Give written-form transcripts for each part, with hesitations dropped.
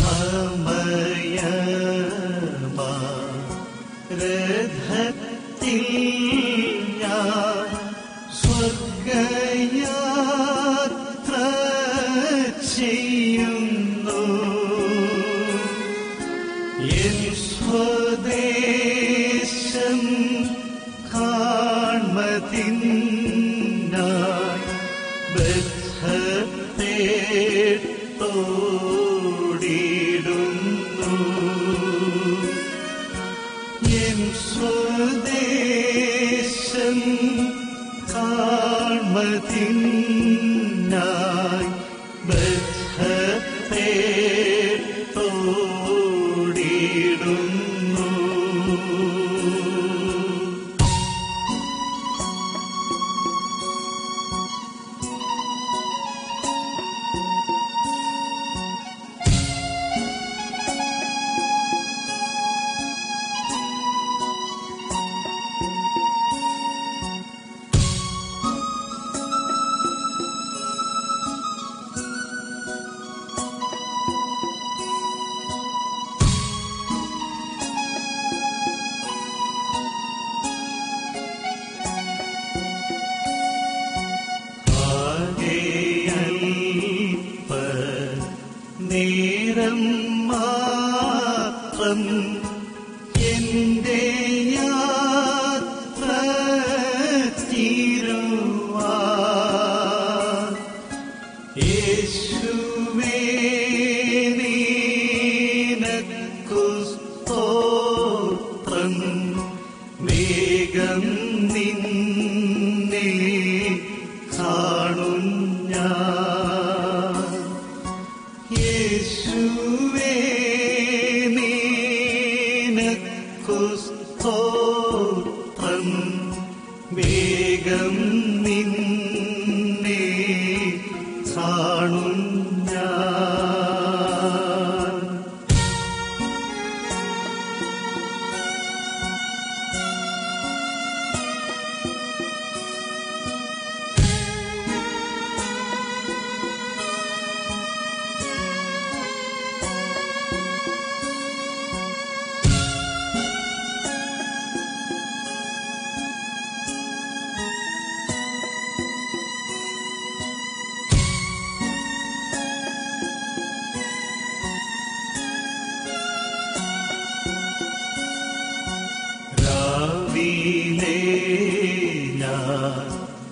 രഥത്തിൽ ഞാൻ സ്വർഗയാത്ര ചെയ്യുന്നു. എൻ സ്വദേശം കാൺമതിനായി ബദ്ധത്തേട്ടോടിടുന്നു. എൻ സ്വദേശം കാൺമതിനായി ബദ്ധത്തേട്ടോടിടുന്നു. നേരം മാത്രം എന്റെ യാത്ര തീരുവാൻ യേശുവേ നിനക്കു സ്തോത്രം. വേഗം നിന്നെ കാണും ഞാൻ. യേശുവേ നിനക്കു സ്തോത്രം. വേഗം നിന്നെ കാണും ഞാൻ. രാവിലെ ഞാൻ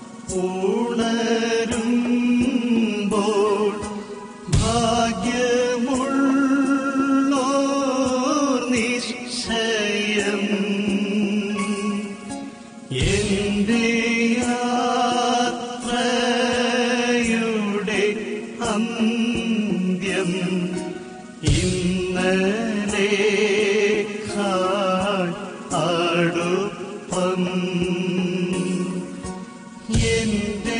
ഉണരുമ്പോൾ ഭാഗ്യമുള്ളോർ നിശ്ചയം. എന്റെ യാത്രയുടെ അന്ത്യം ഇന്നലെ അടുപ്പം. എന്റെ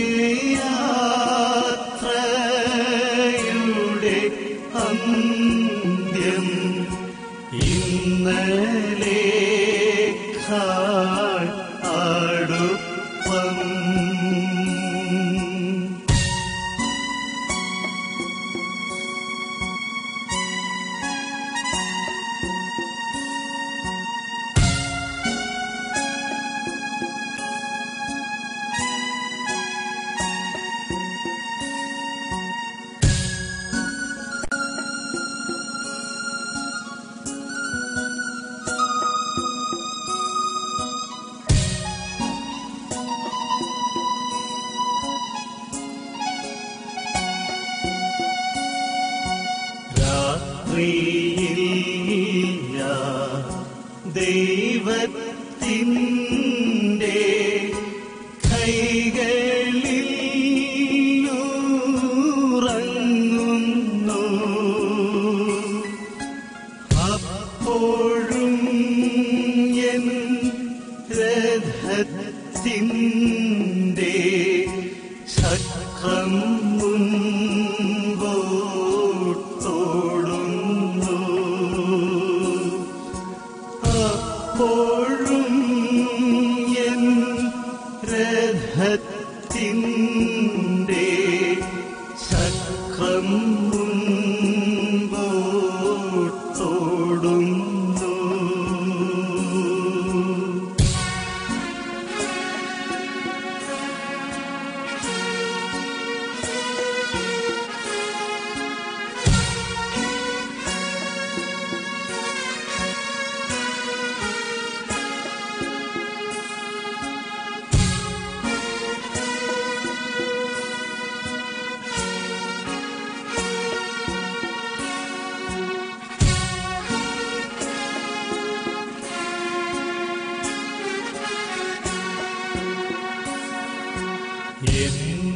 യാത്രയുടെ അന്ത്യം ഇന്നലെ അടുപ്പം. രാത്രിയിൽ ഞാൻ ദൈവത്തിൻ്റെ കൈകളിൽ ഉറങ്ങുന്നു. അപ്പോഴും എൻ രഥത്തിൻ്റെ ചക്രം മുൻപോട്ടോടുന്നു. അപ്പോഴും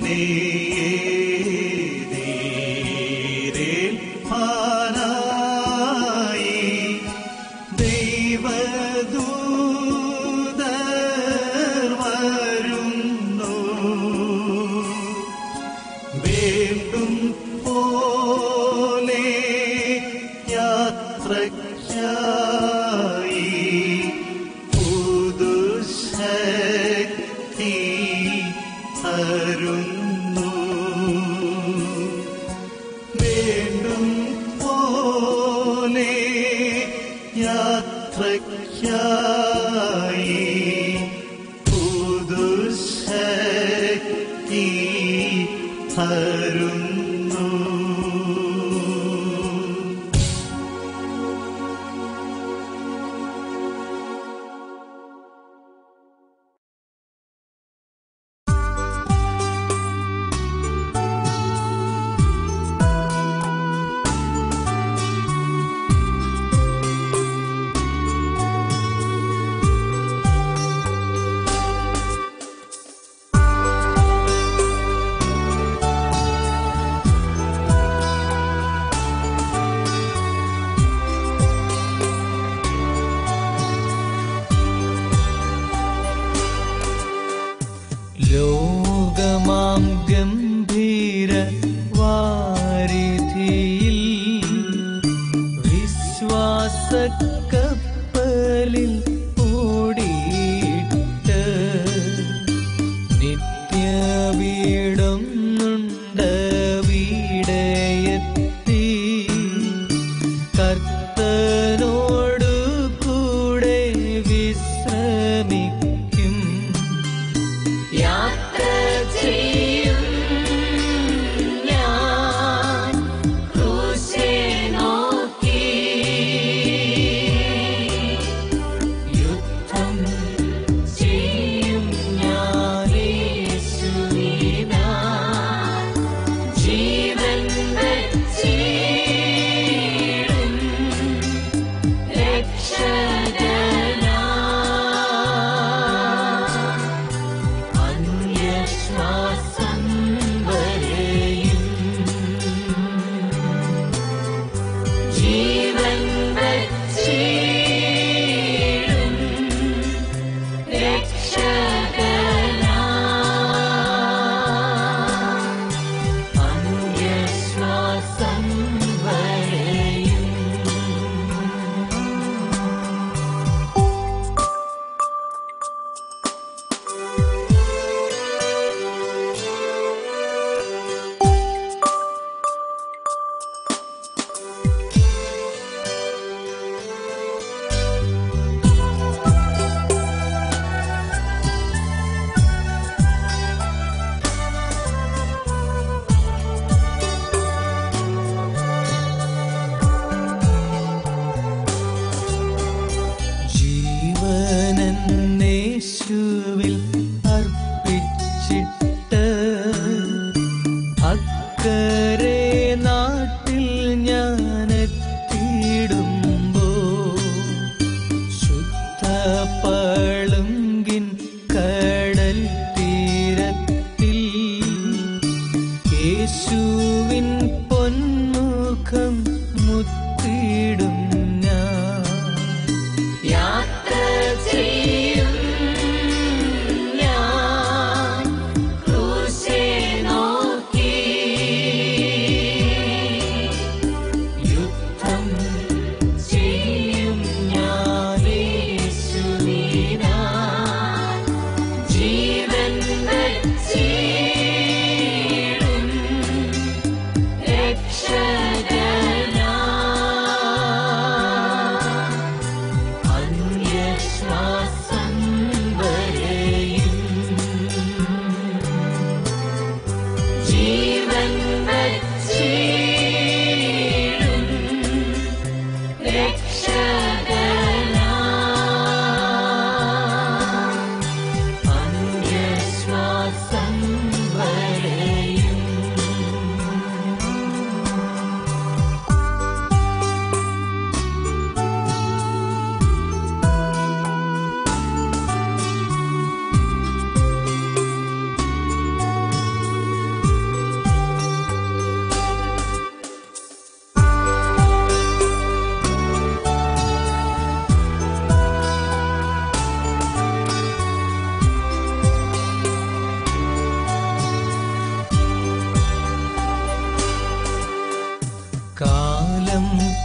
ലോകമാം ഗംഭീര വാരിധിയിൽ വിശ്വാസക്കപ്പലിൽ ഓടിയിട്ട് നിത്യവീടൊന്നുണ്ട് വീടയെത്തി കർത്തനോടു കൂടെ വിശ്രമിക്കും. യാത്ര ചെയ്യും ഞാൻ ക്രൂശെ നോക്കി,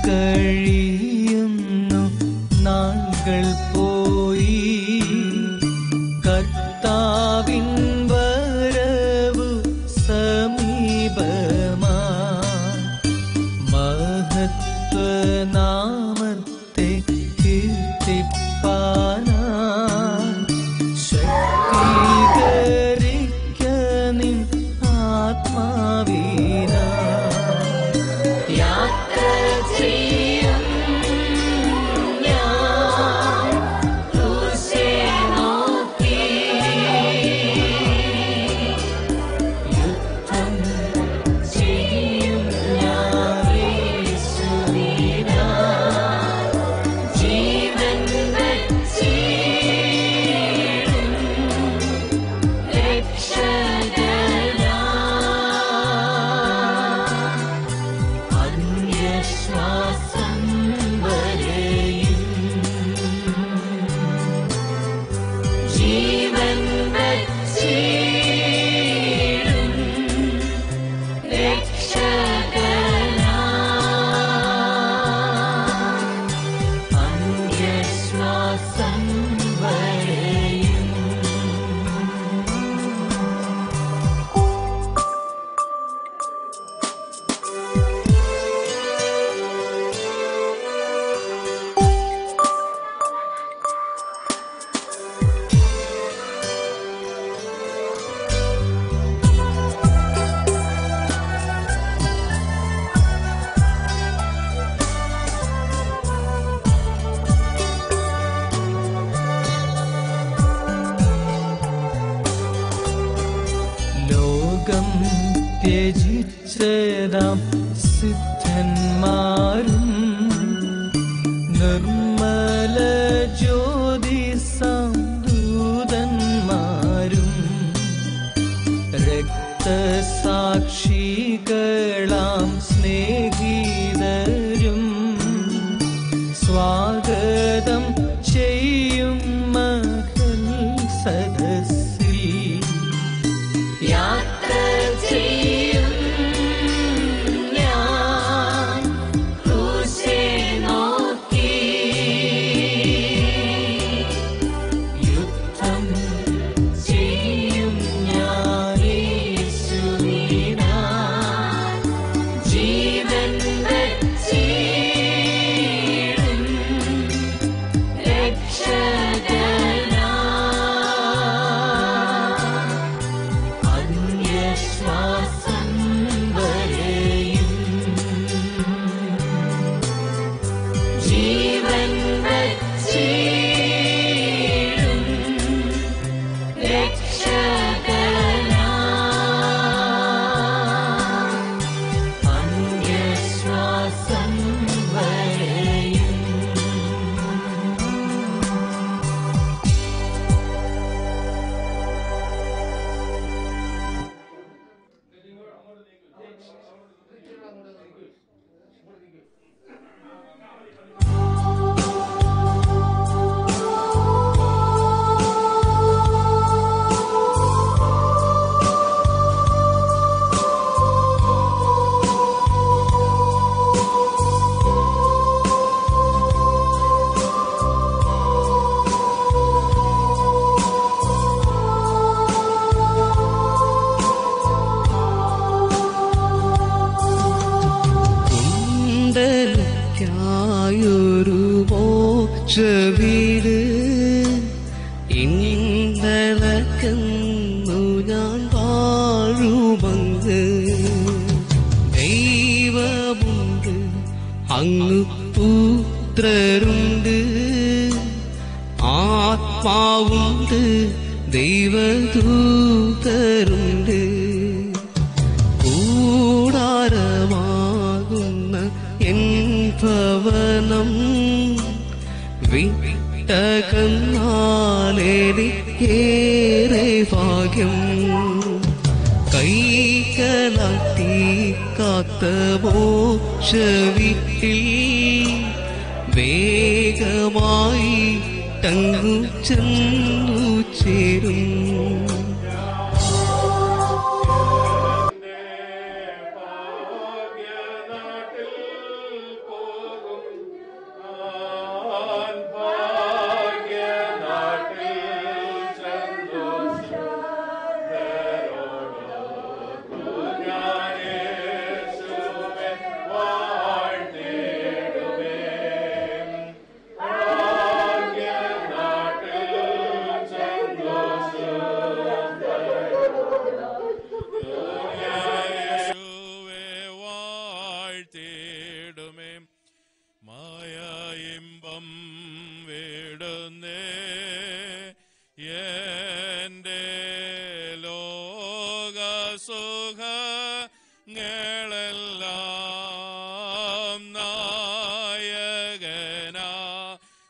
കഴിയുന്നു നാളുകൾ പോയി കർത്താവിൻ വരവു സമീപമാ മഹത്വനാമത്തെ കീർത്തിപ്പാനാ ശക്തീകരിക്ക നിൻ ആത്മാവിനാ യാത്ര ചെയ്യും ഞാൻ ക്രൂശെ നോക്കി യുദ്ധം ചെയ്യും ഞാൻ യേശുവിനായി ജീവൻ വച്ചിടും രക്ഷകനായി അന്യശ്വാസം വരെയും ജീവൻ വച്ചിടും രക്ഷകനായി അന്യശ്വാസം വരെയും ലോകം ത്യജിച്ചതാം സിദ്ധന്മാരും നിർമ്മല ജ്യോതിസാം ദൂതന്മാരും രക്തസാക്ഷികളാം സ്നേഹിതരും സ്വാഗതം ചെയ്യും മഹൽ സദസ്സിൽ യാത്ര ചെയ്യും ഞാൻ ക്രൂശെ നോക്കി യുദ്ധം ചെയ്യും ഞാൻ യേശുവിനായി ജീവൻ വച്ചിടും രക്ഷകനായി അന്യശ്വാസം വരെയും ജീവൻ വച്ചിടും രക്ഷകനായി അന്യശ്വാസം വരെയും കുണ്ടലയ്ക്കായൊരു മോക്ഷവീട് ഇന്നലക്കെന്നു ഞാൻ വാഴുമങ്ങ് ദൈവമുണ്ട് അങ്ങ് പുത്രരുണ്ട് ആത്മാവുണ്ട് ദൈവദൂതരുണ്ട് കൂടാരമാകുന്ന എൻ ഭവനം വിട്ടകന്നാലേറെ ഭാഗ്യം കൈകലാട്ടി കാത്ത മോക്ഷവീട്ടിൽ വേഗമായി തങ്ങു ചെന്നു ചേരും ഭാഗ്യനാട്ടിൽ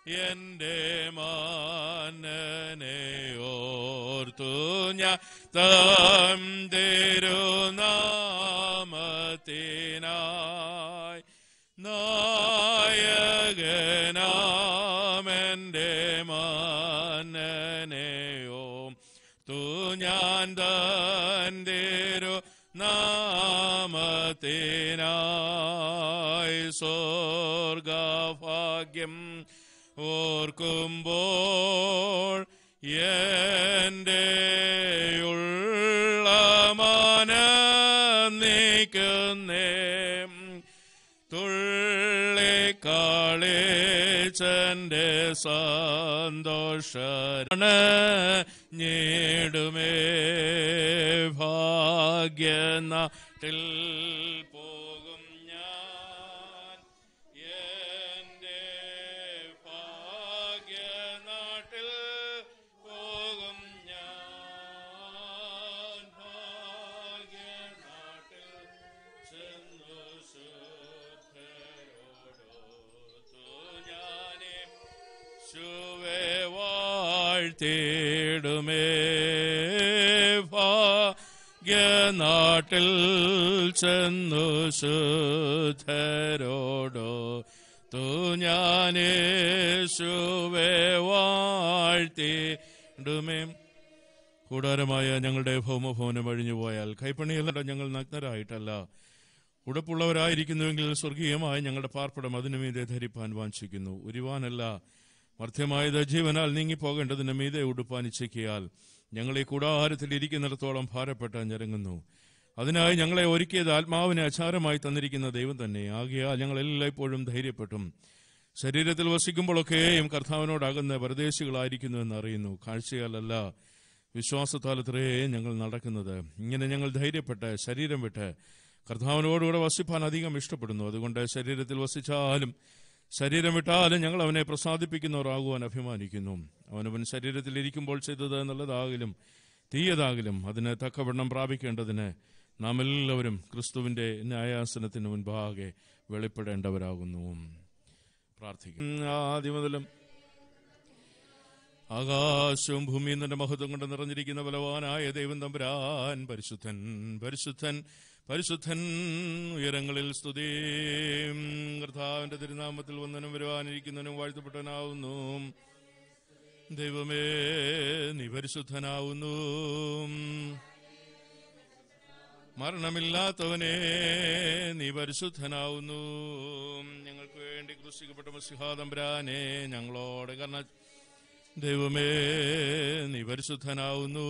എന്റെ മാനനെ ഓർത്തു ഞാൻ താം തിരുനാമത്തിനായി നായകനാമെന്റെ മാനനെയോം ഞാൻ തന്തിരു നാമത്തിനായി സ്വർഗഭാഗ്യം ഓർക്കുമ്പോൾ എന്റെ ഉള്ളമാനം നീക്കുന്നേ തുള്ളിക്കളിച്ചെന്റെ സന്തോഷാണ് ഞേടുമേ ഭാഗ്യനാട്ടിൽ പോകും ഞാൻ എന്റെ ഭാഗ്യനാട്ടിൽ പോകും ഞാൻ ഭാഗ്യനാട്ടിൽ ചെന്നു ശുവേ വാഴ്ത്തിടുമേ ഭാഗ്യനാട്ടിൽ ചെന്നു ശുദ്ധരോടോ ഞാനേശുവേ വാഴ്ത്തിടുമേ. കൂടാരമായ ഞങ്ങളുടെ ഭൗമഭവനം അഴിഞ്ഞുപോയാൽ കൈപ്പണിയല്ല, ഞങ്ങൾ നഗ്നരായിട്ടല്ല ഉടപ്പുള്ളവരായിരിക്കുന്നുവെങ്കിൽ സ്വർഗീയമായ ഞങ്ങളുടെ പാർപ്പിടം അതിനു മീതെ ധരിപ്പാൻ വാഞ്ചിക്കുന്നു. ഉരുവാനല്ല മർത്യമായത് ജീവനാൽ നീങ്ങിപ്പോകേണ്ടതിന് മീതെ ഉടുപ്പാനിച്ചയ്ക്കിയാൽ ഞങ്ങളെ കൂടാരത്തിൽ ഇരിക്കുന്നിടത്തോളം ഭാരപ്പെട്ട് ഞരങ്ങുന്നു. അതിനായി ഞങ്ങളെ ഒരുക്കിയത് ആത്മാവിനെ അചാരമായി തന്നിരിക്കുന്ന ദൈവം തന്നെ. ആകയാൽ ഞങ്ങൾ എല്ലായ്പ്പോഴും ധൈര്യപ്പെട്ടും ശരീരത്തിൽ വസിക്കുമ്പോഴൊക്കെയും കർത്താവിനോടകുന്ന പരദേശികളായിരിക്കുന്നു എന്ന് അറിയുന്നു. കാഴ്ചയാലല്ല വിശ്വാസത്താലത്രേ ഞങ്ങൾ നടക്കുന്നത്. ഇങ്ങനെ ഞങ്ങൾ ധൈര്യപ്പെട്ട് ശരീരം വിട്ട് കർത്താവിനോടുകൂടെ വസിപ്പാൻ അധികം ഇഷ്ടപ്പെടുന്നു. അതുകൊണ്ട് ശരീരത്തിൽ വസിച്ചാലും ശരീരം വിട്ടാലും ഞങ്ങൾ അവനെ പ്രസാദിപ്പിക്കുന്നവരാകുവാൻ അഭിമാനിക്കുന്നു. അവനവൻ ശരീരത്തിൽ ഇരിക്കുമ്പോൾ ചെയ്തത് നല്ലതാകിലും തീയതാകിലും അതിന് തക്കവണ്ണം പ്രാപിക്കേണ്ടതിന് നാം എല്ലാവരും ക്രിസ്തുവിന്റെ ന്യായാസനത്തിന് മുൻപാകെ വെളിപ്പെടേണ്ടവരാകുന്നു. പ്രാർത്ഥിക്കും. ആദ്യം മുതലും ആകാശവും ഭൂമിയും തന്റെ മഹത്വം കൊണ്ട് നിറഞ്ഞിരിക്കുന്ന ബലവാനായ ദൈവം തമ്പുരാൻ പരിശുദ്ധൻ പരിശുദ്ധൻ പരിശുദ്ധൻ ഉയരങ്ങളിൽ സ്തുതി. കർത്താവിന്റെ തിരുനാമത്തിൽ വന്നനും വരുവാനിരിക്കുന്നവനും വാഴ്ത്തപ്പെട്ടവനാവുന്നു. ദൈവമേ നീ പരിശുദ്ധനാവുന്നു. മരണമില്ലാത്തവനെ നീ പരിശുദ്ധനാവുന്നു. ഞങ്ങൾക്ക് വേണ്ടി ക്രൂശിക്കപ്പെട്ട മശിഹാ തമ്പുരാനെ ഞങ്ങളോട് കരുണ. ദൈവമേ നീ പരിശുദ്ധനാവുന്നു.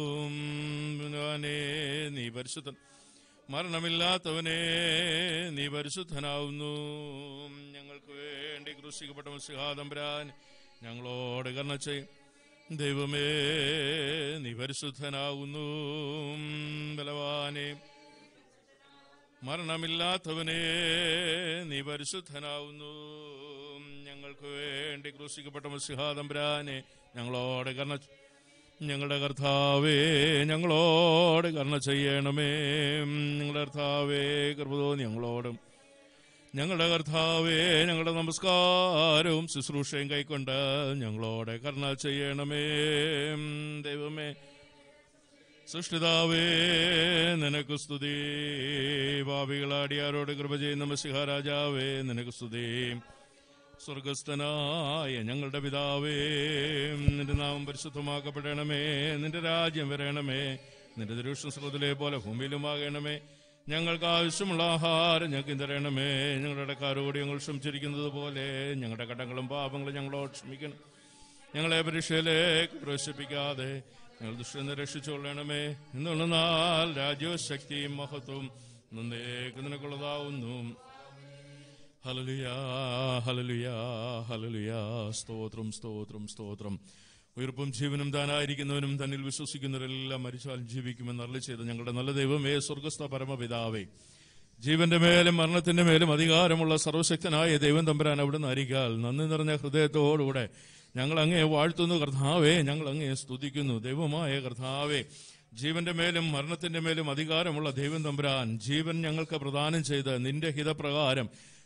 നീ പരിശുദ്ധൻ. മരണമില്ലാത്തവനെ നീ പരിശുദ്ധനാവുന്നു. ഞങ്ങൾക്ക് വേണ്ടി ക്രൂശിക്കപ്പെട്ട മശിഹാ തമ്പുരാൻ ഞങ്ങളോട് കരുണ ചെയ്യും. ദൈവമേ നീ പരിശുദ്ധനാവുന്നു. ബലവാനെ മരണമില്ലാത്തവനെ നീ പരിശുദ്ധനാവുന്നു. ഞങ്ങൾക്ക് വേണ്ടി ക്രൂശിക്കപ്പെട്ട മശിഹാ തമ്പുരാനെ ഞങ്ങളോട് കരുണ. ഞങ്ങളുടെ കർത്താവേ ഞങ്ങളോട് കരുണ ചെയ്യണമേ. ഞങ്ങളുടെ കർത്താവേ കൃപ തോന്നി ഞങ്ങളോടും. ഞങ്ങളുടെ കർത്താവേ ഞങ്ങളുടെ നമസ്കാരവും ശുശ്രൂഷയും കൈക്കൊണ്ട് ഞങ്ങളോട് കരുണ ചെയ്യണമേ. ദൈവമേ സൃഷ്ടിതാവേ നിനക്ക് സ്തുതി. പാപികളാടിയാരോട് കൃപ ചെയ്യുന്ന മശിഹാ രാജാവേ നിനക്ക് സ്തുതി. സ്വർഗസ്ഥനായ ഞങ്ങളുടെ പിതാവേ നിന്റെ നാമം പരിശുദ്ധമാക്കപ്പെടണമേ. നിന്റെ രാജ്യം വരണമേ. നിന്റെ തിരുവിഷ്ണു സ്രോതലെ പോലെ ഭൂമിയിലുമാകണമേ. ഞങ്ങൾക്ക് ആവശ്യമുള്ള ആഹാരം ഞങ്ങൾക്ക് തരണമേ. ഞങ്ങളുടെ ഇടക്കാരോട് ഞങ്ങൾ ക്ഷമിച്ചിരിക്കുന്നത് പോലെ ഞങ്ങളുടെ കടങ്ങളും പാപങ്ങളും ഞങ്ങളോട് ക്ഷമിക്കണം. ഞങ്ങളെ പരീക്ഷയിലേക്ക് പ്രവേശിപ്പിക്കാതെ ഞങ്ങൾ ദുഷ്ടനെ രക്ഷിച്ചുകൊള്ളണമേ. എന്നാൽ രാജ്യവും ശക്തിയും മഹത്വവും നന്നേക്ക് നിനക്കുള്ളതാവുന്നു. ഹല്ലേലൂയ ഹല്ലേലൂയ ഹല്ലേലൂയ. സ്തോത്രം സ്തോത്രം സ്തോത്രം. ഉയർപ്പും ജീവനും താനായിരിക്കുന്നവനും തന്നിൽ വിശ്വസിക്കുന്നവരെല്ലാം മരിച്ചാൽ ജീവിക്കുമെന്ന് അരുളിച്ചെയ്ത ഞങ്ങളുടെ നല്ല ദൈവമേ, സ്വർഗസ്ഥ പരമപിതാവേ, ജീവന്റെ മേലും മരണത്തിന്റെ മേലും അധികാരമുള്ള സർവശക്തനായ ദൈവം തമ്പുരാൻ അവിടുന്ന് അരികാൽ നന്ദി നിറഞ്ഞ ഹൃദയത്തോടുകൂടെ ഞങ്ങൾ അങ്ങയെ വാഴ്ത്തുന്നു. കർത്താവേ, ഞങ്ങൾ അങ്ങയെ സ്തുതിക്കുന്നു. ദൈവമായ കർത്താവേ, ജീവന്റെ മേലും മരണത്തിന്റെ മേലും അധികാരമുള്ള ദൈവം തമ്പുരാൻ, ജീവൻ ഞങ്ങൾക്ക് പ്രദാനം ചെയ്ത് നിന്റെ ഹിതപ്രകാരം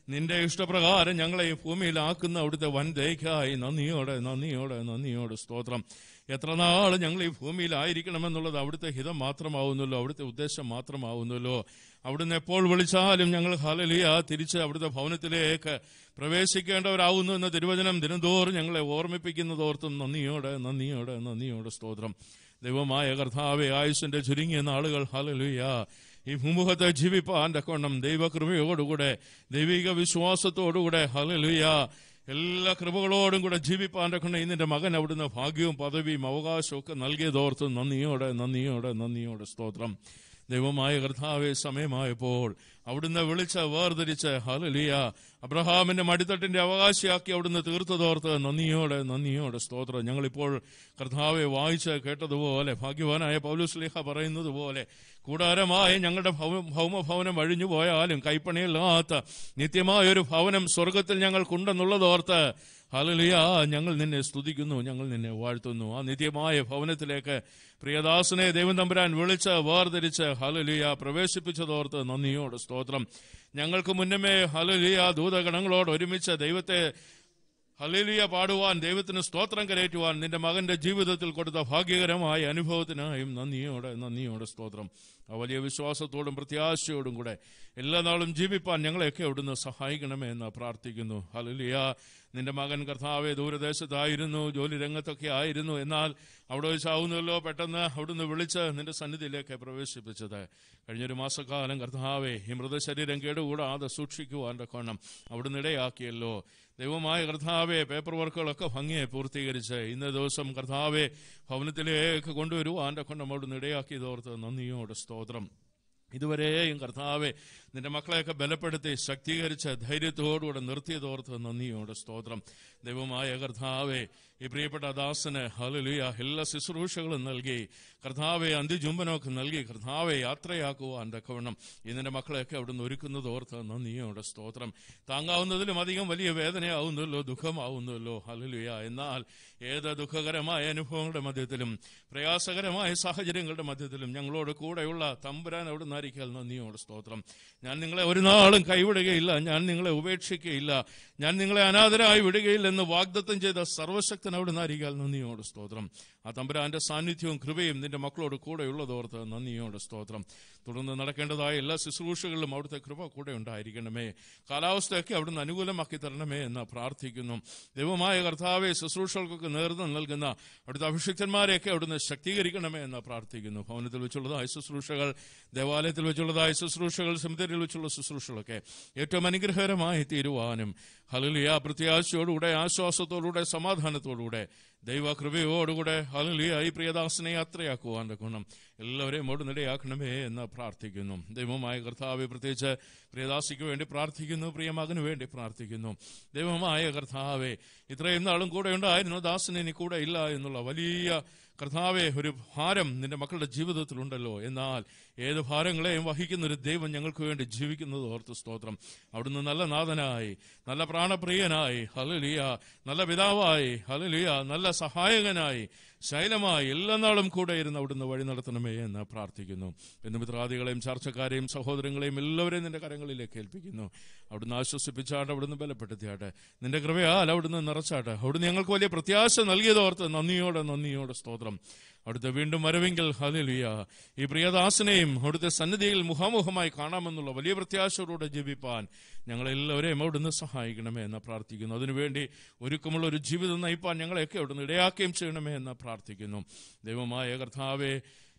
നിന്റെ ഇഷ്ടപ്രകാരം ഞങ്ങളെ ഈ ഭൂമിയിലാക്കുന്ന അവിടുത്തെ വൻ ദയക്കായി നന്ദിയോടെ നന്ദിയോടെ നന്ദിയോടെ സ്തോത്രം. എത്ര നാൾ ഞങ്ങൾ ഈ ഭൂമിയിലായിരിക്കണമെന്നുള്ളത് അവിടുത്തെ ഹിതം മാത്രമാവുന്നല്ലോ, അവിടുത്തെ ഉദ്ദേശം മാത്രമാവുന്നല്ലോ. അവിടുന്ന് എപ്പോൾ വിളിച്ചാലും ഞങ്ങൾ ഹല്ലേലൂയ തിരിച്ച് അവിടുത്തെ ഭവനത്തിലേക്ക് പ്രവേശിക്കേണ്ടവരാവുന്നു എന്ന തിരുവചനം ദിനംതോറും ഞങ്ങളെ ഓർമ്മിപ്പിക്കുന്നതോർത്തും നന്ദിയോടെ നന്ദിയോടെ നന്ദിയോടെ സ്തോത്രം. ദൈവമായ കർത്താവേ, ആയുസ്സിന്റെ ചുരുങ്ങിയ നാളുകൾ ഹല്ലേലൂയ ഈ ഭൂമുഖത്തെ ജീവിപ്പാൻ തക്കവണ്ണം ദൈവകൃപയോടുകൂടെ ദൈവിക വിശ്വാസത്തോടുകൂടെ ഹല്ലേലൂയ എല്ലാ കൃപകളോടും കൂടെ ജീവിപ്പാൻ തക്കവണ്ണം ഇന്നിന്റെ മകൻ അവിടുന്ന് ഭാഗ്യവും പദവിയും അവകാശവും ഒക്കെ നൽകിയതോർത്തും നന്ദിയോടെ നന്ദിയോടെ നന്ദിയോടെ സ്തോത്രം. ദൈവമായ കർത്താവേ, സമയമായപ്പോൾ അവിടുന്ന് വിളിച്ച് വേർതിരിച്ച് ഹല്ലേലൂയ അബ്രഹാമിന്റെ മടിത്തട്ടിന്റെ അവകാശിയാക്കി അവിടുന്ന് തീർത്തതോർത്ത് നന്ദിയോടെ നന്ദിയോടെ സ്തോത്രം. ഞങ്ങളിപ്പോൾ കർത്താവെ വായിച്ച് കേട്ടതുപോലെ ഭാഗ്യവാനായ പൗലോസ് ശ്ലീഹ പറയുന്നത് പോലെ കൂടാരമായ ഞങ്ങളുടെ ഭൗമഭവനം അഴിഞ്ഞു പോയാലും കൈപ്പണിയില്ലാത്ത നിത്യമായൊരു ഭവനം സ്വർഗത്തിൽ ഞങ്ങൾക്കുണ്ടെന്നുള്ളതോർത്ത് ഹല്ലേലൂയ ഞങ്ങൾ നിന്നെ സ്തുതിക്കുന്നു, ഞങ്ങൾ നിന്നെ വാഴ്ത്തുന്നു. ആ നിത്യമായ ഭവനത്തിലേക്ക് പ്രിയദാസനെ ദൈവം തമ്പുരാൻ വിളിച്ച് വേർതിരിച്ച് ഹല്ലേലൂയ പ്രവേശിപ്പിച്ചതോർത്ത് നന്ദിയോട് സ്തോത്രം. ഞങ്ങൾക്ക് മുന്നമേ ഹല്ലേലൂയ ദൂതഗണങ്ങളോട് ഒരുമിച്ച് ദൈവത്തെ ഹല്ലേലൂയ പാടുവാൻ, ദൈവത്തിന് സ്തോത്രം കരേറ്റുവാൻ നിന്റെ മകന്റെ ജീവിതത്തിൽ കൊടുത്ത ഭാഗ്യകരമായ അനുഭവത്തിനായും നന്ദിയോടെ നന്ദിയോടെ സ്തോത്രം. ആ വലിയ വിശ്വാസത്തോടും പ്രത്യാശയോടും കൂടെ എല്ലാ നാളും ജീവിപ്പാൻ ഞങ്ങളെയൊക്കെ അവിടുന്ന് സഹായിക്കണമേ എന്ന് പ്രാർത്ഥിക്കുന്നു. ഹല്ലേലൂയ നിന്റെ മകൻ കർത്താവെ ദൂരദേശത്തായിരുന്നു, ജോലി രംഗത്തൊക്കെ ആയിരുന്നു. എന്നാൽ അവിടെ വെച്ചാവുന്നല്ലോ പെട്ടെന്ന് അവിടുന്ന് വിളിച്ച് നിന്റെ സന്നിധിയിലേക്ക് പ്രവേശിപ്പിച്ചത്. കഴിഞ്ഞൊരു മാസക്കാലം കർത്താവെ ഈ മൃതശരീരം കേടുകൂടാതെ സൂക്ഷിക്കുവാൻ തക്കവണ്ണം അവിടുന്ന് ഇടയാക്കിയല്ലോ. ദൈവമായ കർത്താവെ പേപ്പർ വർക്കുകളൊക്കെ ഭംഗിയെ പൂർത്തീകരിച്ച് ഇന്ന ദിവസം കർത്താവെ ഭവനത്തിലേക്ക് കൊണ്ടുവരുവാൻ തക്കവണ്ണം അവിടുന്ന് ഇടയാക്കിയതോർത്ത് നന്ദിയോടെ സ്തോത്രം. ഇതുവരെയും കർത്താവെ നിന്റെ മക്കളെയൊക്കെ ബലപ്പെടുത്തി ശക്തീകരിച്ച് ധൈര്യത്തോടുകൂടെ നിർത്തിയതോർത്ത് നന്ദിയോടെ സ്തോത്രം. ദൈവമായ കർത്താവെ ഈ പ്രിയപ്പെട്ട ദാസന് ഹല്ലേലൂയ എല്ലാ ശുശ്രൂഷകളും നൽകി കർത്താവെ അന്ത്യചുംബനമൊക്കെ നൽകി കർത്താവെ യാത്രയാക്കുവാൻ തക്കവണ്ണം ഇതിന്റെ മക്കളെയൊക്കെ അവിടുന്ന് ഒരുക്കുന്നതോർത്ത് നന്ദിയോടെ സ്തോത്രം. താങ്ങാവുന്നതിലും അധികം വലിയ വേദനയാവുന്നല്ലോ, ദുഃഖമാവുന്നല്ലോ. ഹല്ലേലൂയ എന്നാൽ ഏത് ദുഃഖകരമായ അനുഭവങ്ങളുടെ മധ്യത്തിലും പ്രയാസകരമായ സാഹചര്യങ്ങളുടെ മധ്യത്തിലും ഞങ്ങളോട് കൂടെയുള്ള തമ്പുരാൻ അവിടുന്ന് ആയിരിക്കാൻ നന്ദിയോടെ സ്തോത്രം. ഞാൻ നിങ്ങളെ ഒരു നാളും കൈവിടുകയില്ല, ഞാൻ നിങ്ങളെ ഉപേക്ഷിക്കുകയില്ല, ഞാൻ നിങ്ങളെ അനാഥരായി വിടുകയില്ലെന്ന് വാഗ്ദത്തം ചെയ്ത സർവശക്തൻ അവിടുന്ന് ആയിരിക്കാൻ നന്ദിയോടെ സ്തോത്രം. ആ തമ്പുരാന്റെ സാന്നിധ്യവും കൃപയും നിന്റെ മക്കളോട് കൂടെയുള്ളതോർത്ത് നന്ദിയോടെ സ്തോത്രം. തുടർന്ന് നടക്കേണ്ടതായ എല്ലാ ശുശ്രൂഷകളിലും അവിടുത്തെ കൃപ കൂടെ ഉണ്ടായിരിക്കണമേ. കാലാവസ്ഥയൊക്കെ അവിടുന്ന് അനുകൂലമാക്കി തരണമേ എന്ന് പ്രാർത്ഥിക്കുന്നു. ദൈവമായ കർത്താവെ ശുശ്രൂഷകൾക്കൊക്കെ നേതൃത്വം നൽകുന്ന അവിടുത്തെ അഭിഷിക്തന്മാരെയൊക്കെ അവിടുന്ന് ശക്തീകരിക്കണമേ എന്ന് പ്രാർത്ഥിക്കുന്നു. ഭവനത്തിൽ വെച്ചുള്ളതായ ശുശ്രൂഷകൾ, ദേവാലയത്തിൽ വെച്ചുള്ളതായ ശുശ്രൂഷകൾ, സെമിത്തേരിയിൽ വെച്ചുള്ള ശുശ്രൂഷകളൊക്കെ ഏറ്റവും അനുഗ്രഹകരമായി തീരുവാനും ഹല്ലേലൂയ പ്രത്യാശയോടുകൂടെ ആശ്വാസത്തോടുകൂടെ സമാധാനത്തോടുകൂടെ ദൈവകൃപയോടുകൂടെ ഹല്ലേലൂയ ഈ പ്രിയദാസനെ യാത്രയാക്കുവാൻ ഗുണം എല്ലാവരെയും ഓടുന്നിടയാക്കണമേ എന്ന് പ്രാർത്ഥിക്കുന്നു. ദൈവമായ കർത്താവെ പ്രത്യേകിച്ച് പ്രിയദാസിക്ക് വേണ്ടി പ്രാർത്ഥിക്കുന്നു, പ്രിയമകന് വേണ്ടി പ്രാർത്ഥിക്കുന്നു. ദൈവമായ കർത്താവെ ഇത്രയും നാളും കൂടെ ഉണ്ടായിരുന്നു, ദാസന് ഇനി കൂടെ ഇല്ല എന്നുള്ള വലിയ കർത്താവെ ഒരു ഭാരം നിന്റെ മക്കളുടെ ജീവിതത്തിലുണ്ടല്ലോ. എന്നാൽ ഏത് ഭാരങ്ങളെയും വഹിക്കുന്ന ഒരു ദൈവം ഞങ്ങൾക്ക് വേണ്ടി ജീവിക്കുന്നത് ഓർത്ത് സ്തോത്രം. അവിടുന്ന് നല്ല നാഥനായി, നല്ല പ്രാണപ്രിയനായി, ഹല്ലേലൂയ നല്ല പിതാവായി, ഹല്ലേലൂയ നല്ല സഹായകനായി, ശൈലമായി എല്ലാ നാളും കൂടെ ഇരുന്ന് അവിടുന്ന് വഴി നടത്തണമേ എന്ന് പ്രാർത്ഥിക്കുന്നു. എന്ന് മിത്രാദികളെയും ചർച്ചക്കാരെയും സഹോദരങ്ങളെയും എല്ലാവരെയും നിന്റെ കരങ്ങളിലേക്ക് ഏൽപ്പിക്കുന്നു. അവിടുന്ന് ആശ്വസിപ്പിച്ചാട്ടെ, അവിടുന്ന് ബലപ്പെടുത്തിയാട്ടെ, നിന്റെ കൃപയാൽ അവിടുന്ന് നിറച്ചാട്ടെ. അവിടുന്ന് ഞങ്ങൾക്ക് വലിയ പ്രത്യാശ നൽകിയതോർത്ത് നന്ദിയോടെ നന്ദിയോടെ സ്തോത്രം. അവിടുത്തെ വീണ്ടും വരവെങ്കിൽ ഹല്ലേലൂയ ഈ പ്രിയദാസനെയും അവിടുത്തെ സന്നിധിയിൽ മുഖാമുഖമായി കാണാമെന്നുള്ള വലിയ പ്രത്യാശയോടെ ജീവിപ്പാൻ ഞങ്ങളെല്ലാവരെയും അവിടുന്ന് സഹായിക്കണമേ എന്ന് പ്രാർത്ഥിക്കുന്നു. അതിനുവേണ്ടി ഒരുക്കമുള്ള ഒരു ജീവിതം നയിപ്പാൻ ഞങ്ങളെയൊക്കെ അവിടുന്ന് ഇടയാക്കുകയും ചെയ്യണമേ എന്ന് പ്രാർത്ഥിക്കുന്നു. ദൈവമായ കർത്താവെ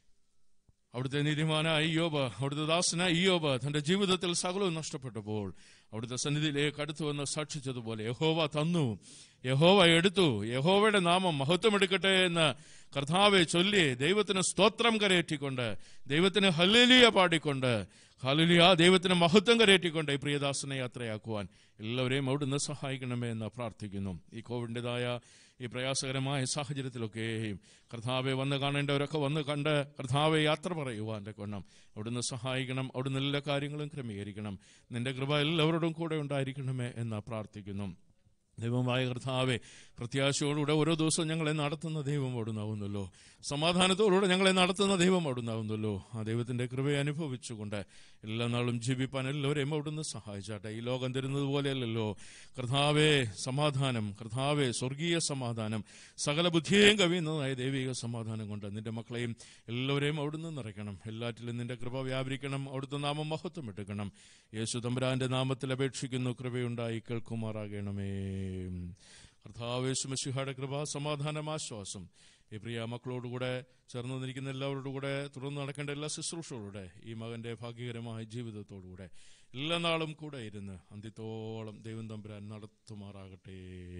അവിടുത്തെ നീതിമാനായ ഇയ്യോബ്, അവിടുത്തെ ദാസനായ ഇയ്യോബ് തന്റെ ജീവിതത്തിൽ സകലവും നഷ്ടപ്പെട്ടപ്പോൾ അവിടുത്തെ സന്നിധിയിലേക്ക് അടുത്തു വന്ന് സാക്ഷിച്ചതുപോലെ യഹോവ തന്നു, യഹോവ എടുത്തു, യഹോവയുടെ നാമം മഹത്വമെടുക്കട്ടെ എന്ന് കർത്താവെ ചൊല്ലി ദൈവത്തിന് സ്തോത്രം കരയേറ്റിക്കൊണ്ട്, ദൈവത്തിന് ഹല്ലേലൂയ പാടിക്കൊണ്ട്, ഹല്ലേലൂയ ദൈവത്തിന് മഹത്വം കരയേറ്റിക്കൊണ്ട് ഈ പ്രിയദാസനെ യാത്രയാക്കുവാൻ എല്ലാവരെയും അവിടുന്ന് സഹായിക്കണമേ എന്ന് പ്രാർത്ഥിക്കുന്നു. ഈ കോവിഡിൻ്റെതായ ഈ പ്രയാസകരമായ സാഹചര്യത്തിലൊക്കെയും കർത്താവെ വന്ന് കാണേണ്ടവരൊക്കെ വന്ന് കണ്ട് കർത്താവെ യാത്ര പറയുവാൻ്റെ കൊണ്ണം അവിടുന്ന് സഹായിക്കണം. അവിടുന്ന് എല്ലാ കാര്യങ്ങളും ക്രമീകരിക്കണം. നിന്റെ കൃപ എല്ലാവരോടും കൂടെ ഉണ്ടായിരിക്കണമേ എന്ന് പ്രാർത്ഥിക്കുന്നു. ദൈവമായ കർത്താവെ, പ്രത്യാശയോടുകൂടെ ഓരോ ദിവസവും ഞങ്ങളെ നടത്തുന്ന ദൈവം അവിടുന്നാവുന്നല്ലോ. സമാധാനത്തോടുകൂടെ ഞങ്ങളെ നടത്തുന്ന ദൈവം അവിടുന്നാവുന്നല്ലോ. ആ ദൈവത്തിൻ്റെ കൃപയെ അനുഭവിച്ചുകൊണ്ട് എല്ലാ നാളും ജീവിപ്പാൻ എല്ലാവരെയും അവിടുന്ന് സഹായിച്ചാട്ടെ. ഈ ലോകം തരുന്നത് പോലെയല്ലല്ലോ കർത്താവെ സമാധാനം, കർത്താവെ സ്വർഗീയ സമാധാനം, സകല ബുദ്ധിയെയും കവിയുന്നതായ ദൈവിക സമാധാനം കൊണ്ട് നിന്റെ മക്കളെയും എല്ലാവരെയും അവിടുന്ന് നിറയ്ക്കണം. എല്ലാറ്റിലും നിന്റെ കൃപ വ്യാപരിക്കണം. അവിടുത്തെ നാമം മഹത്വം എടുക്കണം. യേശു തമ്പുരാന്റെ നാമത്തിൽ അപേക്ഷിക്കുന്നു. കൃപയുണ്ടായി കേൾക്കുമാറാകണമേ. കർത്താവ് യേശു മിശിഹായുടെ കൃപ, സമാധാനം, ആശ്വാസം ഈ പ്രിയ മക്കളോടുകൂടെ ചേർന്ന് നിൽക്കുന്ന എല്ലാവരോടും കൂടെ തുടർന്ന് നടക്കേണ്ട എല്ലാ ശുശ്രൂഷകളോടെ ഈ മകന്റെ ഭാഗ്യകരമായ ജീവിതത്തോടുകൂടെ എല്ലാ നാളും കൂടെ ഇരുന്ന് അന്ത്യത്തോളം ദൈവം തമ്പുരാൻ നടത്തുമാറാകട്ടെ.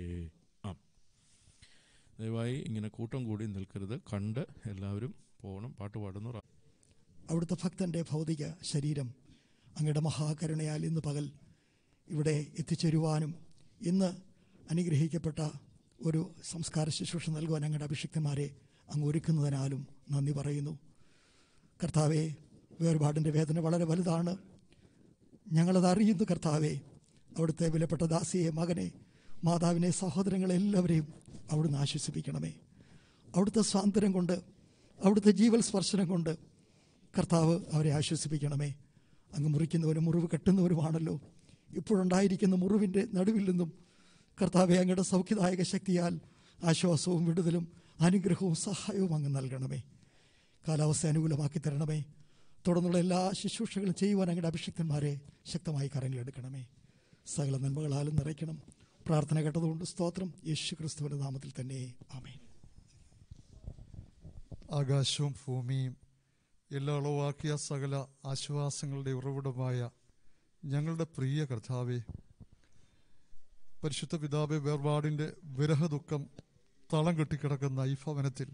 ദയവായി ഇങ്ങനെ കൂട്ടം കൂടി നിൽക്കരുത്. കണ്ട് എല്ലാവരും പോകണം. പാട്ട് പാടുന്നു. അവിടുത്തെ ഭക്തന്റെ ഭൗതിക ശരീരം അങ്ങയുടെ മഹാകരുണയാൽ ഇന്ന് പകൽ ഇവിടെ എത്തിച്ചേരുവാനും ഇന്ന് അനുഗ്രഹിക്കപ്പെട്ട ഒരു സംസ്കാര ശുശ്രൂഷ നൽകുവാൻ അങ്ങയുടെ അഭിഷിക്തന്മാരെ അങ്ങ് ഒരുക്കുന്നതിനാലും നന്ദി പറയുന്നു. കർത്താവെ, വേർപാടിൻ്റെ വേദന വളരെ വലുതാണ്. ഞങ്ങളത് അറിയുന്നു. കർത്താവെ, അവിടുത്തെ വിലപ്പെട്ട ദാസിയെ, മകനെ, മാതാവിനെ, സഹോദരങ്ങളെ എല്ലാവരെയും അവിടുന്ന് ആശ്വസിപ്പിക്കണമേ. അവിടുത്തെ സ്വാതന്ത്ര്യം കൊണ്ട്, അവിടുത്തെ ജീവൽ സ്പർശനം കൊണ്ട് കർത്താവ് അവരെ ആശ്വസിപ്പിക്കണമേ. അങ്ങ് മുറിക്കുന്നവരും മുറിവ് കെട്ടുന്നവരുമാണല്ലോ. ഇപ്പോഴുണ്ടായിരിക്കുന്ന മുറിവിൻ്റെ നടുവിൽ നിന്നും കർത്താവെ അങ്ങയുടെ സൗഖ്യദായക ശക്തിയാൽ ആശ്വാസവും വിടുതലും അനുഗ്രഹവും സഹായവും അങ്ങ് നൽകണമേ. കാലാവസ്ഥ അനുകൂലമാക്കി തരണമേ. തുടർന്നുള്ള എല്ലാ ശുശ്രൂഷകളും ചെയ്യുവാൻ അങ്ങയുടെ അഭിഷിക്തന്മാരെ ശക്തമായി കരങ്ങളെടുക്കണമേ. സകല നന്മകളാലും നിറയ്ക്കണം. പ്രാർത്ഥന കേട്ടതുകൊണ്ട് സ്തോത്രം. യേശു ക്രിസ്തുവിന്റെ നാമത്തിൽ തന്നെ ആമേൻ. ആകാശവും ഭൂമിയും എല്ലാ അളവാക്കിയ സകല ആശ്വാസങ്ങളുടെ ഉറവിടമായ ഞങ്ങളുടെ പ്രിയ കർത്താവേ, പരിശുദ്ധ പിതാവേ, വേർപാടിൻ്റെ വിരഹദുഃഖം തളം കെട്ടിക്കിടക്കുന്ന ഈ ഭവനത്തിൽ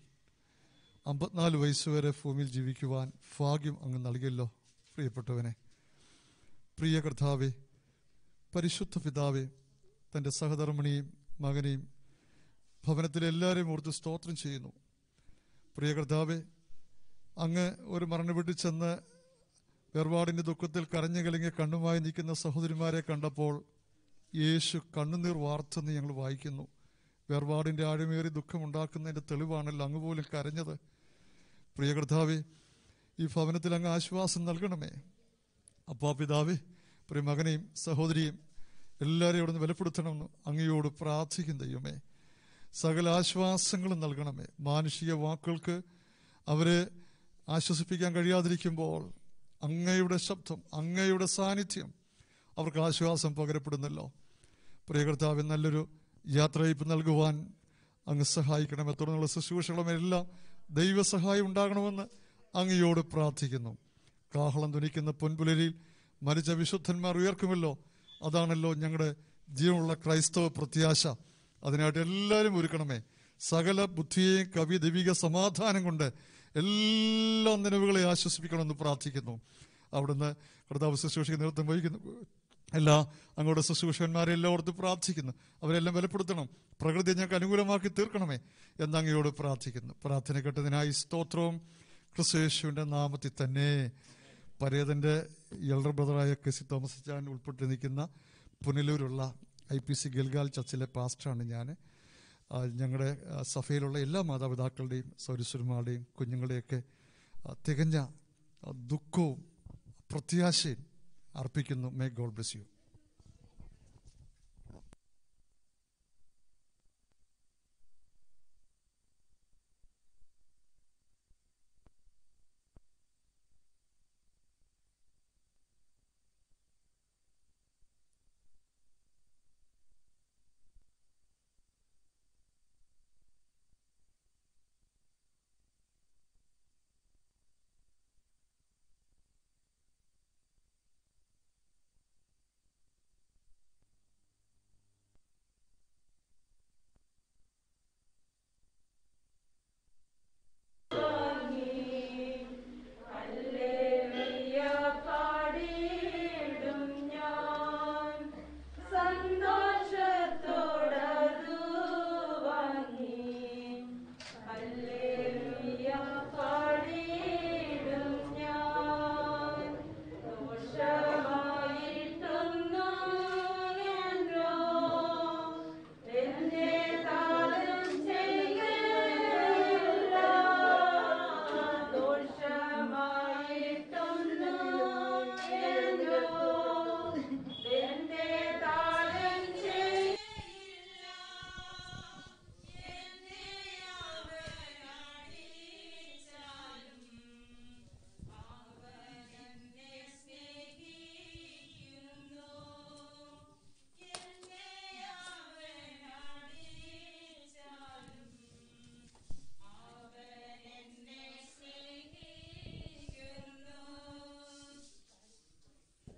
54 വയസ്സുവരെ ഭൂമിയിൽ ജീവിക്കുവാൻ ഭാഗ്യം അങ്ങ് നൽകിയല്ലോ പ്രിയപ്പെട്ടവനെ. പ്രിയ കർത്താവേ, പരിശുദ്ധ പിതാവേ, തൻ്റെ സഹധർമ്മിണിയും മകനെയും ഭവനത്തിലെ എല്ലാവരെയും ഓർത്ത് സ്തോത്രം ചെയ്യുന്നു. പ്രിയ കർത്താവേ, അങ്ങ് ഒരു മരണ വീട്ടിൽ ചെന്ന് വേർപാടിൻ്റെ ദുഃഖത്തിൽ കരഞ്ഞു കലങ്ങി കണ്ണുമായി നിൽക്കുന്ന സഹോദരിമാരെ കണ്ടപ്പോൾ യേശു കണ്ണുനീർ വാർത്തെന്ന് ഞങ്ങൾ വായിക്കുന്നു. വേർപാടിൻ്റെ ആഴമേറി ദുഃഖമുണ്ടാക്കുന്നതിൻ്റെ തെളിവാണല്ലോ അങ്ങ് പോലും കരഞ്ഞത്. പ്രിയ കർത്താവേ, ഈ ഭവനത്തിൽ അങ്ങ് ആശ്വാസം നൽകണമേ. അപ്പാ പിതാവേ, പ്രിയ മകനെയും സഹോദരിയും എല്ലാവരെയും അവിടെ നിന്ന് ബലപ്പെടുത്തണമെന്ന് അങ്ങയോട് പ്രാർത്ഥിക്കും ദൈവമേ. സകല ആശ്വാസങ്ങളും നൽകണമേ. മാനുഷിക വാക്കുകൾക്ക് അവരെ ആശ്വസിപ്പിക്കാൻ കഴിയാതിരിക്കുമ്പോൾ അങ്ങയുടെ ശബ്ദം, അങ്ങയുടെ സാന്നിധ്യം അവർക്ക് ആശ്വാസം പകരപ്പെടുന്നല്ലോ. പ്രിയ കർത്താവേ, നല്ലൊരു യാത്രയയപ്പ് നൽകുവാൻ അങ്ങ് സഹായിക്കണമേ. തുടർന്നുള്ള ശുശ്രൂഷകളുമെല്ലാം ദൈവസഹായം ഉണ്ടാകണമെന്ന് അങ്ങയോട് പ്രാർത്ഥിക്കുന്നു. കാഹളം ധ്വനിക്കുന്ന പൊൻപുലരിയിൽ മരിച്ച വിശുദ്ധന്മാർ ഉയർക്കുമല്ലോ. അതാണല്ലോ ഞങ്ങളുടെ ജീവനുള്ള ക്രൈസ്തവ പ്രത്യാശ. അതിനായിട്ട് എല്ലാവരും ഒരുക്കണമേ. സകല ബുദ്ധിയെയും കവി ദൈവിക സമാധാനം കൊണ്ട് എല്ലാ നിലവുകളെ ആശ്വസിപ്പിക്കണമെന്ന് പ്രാർത്ഥിക്കുന്നു. അവിടുന്ന് കർത്താവ് ശുശ്രൂഷയ്ക്ക് നേതൃത്വം വഹിക്കുന്നു. എല്ലാ അങ്ങോട്ട് ശുശ്രൂഷകന്മാരെ എല്ലാം ഓർത്ത് പ്രാർത്ഥിക്കുന്നു. അവരെല്ലാം ബലപ്പെടുത്തണം. പ്രകൃതിയെ ഞങ്ങൾക്ക് അനുകൂലമാക്കി തീർക്കണമേ എന്ന് അങ്ങയോട് പ്രാർത്ഥിക്കുന്നു. പ്രാർത്ഥന കേട്ടതിനായി സ്തോത്രവും ക്രിസ്തുയേശുവിൻ്റെ നാമത്തിൽ തന്നെ. പരേതൻ്റെ എൽഡർ ബ്രദറായ കെ.സി. തോമസ് ചാൻ ഉൾപ്പെട്ട് നിൽക്കുന്ന പുനലൂരുള്ള IPC ഗിൽഗാൽ ചർച്ചിലെ പാസ്റ്ററാണ് ഞാൻ. ഞങ്ങളുടെ സഭയിലുള്ള എല്ലാ മാതാപിതാക്കളുടെയും സൗരസ്വരന്മാരുടെയും കുഞ്ഞുങ്ങളുടെയൊക്കെ തികഞ്ഞ ദുഃഖവും പ്രത്യാശയും അർപ്പിക്കുന്നു. May God bless you.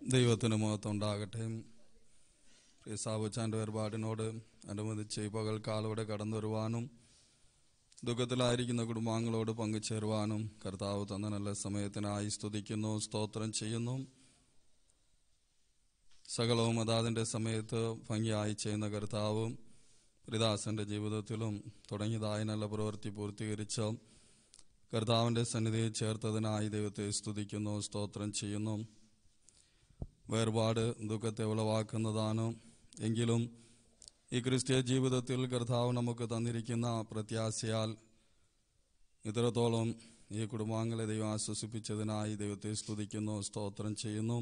ദൈവത്തിന് മഹത്വം ഉണ്ടാകട്ടെ. പ്രിയ സാബുച്ചാൻ്റെ വേർപാടിനോട് അനുബന്ധിച്ച് പകൽക്കാലോടെ കടന്നു വരുവാനും ദുഃഖത്തിലായിരിക്കുന്ന കുടുംബാംഗങ്ങളോട് പങ്കുചേരുവാനും കർത്താവ് തന്ന നല്ല സമയത്തിനായി സ്തുതിക്കുന്നു, സ്തോത്രം ചെയ്യുന്നു. സകലവും അതാതിൻ്റെ സമയത്ത് ഭംഗിയായി ചെയ്യുന്ന കർത്താവ് പ്രിദാസന്റെ ജീവിതത്തിലും തുടങ്ങിയതായ നല്ല പ്രവൃത്തി പൂർത്തീകരിച്ച് കർത്താവിൻ്റെ സന്നിധിയിൽ ചേർത്തതിനായി ദൈവത്തെ സ്തുതിക്കുന്നു, സ്തോത്രം ചെയ്യുന്നു. വേർപാട് ദുഃഖത്തെ ഉളവാക്കുന്നതാണ്. എങ്കിലും ഈ ക്രിസ്തീയ ജീവിതത്തിൽ കർത്താവ് നമുക്ക് തന്നിരിക്കുന്ന പ്രത്യാശയാൽ ഇത്രത്തോളം ഈ കുടുംബാംഗങ്ങളെ ദൈവം ആശ്വസിപ്പിച്ചതിനായി ദൈവത്തെ സ്തുതിക്കുന്നു, സ്തോത്രം ചെയ്യുന്നു.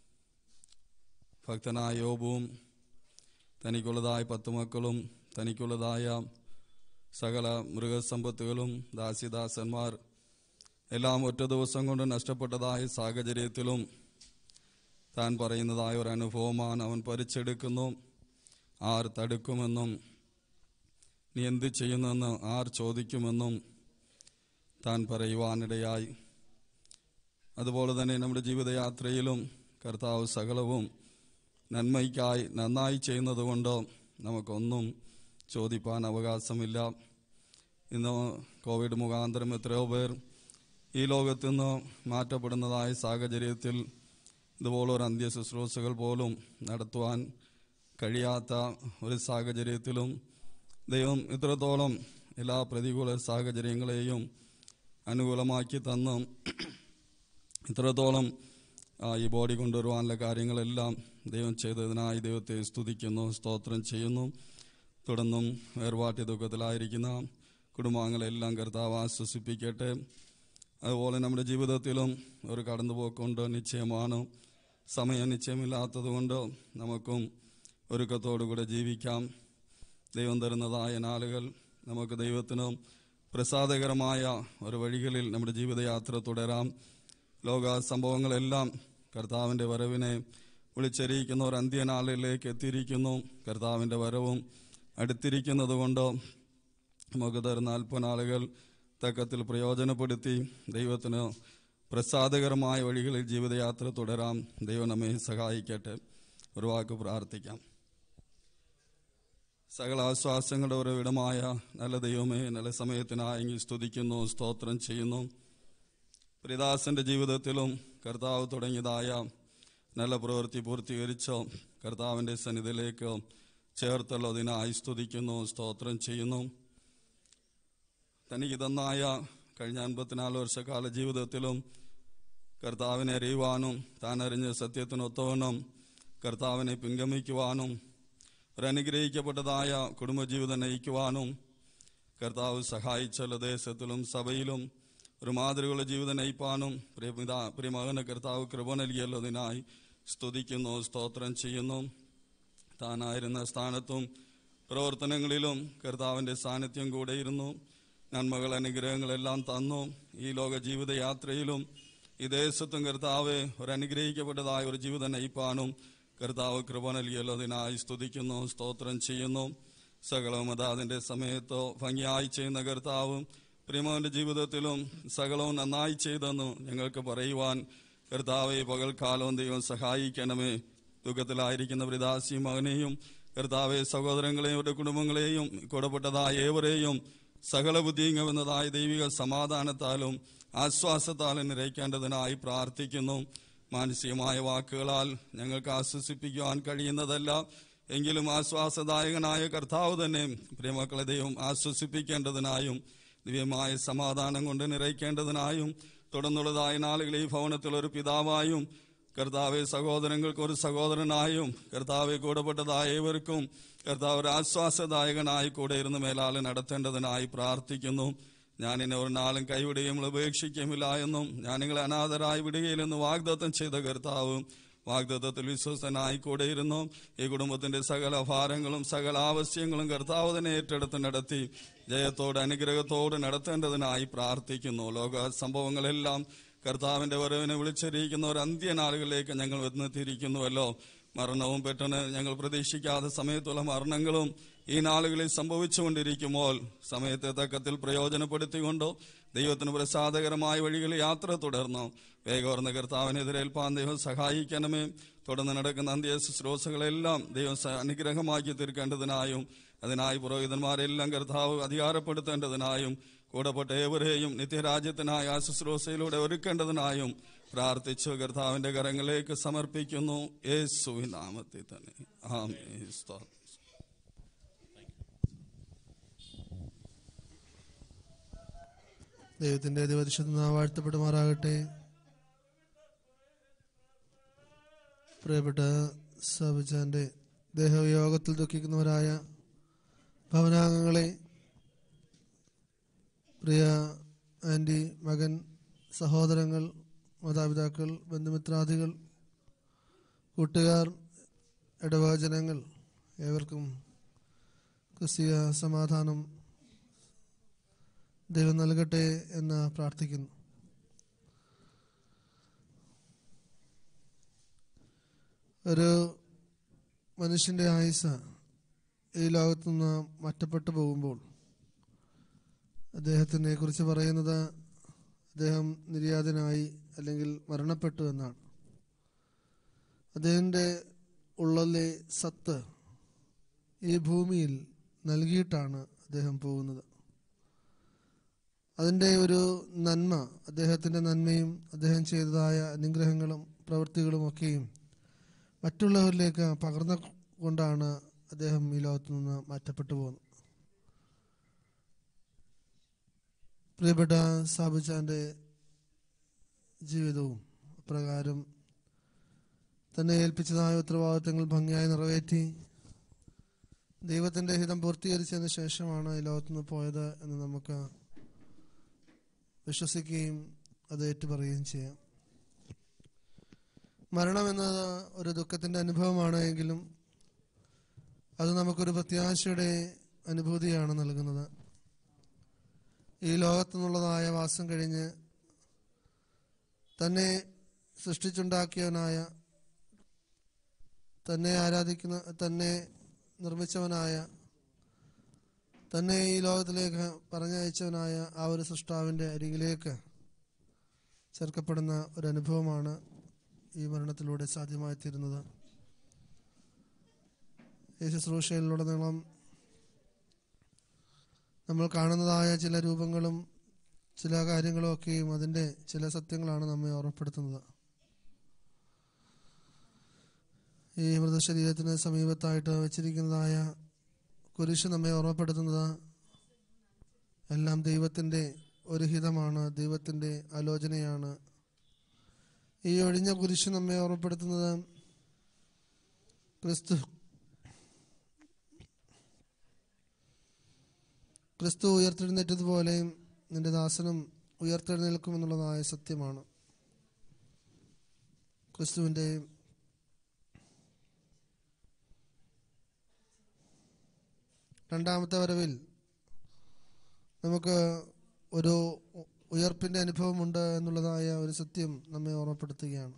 ഭക്തനായ യോബുവും തനിക്കുള്ളതായ 10 മക്കളും തനിക്കുള്ളതായ സകല മൃഗസമ്പത്തുകളും ദാസിദാസന്മാർ എല്ലാം ഒറ്റ ദിവസം കൊണ്ട് നഷ്ടപ്പെട്ടതായ സാഹചര്യത്തിലും താൻ പറയുന്നതായ ഒരു അനുഭവമാണ്. അവൻ പരിച്ചെടുക്കുന്നു, ആർ തടുക്കുമെന്നും നീ എന്ത് ചെയ്യുന്നെന്ന് ആർ ചോദിക്കുമെന്നും താൻ പറയുവാനിടയായി. അതുപോലെ തന്നെ നമ്മുടെ ജീവിതയാത്രയിലും കർത്താവ് സകലവും നന്മയ്ക്കായി നന്നായി ചെയ്യുന്നത് കൊണ്ട് നമുക്കൊന്നും ചോദിപ്പാൻ അവകാശമില്ല. ഇന്ന് കോവിഡ് മുഖാന്തരം എത്രയോ പേർ ഈ ലോകത്തു നിന്ന് മാറ്റപ്പെടുന്നതായ സാഹചര്യത്തിൽ ഇതുപോലൊരു അന്ത്യ ശുശ്രൂഷകൾ പോലും നടത്തുവാൻ കഴിയാത്ത ഒരു സാഹചര്യത്തിലും ദൈവം ഇത്രത്തോളം എല്ലാ പ്രതികൂല സാഹചര്യങ്ങളെയും അനുകൂലമാക്കി തന്ന് ഇത്രത്തോളം ഈ ബോഡി കൊണ്ടുവരുവാനുള്ള കാര്യങ്ങളെല്ലാം ദൈവം ചെയ്തതിനായി ദൈവത്തെ സ്തുതിക്കുന്നു, സ്തോത്രം ചെയ്യുന്നു. തുടർന്നും വേർപാട്ടി ദുഃഖത്തിലായിരിക്കുന്ന കുടുംബാംഗങ്ങളെല്ലാം കർത്താവ് ആശ്വസിപ്പിക്കട്ടെ. അതുപോലെ നമ്മുടെ ജീവിതത്തിലും ഒരു കടന്നുപോക്കുണ്ട്, നിശ്ചയമാണ്. സമയം നിശ്ചയമില്ലാത്തത് കൊണ്ട് നമുക്കും ഒരുക്കത്തോടുകൂടെ ജീവിക്കാം. ദൈവം തരുന്നതായ നാളുകൾ നമുക്ക് ദൈവത്തിന് പ്രസാദകരമായ ഒരു വഴികളിൽ നമ്മുടെ ജീവിതയാത്ര തുടരാം. ലോക സംഭവങ്ങളെല്ലാം കർത്താവിൻ്റെ വരവിനെ വിളിച്ചറിയിക്കുന്ന ഒരു അന്ത്യനാളിലേക്ക് എത്തിയിരിക്കുന്നു. കർത്താവിൻ്റെ വരവും അടുത്തിരിക്കുന്നത് കൊണ്ട് നമുക്ക് തരുന്ന അല്പനാളുകൾ തക്കത്തിൽ പ്രയോജനപ്പെടുത്തി ദൈവത്തിന് പ്രസാദകരമായ വഴികളിൽ ജീവിതയാത്ര തുടരാം. ദൈവം നമ്മെ സഹായിക്കട്ടെ. ഒരു വാക്ക് പ്രാർത്ഥിക്കാം. സകല ആശ്വാസങ്ങളുടെ ഉറവിടമായ നല്ല ദൈവമേ, നല്ല സമയത്തിനായെങ്കിൽ സ്തുതിക്കുന്നു, സ്തോത്രം ചെയ്യുന്നു. പ്രിയദാസന്റെ ജീവിതത്തിലും കർത്താവ് തുടങ്ങിയതായ നല്ല പ്രവൃത്തി പൂർത്തീകരിച്ചോ കർത്താവിൻ്റെ സന്നിധിയിലേക്ക് ചേർത്തുള്ളതിനായി സ്തുതിക്കുന്നു, സ്തോത്രം ചെയ്യുന്നു. തനിക്ക് തന്നായ കഴിഞ്ഞ 54 വർഷക്കാല ജീവിതത്തിലും കർത്താവിനെ അറിയുവാനും താൻ അറിഞ്ഞ സത്യത്തിനൊത്തവണ്ണം കർത്താവിനെ പിൻഗമിക്കുവാനും ഒരനുഗ്രഹിക്കപ്പെട്ടതായ കുടുംബജീവിതം നയിക്കുവാനും കർത്താവ് സഹായിച്ചുള്ള ദേശത്തിലും സഭയിലും ഒരു മാതൃകയുള്ള ജീവിതം നയിപ്പാനും പ്രിയമകന് കർത്താവ് കൃപ നൽകിയുള്ളതിനായി സ്തുതിക്കുന്നു, സ്തോത്രം ചെയ്യുന്നു. താനായിരുന്ന സ്ഥാനത്തും പ്രവർത്തനങ്ങളിലും കർത്താവിൻ്റെ സാന്നിധ്യം കൂടെയിരുന്നു. നന്മകൾ അനുഗ്രഹങ്ങളെല്ലാം തന്നു. ഈ ലോക ജീവിതയാത്രയിലും ഈ ദേശത്തും കർത്താവ് ഒരു അനുഗ്രഹിക്കപ്പെട്ടതായ ഒരു ജീവിതം നയിപ്പാനും കർത്താവ് കൃപ നൽകിയുള്ളതിനായി സ്തുതിക്കുന്നു, സ്തോത്രം ചെയ്യുന്നു. സകലവും അതാതിൻ്റെ സമയത്തോ ഭംഗിയായി ചെയ്യുന്ന കർത്താവും പ്രിയമോന്റെ ജീവിതത്തിലും സകലവും നന്നായി ചെയ്തെന്ന് ഞങ്ങൾക്ക് പറയുവാൻ കർത്താവെ പകൽക്കാലവും ദൈവം സഹായിക്കണമേ. ദുഃഖത്തിലായിരിക്കുന്ന വൃദാസി മകനെയും കർത്താവെ സഹോദരങ്ങളെയും അവരുടെ കുടുംബങ്ങളെയും കൂടപ്പെട്ടതായ ഏവരെയും സകല ബുദ്ധിയുമെന്നതായ ദൈവിക സമാധാനത്താലും ആശ്വാസത്താലും നിറയ്ക്കേണ്ടതിനായി പ്രാർത്ഥിക്കുന്നു. മാനസികമായ വാക്കുകളാൽ ഞങ്ങൾക്ക് ആശ്വസിപ്പിക്കുവാൻ കഴിയുന്നതല്ല, എങ്കിലും ആശ്വാസദായകനായ കർത്താവ് തന്നെ പ്രിയമക്കളെ ദൈവം ആശ്വസിപ്പിക്കേണ്ടതിനായും ദിവ്യമായ സമാധാനം കൊണ്ട് നിറയ്ക്കേണ്ടതിനായും തുടർന്നുള്ളതായ നാളുകളിൽ ഈ ഭവനത്തിൽ ഒരു പിതാവായും കർത്താവെ സഹോദരങ്ങൾക്ക് ഒരു സഹോദരനായും കർത്താവെ കൂടപ്പെട്ടതായ ഏവർക്കും കർത്താവ് ഒരു ആശ്വാസദായകനായി കൂടെ ഇരുന്ന് മേലാൽ നടത്തേണ്ടതിനായി പ്രാർത്ഥിക്കുന്നു. ഞാനിനെ ഒരു നാളും കൈവിടുകയും ഉപേക്ഷിക്കുമില്ല എന്നും ഞാൻ നിങ്ങളെ അനാഥരായി വിടുകയില്ലെന്ന് വാഗ്ദത്തം ചെയ്ത കർത്താവ് വാഗ്ദത്തത്തിൽ വിശ്വസ്തനായി കൂടെ ഇരുന്നു. ഈ കുടുംബത്തിന്റെ സകല ഭാരങ്ങളും സകല ആവശ്യങ്ങളും കർത്താവ് തന്നെ ഏറ്റെടുത്ത് നടത്തി ജയത്തോട് അനുഗ്രഹത്തോട് നടത്തേണ്ടതിനായി പ്രാർത്ഥിക്കുന്നു. ലോക സംഭവങ്ങളെല്ലാം കർത്താവിന്റെ വരവിനെ വിളിച്ചറിയിക്കുന്ന ഒരു അന്ത്യനാളുകളിലേക്ക് ഞങ്ങൾ എത്തിയിരിക്കുന്നുവല്ലോ. മരണവും പെട്ടെന്ന് ഞങ്ങൾ പ്രതീക്ഷിക്കാത്ത സമയത്തുള്ള മരണങ്ങളും ഈ നാളുകളിൽ സംഭവിച്ചുകൊണ്ടിരിക്കുമ്പോൾ സമയത്തെ തക്കത്തിൽ പ്രയോജനപ്പെടുത്തിക്കൊണ്ടോ ദൈവത്തിന് പ്രസാദകരമായ വഴികളിൽ യാത്ര തുടർന്നു. വേഗോർന്ന കർത്താവിനെതിരേൽപ്പാൻ ദൈവം സഹായിക്കണമേ. തുടർന്ന് നടക്കുന്ന അന്ത്യ ശുശ്രൂഷകളെല്ലാം ദൈവം അനുഗ്രഹമാക്കി തീർക്കേണ്ടതിനായും അതിനായി പുരോഹിതന്മാരെല്ലാം കർത്താവ് അധികാരപ്പെടുത്തേണ്ടതിനായും കൂടപ്പെട്ട ഏവരെയും നിത്യരാജ്യത്തിനായി ആ ശുശ്രൂഷയിലൂടെ ഒരുക്കേണ്ടതിനായും പ്രാർത്ഥിച്ചു കർത്താവിന്റെ കരങ്ങളിലേക്ക് സമർപ്പിക്കുന്നു. യേശുവിൻ നാമത്തിൽ തന്നെ ആമേൻ. ദൈവത്തിന്റെ അതിപരിശുദ്ധ നാമം വാഴ്ത്തപ്പെടുമാറാകട്ടെ. പ്രിയപ്പെട്ട സബിച്ചാന്റെ ദേഹവിയോഗത്തിൽ ദുഃഖിക്കുന്നവരായ ഭവനാംഗങ്ങളെ, പ്രിയ ആൻറ്റി, മകൻ, സഹോദരങ്ങൾ, മാതാപിതാക്കൾ, ബന്ധുമിത്രാദികൾ, കൂട്ടുകാർ, ഇടവജനങ്ങൾ ഏവർക്കും ക്രിസ്തീയ സമാധാനം ദൈവം നൽകട്ടെ എന്ന് പ്രാർത്ഥിക്കുന്നു. ഒരു മനുഷ്യൻ്റെ ആയുസ് ഈ ലോകത്തുനിന്ന് മറ്റപ്പെട്ടു പോകുമ്പോൾ അദ്ദേഹത്തിനെ കുറിച്ച് പറയുന്നത് അദ്ദേഹം നിര്യാതനായി അല്ലെങ്കിൽ മരണപ്പെട്ടു എന്നാണ്. അദ്ദേഹത്തിൻ്റെ ഉള്ളിലെ സത്ത് ഈ ഭൂമിയിൽ നൽകിയിട്ടാണ് അദ്ദേഹം പോകുന്നത്. അതിൻ്റെ ഒരു നന്മ, അദ്ദേഹത്തിൻ്റെ നന്മയും അദ്ദേഹം ചെയ്തതായ അനുഗ്രഹങ്ങളും പ്രവൃത്തികളും ഒക്കെയും മറ്റുള്ളവരിലേക്ക് പകർന്നു കൊണ്ടാണ് അദ്ദേഹം ഈ ലോകത്തു നിന്ന് മാറ്റപ്പെട്ടു പോകുന്നത്. പ്രിയപ്പെട്ട സാബുച്ചാൻ്റെ ജീവിതവും അപ്രകാരം തന്നെ ഏൽപ്പിച്ചതായ ഉത്തരവാദിത്തങ്ങൾ ഭംഗിയായി നിറവേറ്റി ദൈവത്തിൻ്റെ ഹിതം പൂർത്തീകരിച്ചതിന് ശേഷമാണ് ഈ ലോകത്തുനിന്ന് പോയത് എന്ന് നമുക്ക് വിശ്വസിക്കുകയും അത് ഏറ്റുപറയുകയും ചെയ്യാം. മരണം എന്നത് ഒരു ദുഃഖത്തിൻ്റെ അനുഭവമാണ് എങ്കിലും അത് നമുക്കൊരു പ്രത്യാശയുടെ അനുഭൂതിയാണ് നൽകുന്നത്. ഈ ലോകത്തു നിന്നുള്ളതായ വാസം കഴിഞ്ഞ് തന്നെ സൃഷ്ടിച്ചുണ്ടാക്കിയവനായ, തന്നെ ആരാധിക്കുന്ന, തന്നെ നിർമ്മിച്ചവനായ, തന്നെ ഈ ലോകത്തിലേക്ക് പറഞ്ഞയച്ചവനായ ആ ഒരു സൃഷ്ടാവിൻ്റെ അരികിലേക്ക് ചേർക്കപ്പെടുന്ന ഒരു അനുഭവമാണ് ഈ മരണത്തിലൂടെ സാധ്യമായിത്തീരുന്നത്. ഈ ശുശ്രൂഷയിലുടനീളം നമ്മൾ കാണുന്നതായ ചില രൂപങ്ങളും ചില കാര്യങ്ങളും ഒക്കെയും അതിൻ്റെ ചില സത്യങ്ങളാണ് നമ്മെ ഓർമ്മപ്പെടുത്തുന്നത്. ഈ മൃതശരീരത്തിന് സമീപത്തായിട്ട് വെച്ചിരിക്കുന്നതായ കുരിശ് നമ്മെ ഓർമ്മപ്പെടുത്തുന്നത് എല്ലാം ദൈവത്തിൻ്റെ ഒരു ഹിതമാണ്, ദൈവത്തിൻ്റെ ആലോചനയാണ്. ഈ ഒഴിഞ്ഞ കുരിശ് നമ്മെ ഓർമ്മപ്പെടുത്തുന്നത് ക്രിസ്തു ഉയർത്തെഴുന്നേറ്റതുപോലെ നിന്റെ ദാസനും ഉയർത്തെഴുന്നേൽക്കുമെന്നുള്ളതായ സത്യമാണ്. ക്രിസ്തുവിൻ്റെ രണ്ടാമത്തെ വരവിൽ നമുക്ക് ഒരു ഉയർപ്പിൻ്റെ അനുഭവമുണ്ട് എന്നുള്ളതായ ഒരു സത്യം നമ്മെ ഓർമ്മപ്പെടുത്തുകയാണ്.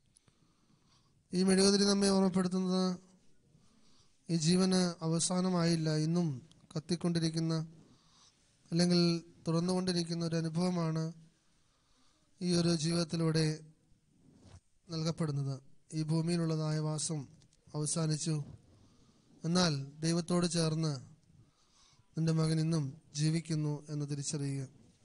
ഈ മെഴുകുതിരി നമ്മെ ഓർമ്മപ്പെടുത്തുന്നത് ഈ ജീവന് അവസാനമായില്ല, ഇന്നും കത്തിക്കൊണ്ടിരിക്കുന്ന അല്ലെങ്കിൽ തുറന്നുകൊണ്ടിരിക്കുന്ന ഒരു അനുഭവമാണ് ഈ ഒരു ജീവിതത്തിലൂടെ നൽകപ്പെടുന്നത്. ഈ ഭൂമിയിലുള്ളതായ വാസം അവസാനിച്ചു, എന്നാൽ ദൈവത്തോട് ചേർന്ന് നിന്റെ മകൻ ഇന്നും ജീവിക്കുന്നു എന്ന് തിരിച്ചറിയുക.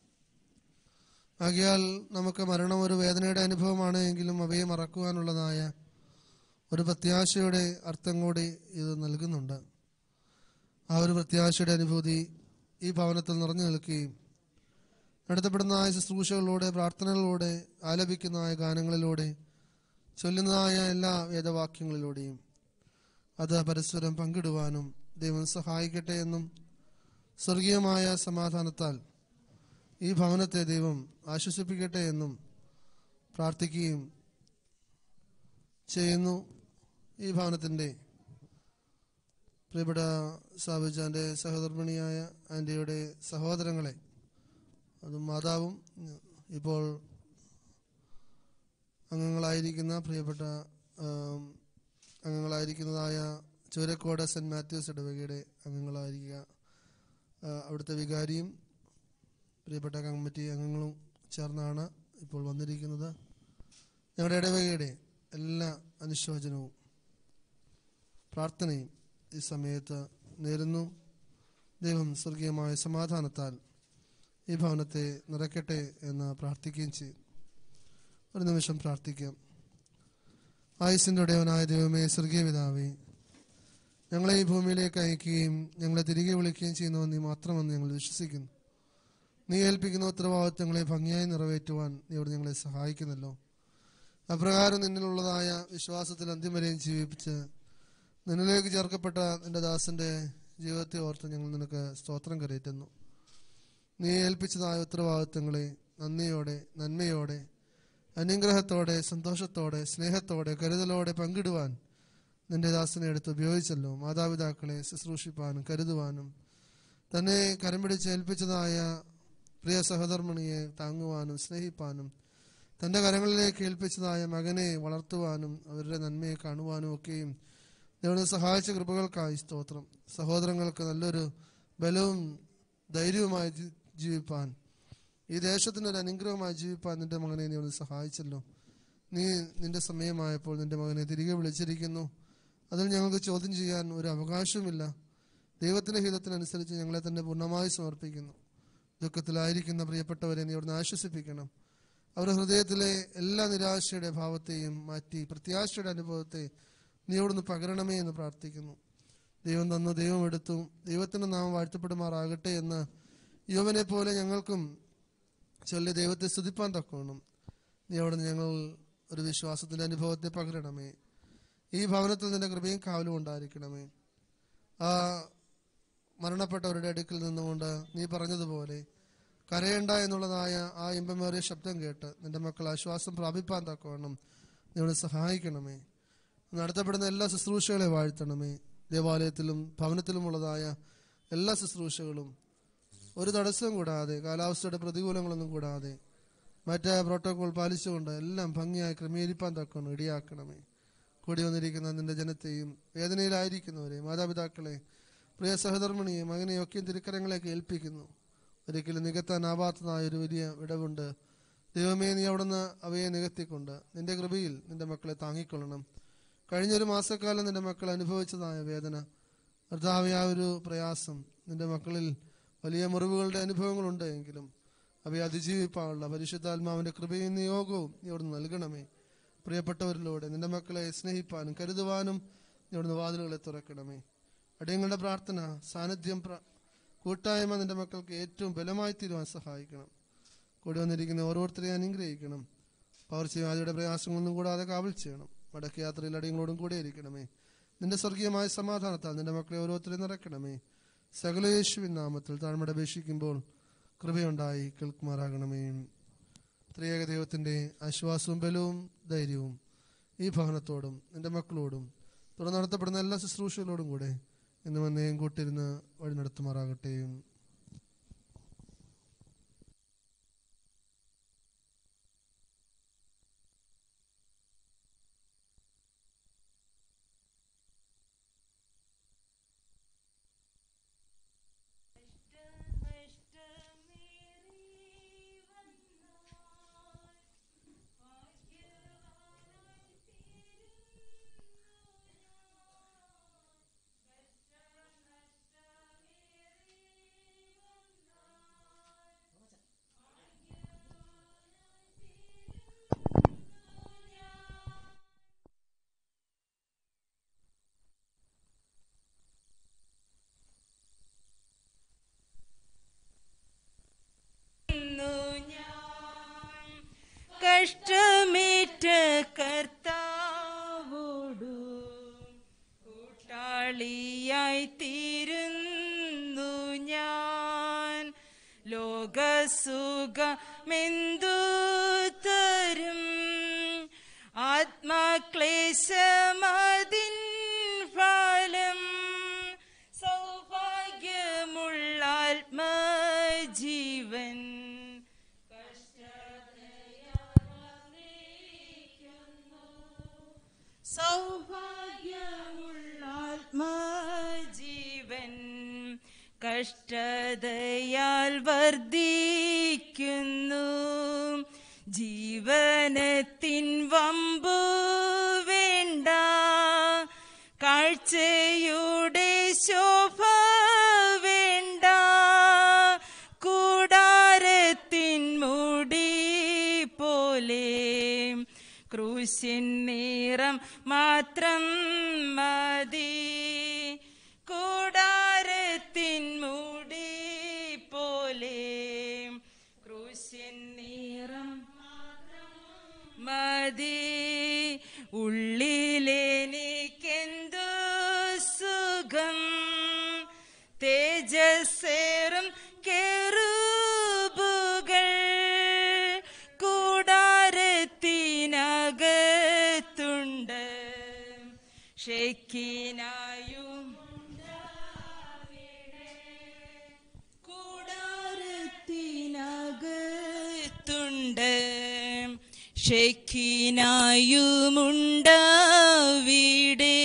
ആകയാൽ നമുക്ക് മരണം ഒരു വേദനയുടെ അനുഭവമാണ് എങ്കിലും അവയെ മറക്കുവാനുള്ളതായ ഒരു പ്രത്യാശയുടെ അർത്ഥം കൂടി ഇത് നൽകുന്നുണ്ട്. ആ ഒരു പ്രത്യാശയുടെ അനുഭൂതി ഈ ഭവനത്തിൽ നിറഞ്ഞു നിൽക്കുകയും നടത്തപ്പെടുന്നതായ ശുശ്രൂഷകളിലൂടെ, പ്രാർത്ഥനകളിലൂടെ, ആലപിക്കുന്നതായ ഗാനങ്ങളിലൂടെ, ചൊല്ലുന്നതായ എല്ലാ വേദവാക്യങ്ങളിലൂടെയും അത് പരസ്പരം പങ്കിടുവാനും ദൈവം സഹായിക്കട്ടെ എന്നും സ്വർഗീയമായ സമാധാനത്താൽ ഈ ഭവനത്തെ ദൈവം ആശ്വസിപ്പിക്കട്ടെ എന്നും പ്രാർത്ഥിക്കുകയും ചെയ്യുന്നു. ഈ ഭവനത്തിൻ്റെ പ്രിയപ്പെട്ട സാബുജാൻ്റെ സഹധർമ്മിണിയായ ആൻറ്റിയുടെ സഹോദരങ്ങളെ, അതും മാതാവും ഇപ്പോൾ അംഗങ്ങളായിരിക്കുന്ന പ്രിയപ്പെട്ട അംഗങ്ങളായിരിക്കുന്നതായ ചൂരക്കോട് സെൻറ്റ് മാത്യൂസ് ഇടവകയുടെ അംഗങ്ങളായിരിക്കുക, അവിടുത്തെ വികാരിയും പ്രിയപ്പെട്ട കമ്മിറ്റി അംഗങ്ങളും ചേർന്നാണ് ഇപ്പോൾ വന്നിരിക്കുന്നത്. ഞങ്ങളുടെ ഇടവകയുടെ എല്ലാ അനുശോചനവും പ്രാർത്ഥനയും ഈ സമയത്ത് നേരുന്നു. ദൈവം സ്വർഗീയമായ സമാധാനത്താൽ ഈ ഭവനത്തെ നിറയ്ക്കട്ടെ എന്ന് പ്രാർത്ഥിക്കുകയും ചെയ്യും. ഒരു നിമിഷം പ്രാർത്ഥിക്കാം. ആയുസ്സിൻ്റെ ഉടയവനായ ദൈവമേ, സ്വർഗീയ പിതാവേ, ഞങ്ങളെ ഈ ഭൂമിയിലേക്ക് അയക്കുകയും ഞങ്ങളെ തിരികെ വിളിക്കുകയും ചെയ്യുന്നവൻ നീ മാത്രമെന്ന് ഞങ്ങൾ വിശ്വസിക്കുന്നു. നീ ഏൽപ്പിക്കുന്ന ഉത്തരവാദിത്വങ്ങളെ ഭംഗിയായി നിറവേറ്റുവാൻ നീ ഇവിടെ ഞങ്ങളെ സഹായിക്കുന്നല്ലോ. അപ്രകാരം നിന്നിലുള്ളതായ വിശ്വാസത്തിൽ അന്ത്യം വരെയും ജീവിപ്പിച്ച് നിന്നിലേക്ക് ചേർക്കപ്പെട്ട നിന്റെ ദാസന്റെ ജീവിതത്തെ ഓർത്ത് ഞങ്ങൾ നിനക്ക് സ്തോത്രം കരയറ്റുന്നു. നീ ഏൽപ്പിച്ചതായ ഉത്തരവാദിത്വങ്ങളെ നന്ദിയോടെ, നന്മയോടെ, അനുഗ്രഹത്തോടെ, സന്തോഷത്തോടെ, സ്നേഹത്തോടെ, കരുതലോടെ പങ്കിടുവാൻ നിന്റെ ദാസനെ എടുത്ത് ഉപയോഗിച്ചല്ലോ. മാതാപിതാക്കളെ ശുശ്രൂഷിപ്പാനും കരുതുവാനും തന്നെ കരം പിടിച്ച് ഏൽപ്പിച്ചതായ പ്രിയ സഹധർമ്മിണിയെ താങ്ങുവാനും സ്നേഹിപ്പാനും തൻ്റെ കരങ്ങളിലേക്ക് ഏൽപ്പിച്ചതായ മകനെ വളർത്തുവാനും അവരുടെ നന്മയെ കാണുവാനും ഒക്കെയും ദൈവം സഹായിച്ച കൃപകൾക്കായി സ്തോത്രം. സഹോദരങ്ങൾക്ക് നല്ലൊരു ബലവും ധൈര്യവുമായി ജീവിപ്പാൻ, ഈ ദേശത്തിനൊരു അനുഗ്രഹമായി ജീവിപ്പാൻ നിന്റെ മകനെ നീ ഒന്ന് സഹായിച്ചല്ലോ. നീ നിന്റെ സമയമായപ്പോൾ നിന്റെ മകനെ തിരികെ വിളിച്ചിരിക്കുന്നു. അതിൽ ഞങ്ങൾക്ക് ചോദ്യം ചെയ്യാൻ ഒരു അവകാശവുമില്ല. ദൈവത്തിൻ്റെ ഹിതത്തിനനുസരിച്ച് ഞങ്ങളെ തന്നെ പൂർണ്ണമായി സമർപ്പിക്കുന്നു. ദുഃഖത്തിലായിരിക്കുന്ന പ്രിയപ്പെട്ടവരെ നീ അവിടുന്ന് ആശ്വസിപ്പിക്കണം. അവരുടെ ഹൃദയത്തിലെ എല്ലാ നിരാശയുടെ ഭാവത്തെയും മാറ്റി പ്രത്യാശയുടെ അനുഭവത്തെ നീ അവിടുന്ന് പകരണമേ എന്ന് പ്രാർത്ഥിക്കുന്നു. ദൈവം തന്നു, ദൈവം എടുത്തു, ദൈവത്തിൻ്റെ നാമം വാഴ്ത്തപ്പെടുമാറാകട്ടെ എന്ന് യോവനെ പോലെ ഞങ്ങൾക്കും ചൊല്ലി ദൈവത്തെ സ്തുതിപ്പാൻ തക്കവണ്ണം നീ അവിടുന്ന് ഞങ്ങൾ ഒരു വിശ്വാസത്തിൻ്റെ അനുഭവത്തെ പകരണമേ. ഈ ഭവനത്തിൽ നിന്റെ കൃപയും കാവലും ഉണ്ടായിരിക്കണമേ. ആ മരണപ്പെട്ടവരുടെ അടുക്കിൽ നിന്നുകൊണ്ട് നീ പറഞ്ഞതുപോലെ കരയണ്ട എന്നുള്ളതായ ആ ഇമ്പമേറിയ ശബ്ദം കേട്ട് നിന്റെ മക്കൾ ആശ്വാസം പ്രാപിപ്പാൻ തക്കവണ്ണം നീ അവിടെ സഹായിക്കണമേ. നടത്തപ്പെടുന്ന എല്ലാ ശുശ്രൂഷകളെ വാഴ്ത്തണമേ. ദേവാലയത്തിലും ഭവനത്തിലുമുള്ളതായ എല്ലാ ശുശ്രൂഷകളും ഒരു തടസ്സവും കൂടാതെ, കാലാവസ്ഥയുടെ പ്രതികൂലങ്ങളൊന്നും കൂടാതെ, മറ്റേ പ്രോട്ടോകോൾ പാലിച്ചുകൊണ്ട് എല്ലാം ഭംഗിയായി ക്രമീകരിപ്പാൻ തക്കണം ഇടിയാക്കണമേ. കൂടി വന്നിരിക്കുന്ന നിന്റെ ജനത്തെയും വേദനയിലായിരിക്കുന്നവരെ, മാതാപിതാക്കളെ, പ്രിയ സഹധർമ്മിണിയെ, മകനെയും ഒക്കെയും തിരുക്കരങ്ങളേക്ക് ഏൽപ്പിക്കുന്നു. ഒരിക്കലും നികത്താനാവാത്തതായ ഒരു വലിയ വിടവുണ്ട്. ദൈവമേ, നീ അവിടുന്ന് അവയെ നികത്തിക്കൊണ്ട് നിന്റെ കൃപയിൽ നിന്റെ മക്കളെ താങ്ങിക്കൊള്ളണം. കഴിഞ്ഞൊരു മാസക്കാലം നിന്റെ മക്കൾ അനുഭവിച്ചതായ വേദന, കർത്താവേ, ഒരു പ്രയാസം, നിന്റെ മക്കളിൽ വലിയ മുറിവുകളുടെ അനുഭവങ്ങളുണ്ട് എങ്കിലും അവയെ അതിജീവിപ്പാനുള്ള പരിശുദ്ധാത്മാവിന്റെ കൃപയും നിയോഗവും നീ അവിടുന്ന് നൽകണമേ. പ്രിയപ്പെട്ടവരിലൂടെ നിന്റെ മക്കളെ സ്നേഹിപ്പാനും കരുതുവാനും നീ അവിടുന്ന് വാതിലുകളെ തുറക്കണമേ. അടിയങ്ങളുടെ പ്രാർത്ഥന, സാന്നിധ്യം, കൂട്ടായ്മ നിന്റെ മക്കൾക്ക് ഏറ്റവും ബലമായി തീരുവാൻ സഹായിക്കണം. കൂടി വന്നിരിക്കുന്ന ഓരോരുത്തരെയും അനുഗ്രഹിക്കണം. പകർച്ചവ്യാധിയുടെ പ്രയാസങ്ങളൊന്നും കൂടാതെ കാവൽ ചെയ്യണം. മടക്ക യാത്രയിൽ അടിയങ്ങളോടും കൂടെ ഇരിക്കണമേ. നിന്റെ സ്വർഗീയമായ സമാധാനത്താൽ നിന്റെ മക്കളെ ഓരോരുത്തരെയും നിറയ്ക്കണമേ. സകല യേശുവിൻ നാമത്തിൽ താഴ്മയുടെ അപേക്ഷിക്കുമ്പോൾ കൃപയുണ്ടായി കേൾക്കുമാറാകണമേ. ത്രിയേക ദൈവത്തിൻ്റെ ആശ്വാസവും ബലവും ധൈര്യവും ഈ ഭവനത്തോടും നിന്റെ മക്കളോടും തുടർന്ന് നടത്തപ്പെടുന്ന എല്ലാ ശുശ്രൂഷകളോടും കൂടെ ഇന്നും എന്നേയും കൂട്ടിരുന്ന് വഴി നടത്തുമാറാകട്ടെ. കഷ്ടമേറ്റ കർത്താവോടു കൂട്ടാളിയായി തീരുന്നു ഞാൻ. ലോകസുഖമെന്തു തരും ആത്മാക്ലേശമതിൻ ഫലം. സൗഭാഗ്യമുള്ള ആത്മജീവൻ സൗഭാഗ്യമുള്ള ആത്മജീവൻ കഷ്ടതയാൽ വർദ്ധിക്കുന്നു. ജീവനത്തിൻ വമ്പു വേണ്ട, കാഴ്ചയുടെ ശോഭ വേണ്ട, കൂടാരത്തിൻ മുടി പോലെ ക്രൂശിൻ നിറം മാത്രം മതി. കൂടാരത്തിൻ മുടി പോലെ ക്രൂശിൻ നിറം മതി. ഉള്ളിലെനിക്കെന്തു സുഖം, തേജസ്സേറും കെറൂബുകൾ കൂടാരത്തിനകത്തുണ്ട്. ഷെക്കിനായും കൂടാരത്തിനകത്തുണ്ട്, ഷെക്കിനായുമുണ്ടവിടെ.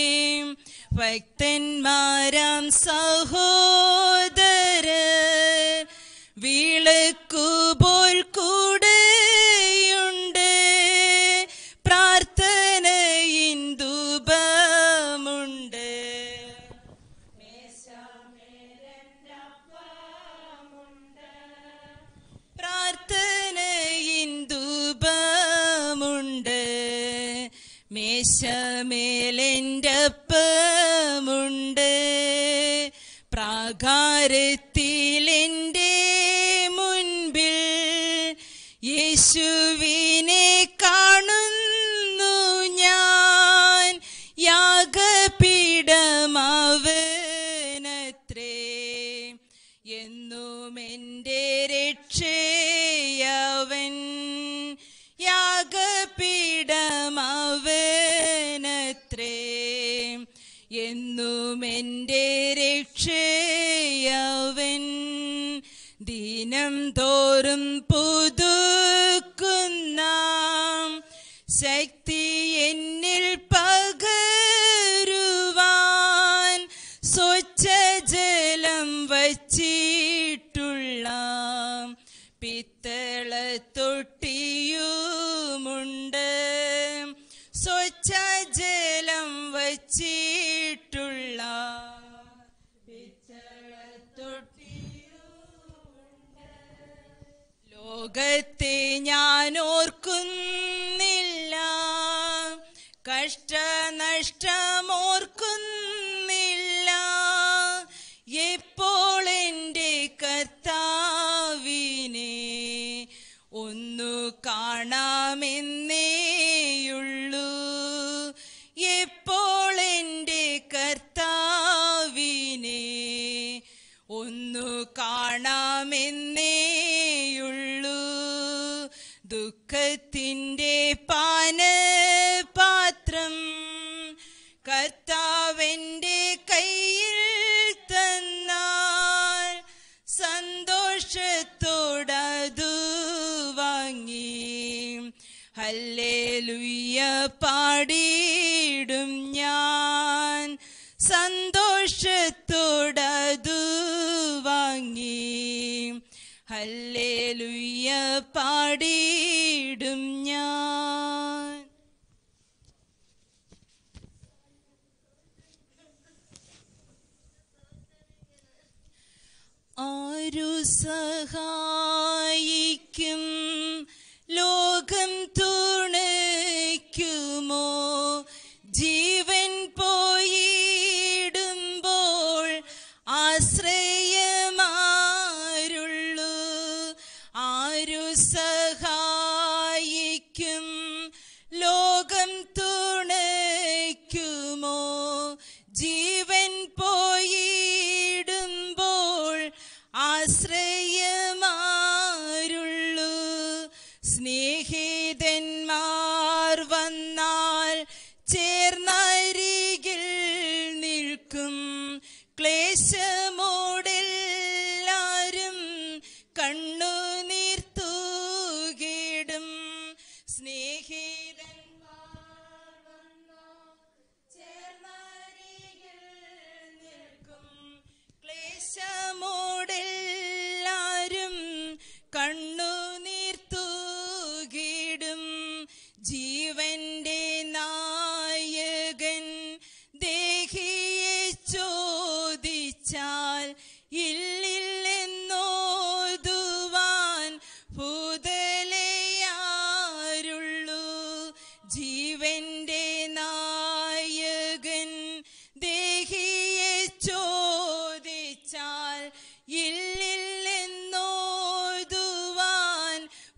ഭക്തന്മാരാം സഹോദരർ വിളക്കുപോൽ കൂടെയുണ്ട്. പ്രാർത്ഥനയിൻ ധൂപമുണ്ട്. പ്രാർത്ഥനയിൻ ധൂപമുണ്ട്. മേശമേലെൻ്റപ്പമുണ്ട്. പ്രാകാരത്തിലെൻ്റെ മുൻപിൽ യേശുവിനെ കാണുന്നു ഞാൻ. യാഗപീഠമവനത്രേ എന്നും എൻ്റെ രക്ഷയവൻ. യാഗപീഠമവനത്രേ എന്നും എൻ്റെ രക്ഷയവൻ. ദിനം തോറും പുതുക്കുന്ന ശക്തി എന്നിൽ പകരുവാൻ സ്വച്ഛജലം വച്ചിട്ടുള്ള പിത്തളത്തൊട്ടിയുമുണ്ട്. സ്വച്ഛജലം വച്ചിട്ടുള്ള പിത്തളത്തൊട്ടിയുമുണ്ട്. ലോകത്തെ ഞാൻ ഓർക്കുന്നില്ല, കഷ്ടനഷ്ടമോർക്കുന്നില്ല. എപ്പോൾ എൻ്റെ കർത്താവിനെ ഒന്നു കാണാമെന്നേയുള്ളൂ. എപ്പോൾ എൻ്റെ കർത്താവിനെ ഒന്നു കാണാമെന്നേയുള്ളൂ. ദുഃഖത്തിൻ്റെ പാനപാത്രം കർത്താവിൻ്റെ കയ്യിൽ തന്നാൽ സന്തോഷത്തോടതു വാങ്ങി ഹല്ലേലൂയ പാടിയിടും ഞാൻ. സന്തോഷത്തോടതു വാങ്ങി ഹല്ലേലൂയ പാടിയിടും ഞാൻ. ആരു സഹായിക്കും, ലോകം തുണയ്ക്കുമോ? ജീവൻ പോയിടുമ്പോൾ ആശ്രയമാരുള്ളൂ. ആരു സഹായിക്കും, ലോകം തുണയ്ക്കുമോ? ജീവൻ പോയിടുമ്പോൾ ആശ്രയമാരുള്ളൂ. സ്നേഹിതന്മാർ വന്നാൽ ചേർന്നരികിൽ നിൽക്കും. ക്ലേശമോടെല്ലാരും കണ്ണുനീർ തൂകിടും. സ്നേഹിതന്മാർ വന്നാൽ ചേർന്നരികിൽ നിൽക്കും. ക്ലേശമോടെല്ലാരും ചോദിച്ചാൽ ഇല്ലില്ലെന്നോതുവാൻ ഭൂതലയാരുള്ളൂ. ജീവന്റെ നായകൻ ദേഹിയെ ചോദിച്ചാൽ ഇല്ലില്ലെന്നോതുവാൻ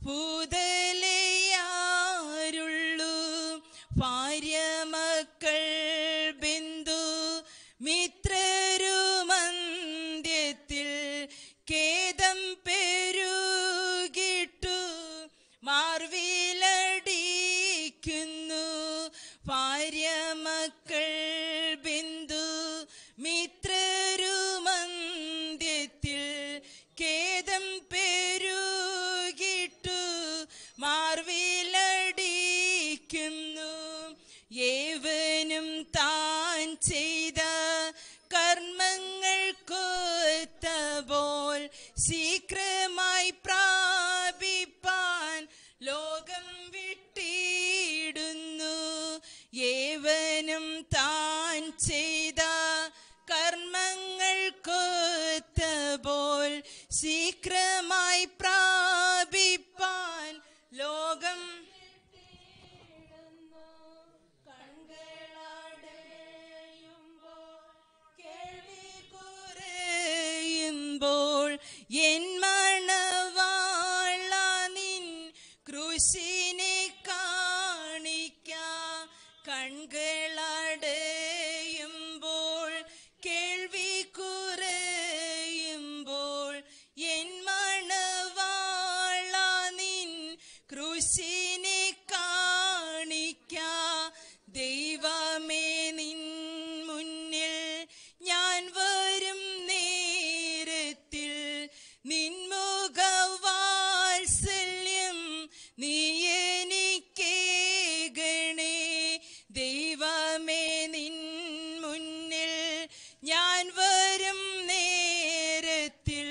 ഭൂതലയാരുള്ളൂ. ഭാര്യ മക്കൾ ബന്ധു മിത്രരുമന്ത്യത്തിൽ ഖേദം പെരുകിട്ടു മാർവിലടിക്കുന്നു. ഭാര്യ മക്കൾ ബന്ധു മിത്രരുമന്ത്യത്തിൽ ഖേദം പെരുകിട്ടു മാർവിലടിക്കുന്നു. ഏവനും താൻ ചെയ്ത കർമ്മങ്ങൾക്കൊത്തപോൽ ശീഘ്രമായി പ്രാപിപ്പാൻ ലോകം വിട്ടിടുന്നു. ഏവനും താൻ ചെയ്ത കർമ്മങ്ങൾക്കൊത്തപോൽ ശീഘ്രമായി പ്രാപിപ്പാൻ ലോകം എൻ മണവാള നിൻ ക്രൂശിനെ കാണിക്ക. കൺകളടയുമ്പോൾ കേൾവി കുറയുമ്പോൾ എൻ മണവാള നിൻ ക്രൂശിനെ കാണിക്ക. ദൈവമേ നിൻ മുന്നിൽ ഞാൻ വരും നേരത്തിൽ നിൻമുഖവാത്സല്യം നീ എനിക്കേകണേ. ദൈവമേ നിൻ മുന്നിൽ ഞാൻ വരും നേരത്തിൽ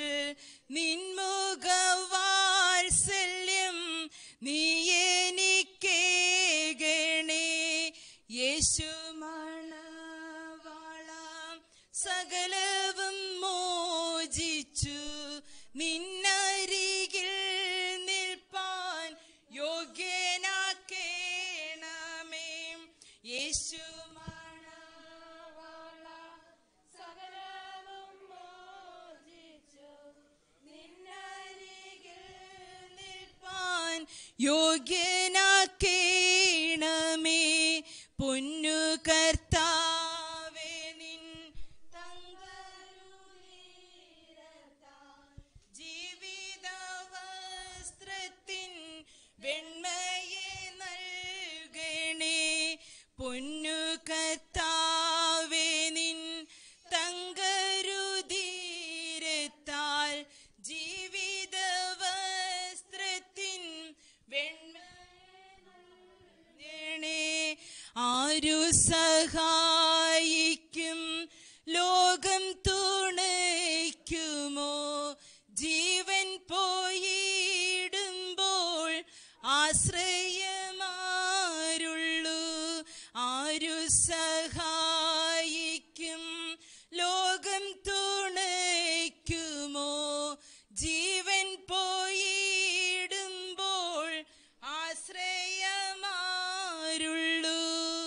നിൻമുഖവാത്സല്യം നീ എനിക്കേകണേ. യേശു മണവാള സകലവും മോചിച്ചു നിന്നരികിൽ നിൽപ്പാൻ യോഗ്യനാക്കേണമേ. യേശു മണവാള സകലവും മോചിച്ചു നിന്നരികിൽ നിൽപ്പാൻ യോഗ്യനാക്കേണമേ. പൊന്നു കർത്താവേ നിൻ ജീവിതവസ്ത്രത്തിൻ വെണ്മയെ നൽകണേ. പൊന്നു കർത്താവേ നിൻ തങ്കരുധീരത്താൽ ജീവിതവസ്ത്രത്തിൻ വെണ്മയെ നൽകണേ. ആരു സഹായിക്കും ലോകം തുണയ്ക്കുമോ? ജീവൻ പോയിടുമ്പോൾ ആശ്രയമാരുള്ളൂ. ആരു സഹായിക്കും ലോകം തുണയ്ക്കുമോ? ജീവൻ പോയിടുമ്പോൾ ആശ്രയമാരുള്ളൂ.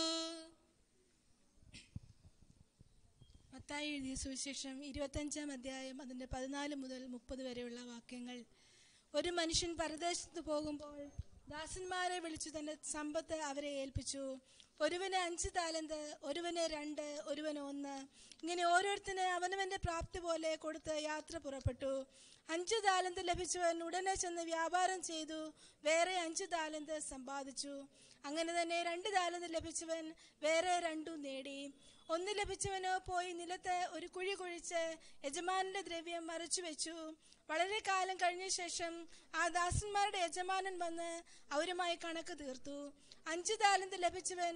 മത്തായി എഴുതിയ സുവിശേഷം 25-ാം അധ്യായം അതിൻ്റെ 14 മുതൽ 30 വരെയുള്ള വാക്യങ്ങൾ. ഒരു മനുഷ്യൻ പരദേശത്ത് പോകുമ്പോൾ ദാസന്മാരെ വിളിച്ചു തന്റെ സമ്പത്ത് അവരെ ഏൽപ്പിച്ചു. ഒരുവന് 5 താലന്ത്, ഒരുവന് 2, ഒരുവന് 1, ഇങ്ങനെ ഓരോരുത്തന് അവനവന്റെ പ്രാപ്തി പോലെ കൊടുത്ത് യാത്ര പുറപ്പെട്ടു. 5 താലന്ത് ലഭിച്ചവൻ ഉടനെ ചെന്ന് വ്യാപാരം ചെയ്തു വേറെ 5 താലന്ത് സമ്പാദിച്ചു. അങ്ങനെ തന്നെ 2 താലന്ത് ലഭിച്ചവൻ വേറെ 2 നേടി. 1 ലഭിച്ചവനോ പോയി നിലത്ത് ഒരു കുഴി കുഴിച്ച് യജമാനന്റെ ദ്രവ്യം മറച്ചു വെച്ചു. വളരെ കാലം കഴിഞ്ഞ ശേഷം ആ ദാസന്മാരുടെ യജമാനൻ വന്ന് അവരുമായി കണക്ക് തീർത്തു. 5 താലന്ത് ലഭിച്ചവൻ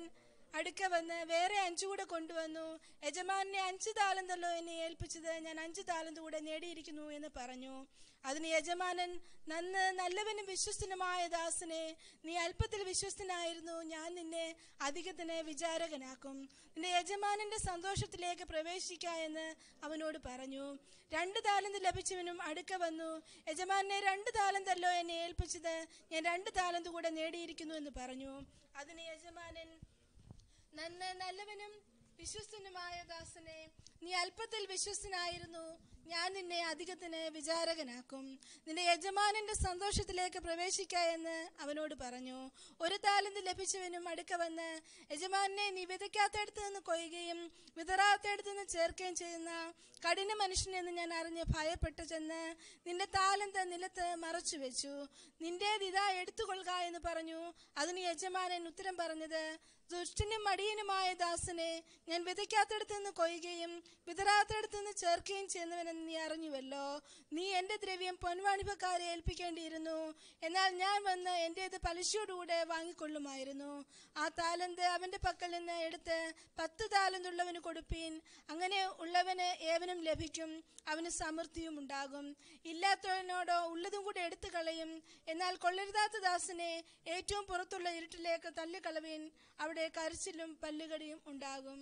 അടുക്ക വന്ന് വേറെ 5 കൂടെ കൊണ്ടുവന്നു. യജമാനെ 5 താലന്തല്ലോ എന്നെ ഏൽപ്പിച്ചത്, ഞാൻ 5 താലന്ത് കൂടെ നേടിയിരിക്കുന്നു എന്ന് പറഞ്ഞു. അതിന് യജമാനൻ, നല്ലവനും വിശ്വസ്തനുമായ ദാസനെ, നീ അല്പത്തിൽ വിശ്വസ്തനായിരുന്നു, ഞാൻ നിന്നെ അധികത്തിന് വിചാരകനാക്കും. നിന്റെ യജമാനന്റെ സന്തോഷത്തിലേക്ക് പ്രവേശിക്ക എന്ന് അവനോട് പറഞ്ഞു. 2 താലന്ത് ലഭിച്ചവനും അടുക്ക വന്നു. യജമാനെ, 2 താലന്തല്ലോ എന്നെ ഏൽപ്പിച്ചത്, ഞാൻ 2 താലന്ത് കൂടെ നേടിയിരിക്കുന്നു എന്ന് പറഞ്ഞു. അതിന് യജമാനൻ, നല്ലവനും വിശ്വസ്തനുമായ ദാസനെ, നീ അല്പത്തിൽ വിശ്വസ്തനായിരുന്നു, ഞാൻ നിന്നെ അധികത്തിന് വിചാരകനാക്കും. നിന്റെ യജമാനന്റെ സന്തോഷത്തിലേക്ക് പ്രവേശിക്ക എന്ന് അവനോട് പറഞ്ഞു. 1 താലന്ത് ലഭിച്ചവനും അടുക്ക വന്ന്, യജമാനെ, നീ വിതയ്ക്കാത്തടത്ത് നിന്ന് കൊയ്യുകയും വിതറാത്തടത്ത് നിന്ന് ചേർക്കുകയും ചെയ്യുന്ന കഠിന മനുഷ്യനെന്ന് ഞാൻ അറിഞ്ഞ് ഭയപ്പെട്ടു ചെന്ന് നിന്റെ താലന്ത് നിലത്ത് മറച്ചു വെച്ചു. നിന്റേത് ഇതാ എടുത്തുകൊള്ളുക എന്ന് പറഞ്ഞു. അതിന് യജമാനൻ ഉത്തരം പറഞ്ഞത്, ദുഷ്ടനും മടിയനുമായ ദാസനെ, ഞാൻ വിതയ്ക്കാത്തടത്ത് നിന്ന് കൊയ്യുകയും വിതറാത്തടത്ത് നിന്ന് ചേർക്കുകയും ചെയ്യുന്നവനെന്ന് നീ അറിഞ്ഞുവല്ലോ. നീ എന്റെ ദ്രവ്യം പൊൻവാണിഭക്കാരെ ഏൽപ്പിക്കേണ്ടിയിരുന്നു, എന്നാൽ ഞാൻ വന്ന് എന്റേത് പലിശയോടുകൂടെ വാങ്ങിക്കൊള്ളുമായിരുന്നു. ആ താലന്ത് അവന്റെ പക്കൽ നിന്ന് എടുത്ത് 10 താലന്തുള്ളവന് കൊടുപ്പീൻ. അങ്ങനെ ഉള്ളവന് ഏവനും ലഭിക്കും, അവന് സമൃദ്ധിയും ഉണ്ടാകും. ഇല്ലാത്തവനോടോ ഉള്ളതും കൂടെ എടുത്തു കളയും. എന്നാൽ കൊള്ളരുതാത്ത ദാസനെ ഏറ്റവും പുറത്തുള്ള ഇരുട്ടിലേക്ക് തള്ളിക്കളവീൻ, അവിടെ കരച്ചിലും പല്ലുകടിയും ഉണ്ടാകും.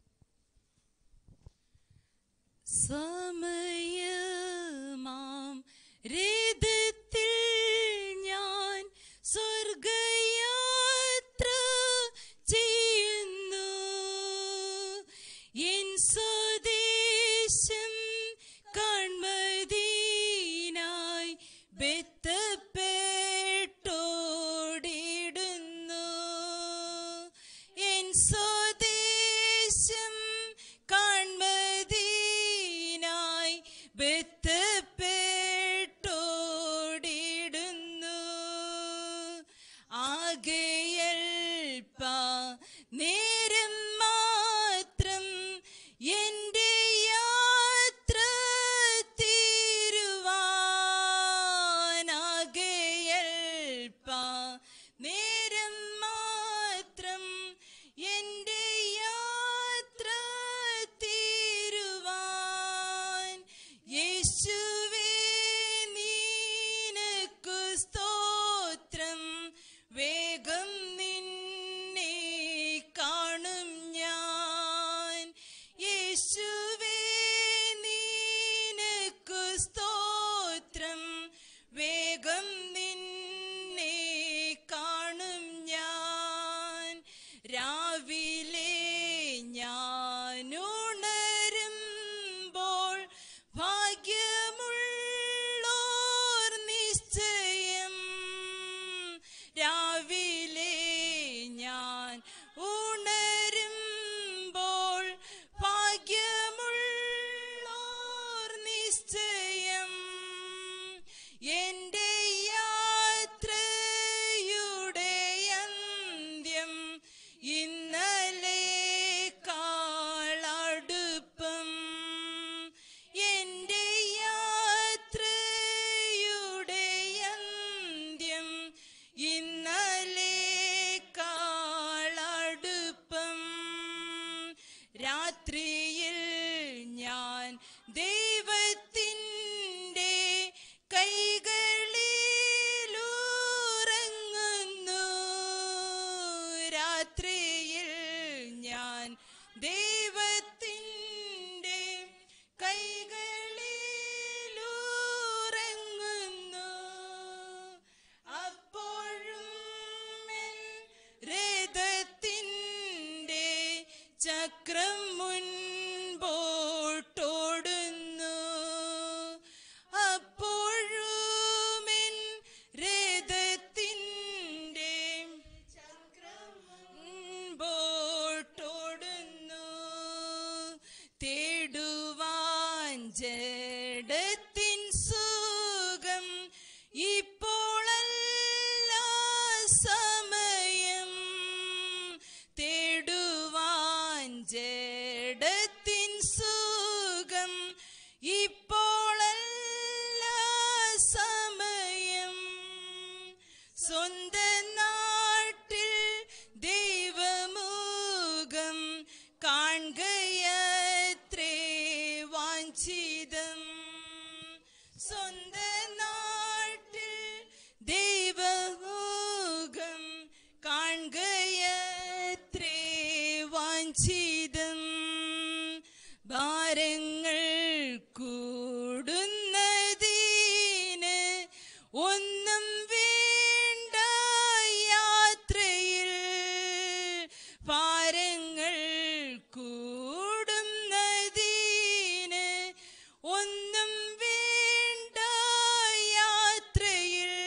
സമയമാം രഥത്തിൽ ഞാൻ സ്വർഗയാത്ര ചെയ്യുന്നു, എൻ സ്വദേശം കാൺമതിനായി ബെത്തപ്പെട്ടോടിടുന്നു. എൻ സ്വദേശം കാൺമതിനായി ബെത്തപ്പെട്ടോടിടുന്നു. ആകയൽപ്പ നേരം മാത്രം എന്റെ യാത്ര തീരുവാൻ. ആകയൽപ്പ നേരം മാത്രം എന്റെ യാത്ര തീരുവാൻ. യേശുവേ നിനക്കു സ്തോത്രം, വേഗം നിന്നെ കാണും ഞാൻ. യേശുവേ നിനക്കു സ്തോത്രം, വേഗം നിന്നെ കാണും ഞാൻ. രാവിലെ ഞാൻ ഉണരുമ്പോൾ ഭാഗ്യമുള്ളോർ നിശ്ചയം. രാവിലെ ഞാൻ ഉണരുമ്പോൾ ഭാഗ്യമുള്ളോർ നിശ്ചയം. എന്റെ യാത്രയുടെ അന്ത്യം ഇന്നലെക്കാളടുപ്പം. എന്റെ യാത്രയുടെ അന്ത്യം ഇന്നലെക്കാളടുപ്പം. രാത്രിയിൽ ഞാൻ ദൈവത്തിൻ്റെ കൈകളിലുറങ്ങുന്നു. രാത്രിയിൽ ഞാൻ ദൈവത്തിൻ്റെ കൈകളിലുറങ്ങുന്നു. അപ്പോഴും എൻ രഥത്തിൻ്റെ ചക്രം മുൻപോട്ടോടുന്നു. അപ്പോഴും എൻ രഥത്തിൻ്റെ ചക്രം മുൻപോട്ടോടുന്നു. തേടുവാൻ ജഡത്തിൻ സുഖം ഇപ്പോഴല്ല സമയം. തേടുവാൻ ജഡത്തിൻ സുഖം ഇപ്പോഴല്ല സമയം. സ്വന്തം നാട്ടിൽ ദൈവമുഖം വാഞ്ചിതം സ്വന്ത നാട്ടിൽ ദൈവമുഖം കാണുകയത്രേ വാഞ്ചിതം ഭാരങ്ങൾ കൂടുന്നതിന് ഒന്നും വേണ്ട യാത്രയിൽ ഭാരങ്ങൾ കൂടുന്നതിന് ഒന്നും വേണ്ട യാത്രയിൽ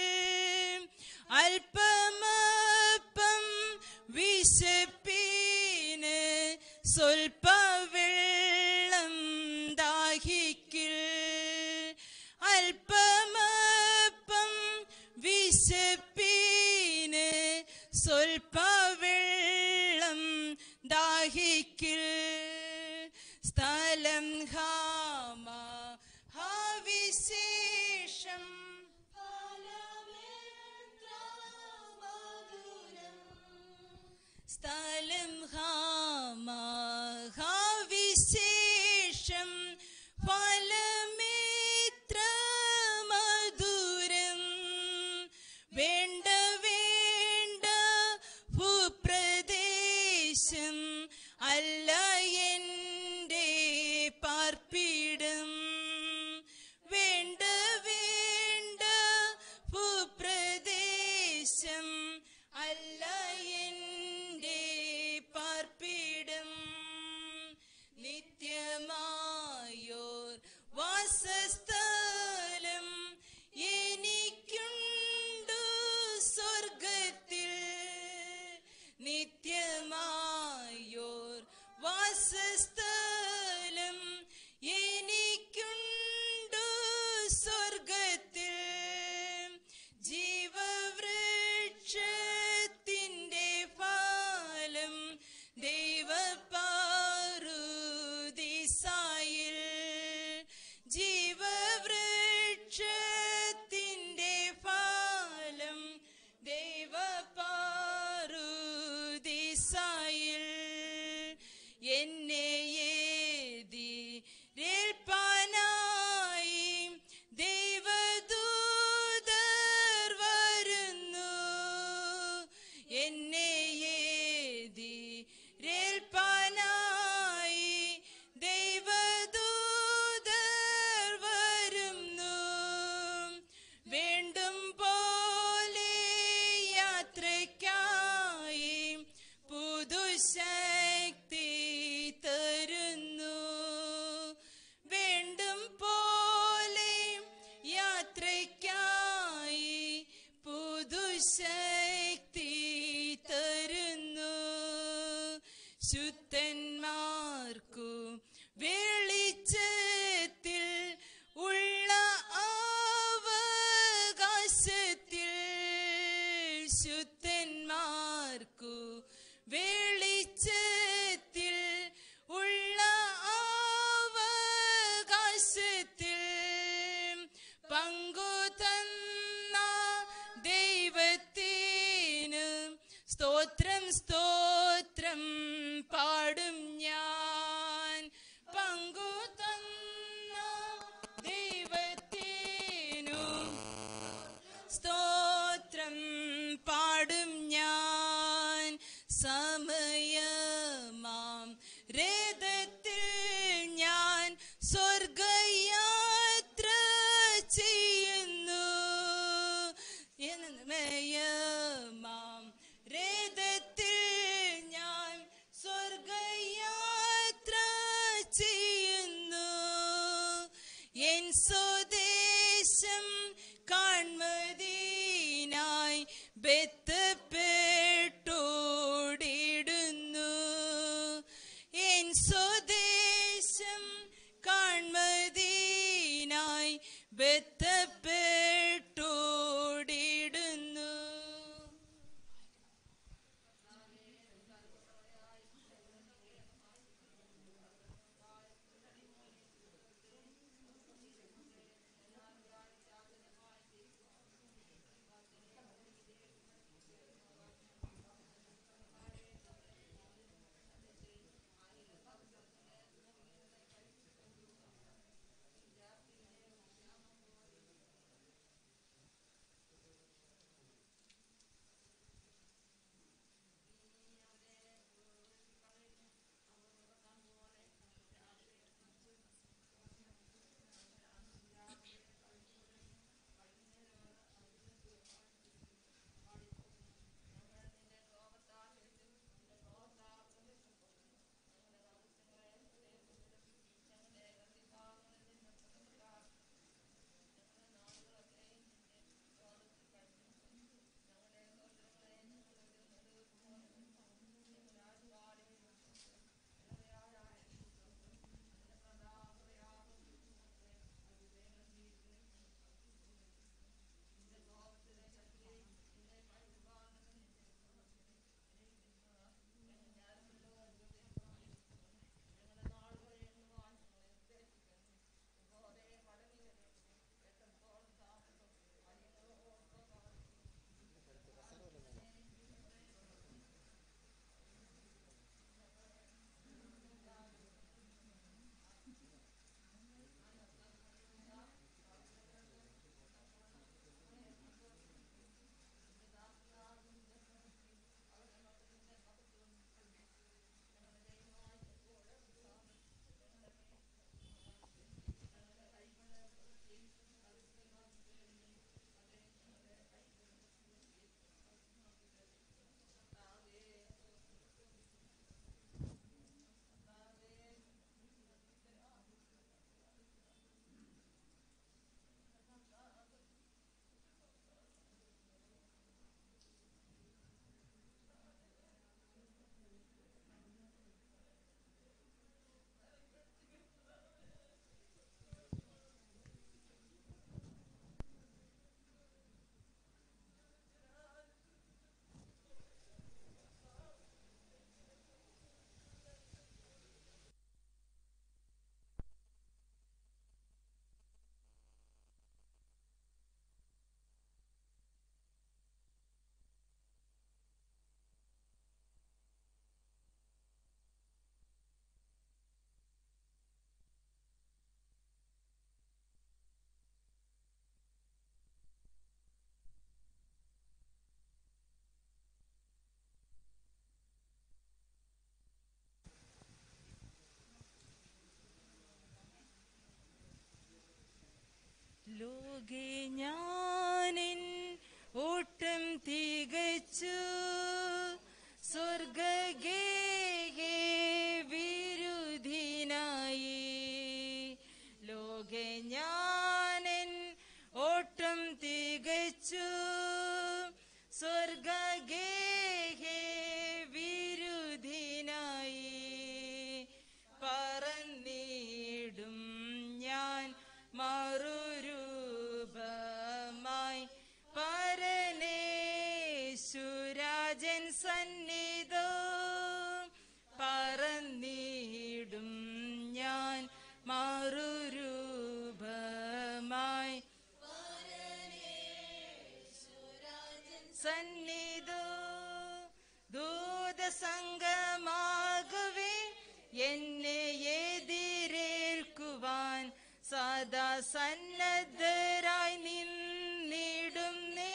അല്പമപ്പം വിശപ്പിന് സ്വൽപ്പ വെള്ളം ദാഹിക്കിൽ അല്പമപ്പം വിശപ്പിന് സ്വൽപ്പ വെള്ളം ദാഹിക്കിൽ സ്ഥലം ഹാവിശേഷം സ്ഥലം ഹാവിശേഷം ഫലമേത്ര മധുരം വേണ്ട വേണ്ട ഭൂപ്രദേശം അല്ല എൻ്റെ പാർപ്പിടം വേണ്ട വേണ്ട ഭൂപ്രദേശം അല്ല എൻ്റെ പാർപ്പിടം നിത്യമായോർ വാസസ്ഥലം എനിക്കുണ്ടു സ്വർഗത്തിൽ നിത്യമായോർ വാസസ്ഥലം എനിക്കുണ്ടു സ്വർഗത്തിൽ ജീവവൃക്ഷത്തിൻ്റെ ഫലം ദൈവപാറുദീസായിൽ ജീവവൃക്ഷത്തിൻ്റെ ഫലം ദൈവപാറുദീസായിൽ എന്നെ എതിരേൽപ്പാനായി ദൈവദൂതർ വരുന്നു എന്നെ എതിരേൽപ്പാനായി ദൈവദൂതർ വരുന്നു വേണ്ടും പോലെ യാത്രയ്ക്കായി പുതുശക്തി തരുന്നു വേണ്ടും പോലെ യാത്രയ്ക്കായി പുതുശക്തി തരുന്നു ശുദ്ധന്മാർക്കു വെളിച്ചത്തിൽ ഉള്ള അവകാശത്തിൽ ശുദ്ധന്മാർക്കു വെളിച്ചത്തിൽ ഉള്ള അവകാശത്തിൽ പങ്കു തന്ന ദൈവത്തിന് സ്തോത്രം സ്തോത്രം പാടും ഞാൻ പങ്കു തന്ന ദൈവത്തിനു സ്തോത്രം പാടും ഞാൻ സമയമാം രഥത്തിൽ ഞാൻ സ്വർഗയാത്ര ചെയ്യുന്നു സമയമാം രഥത്തിൽ ഞാൻ സ്വർഗയാത്ര ചെയ്യുന്നു എൻ സ്വദേശം കാൺമതിനായി ബന്ധപ്പെട്ടോടിടുന്നു എൻ സ്വദേശം കാൺമതിനായി ബന്ധപ്പെട്ടോടിടുന്നു ആകെ ഞാനെൻ ഓട്ടം തികച്ചു സ്വർഗഗേഹേ വിരുദിനായി പറന്നിടും ഞാൻ മറുരൂപമായി പരനേശുരാജൻ സന്നിധോ പറന്നിടും ഞാൻ മറുരൂപമായി സന്നിധോ ദൂതസംഗമാകവേ എന്നെ എതിരേൽക്കുവാൻ സദാ സന്നദ്ധരായി നിന്നിടും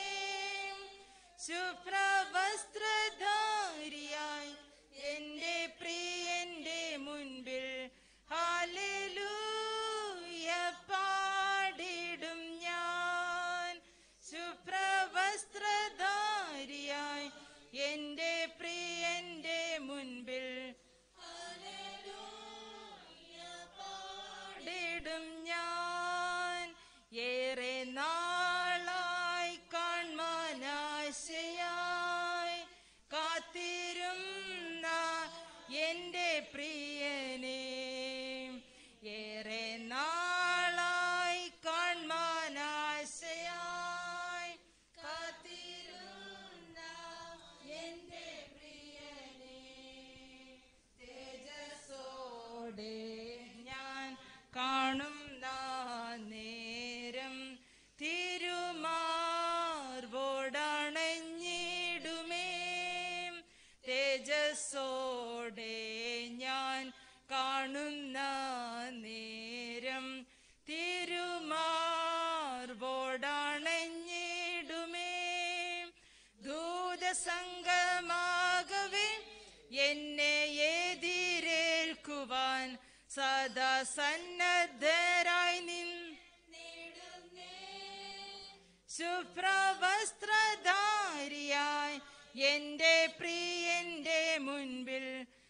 ശുഭ്രവസ്ത്രധാരിയായി എന്റെ പ്രിയന്റെ മുൻപിൽ ഹല്ലേലൂയ പാടിടും ഞാൻ ശുഭ്രവസ്ത്രധാരിയായി എന്റെ പ്രിയന്റെ മുൻപിൽ പാടിടും ഞാൻ ഏറെ നാളായി കാൺമാനാശയായി കാത്തിരുന്ന എന്റെ പ്രിയനെ ഏറെ നാളായി കാൺമാനാശയായി കാത്തിരുന്ന എന്റെ പ്രിയനെ തേജസ്സോടെ ഞാൻ കാണുന്ന നേരം തിരുമാർവോടണഞ്ഞിടുമേ തേജസ്സോടെ ഞാൻ കാണുന്ന നേരം തിരുമാർവോടണഞ്ഞിടുമേ ദൂതസംഗമാകവേ എന്നെ എതിരേൽക്കുവാൻ സദാ സന്നദ്ധരായി നിന്നിടുന്നേ ശുഭ്രവസ്ത്രധാരിയായി എന്റെ പ്രിയന്റെ മുൻപിൽ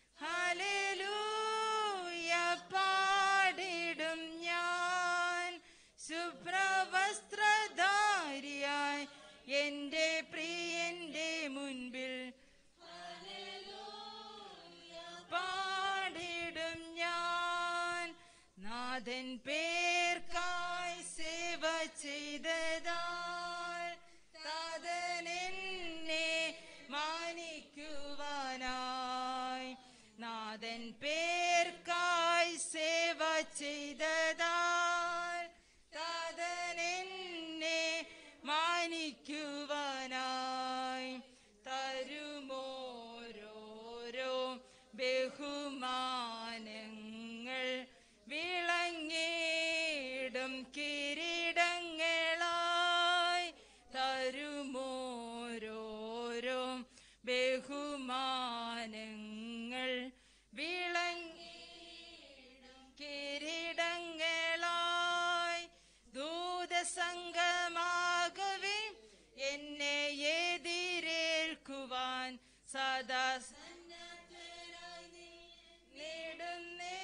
ഹല്ലേലൂയ പാടിടും ഞാൻ ശുഭ്രവസ്ത്രധാരിയായി എന്റെ പ്രിയന്റെ മുൻപിൽ പാടിടും ഞാൻ നാഥൻ പേർക്കായി സേവ ചെയ്തതാൽ താതൻ എന്നെ മാനിക്കുവാനായി നാഥൻ പേർക്കായി സേവ ചെയ്തതാൽ താതൻ എന്നെ മാനിക്കുവാനായി തരുമോരോരോ ബഹുമാനങ്ങൾ വിളങ്ങിടും കിരീടങ്ങളായി തരുമോരോരോ ബഹുമാനങ്ങൾ വിളങ്ങിടും കിരീടങ്ങളായി ദൂതസംഗമാകവേ എന്നെ എതിരേൽക്കുവാൻ സദാ നേടുന്നേ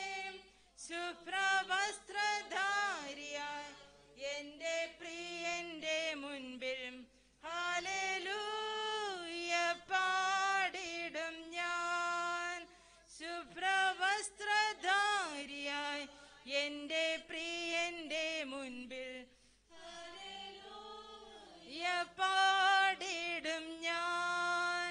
ശുഭ്രവസ്ത്രധാരിയായി എന്റെ പ്രിയന്റെ മുൻപിൽ ഹല്ലേലൂയ പാടിടും ഞാൻ ശുഭ്രവസ്ത്രധാരിയായി എന്റെ പ്രിയന്റെ മുൻപിൽ ഹല്ലേലൂയ പാടിടും ഞാൻ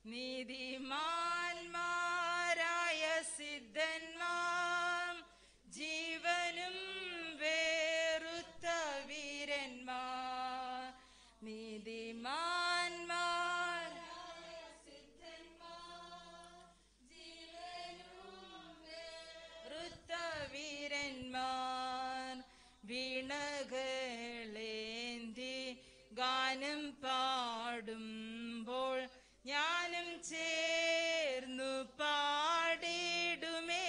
നീതിമാന്മാരായ സിദ്ധന്മാർ ജീവനും വേറുത്ത വീരന്മാർ നീതിമാന്മാരായ സിദ്ധന്മാർ ജീവനും വേറുത്ത വീരന്മാർ വീണകളേന്തി ഗാനം പാടുമ്പോൾ ഞാനും ചേർന്നു പാടിടുമേ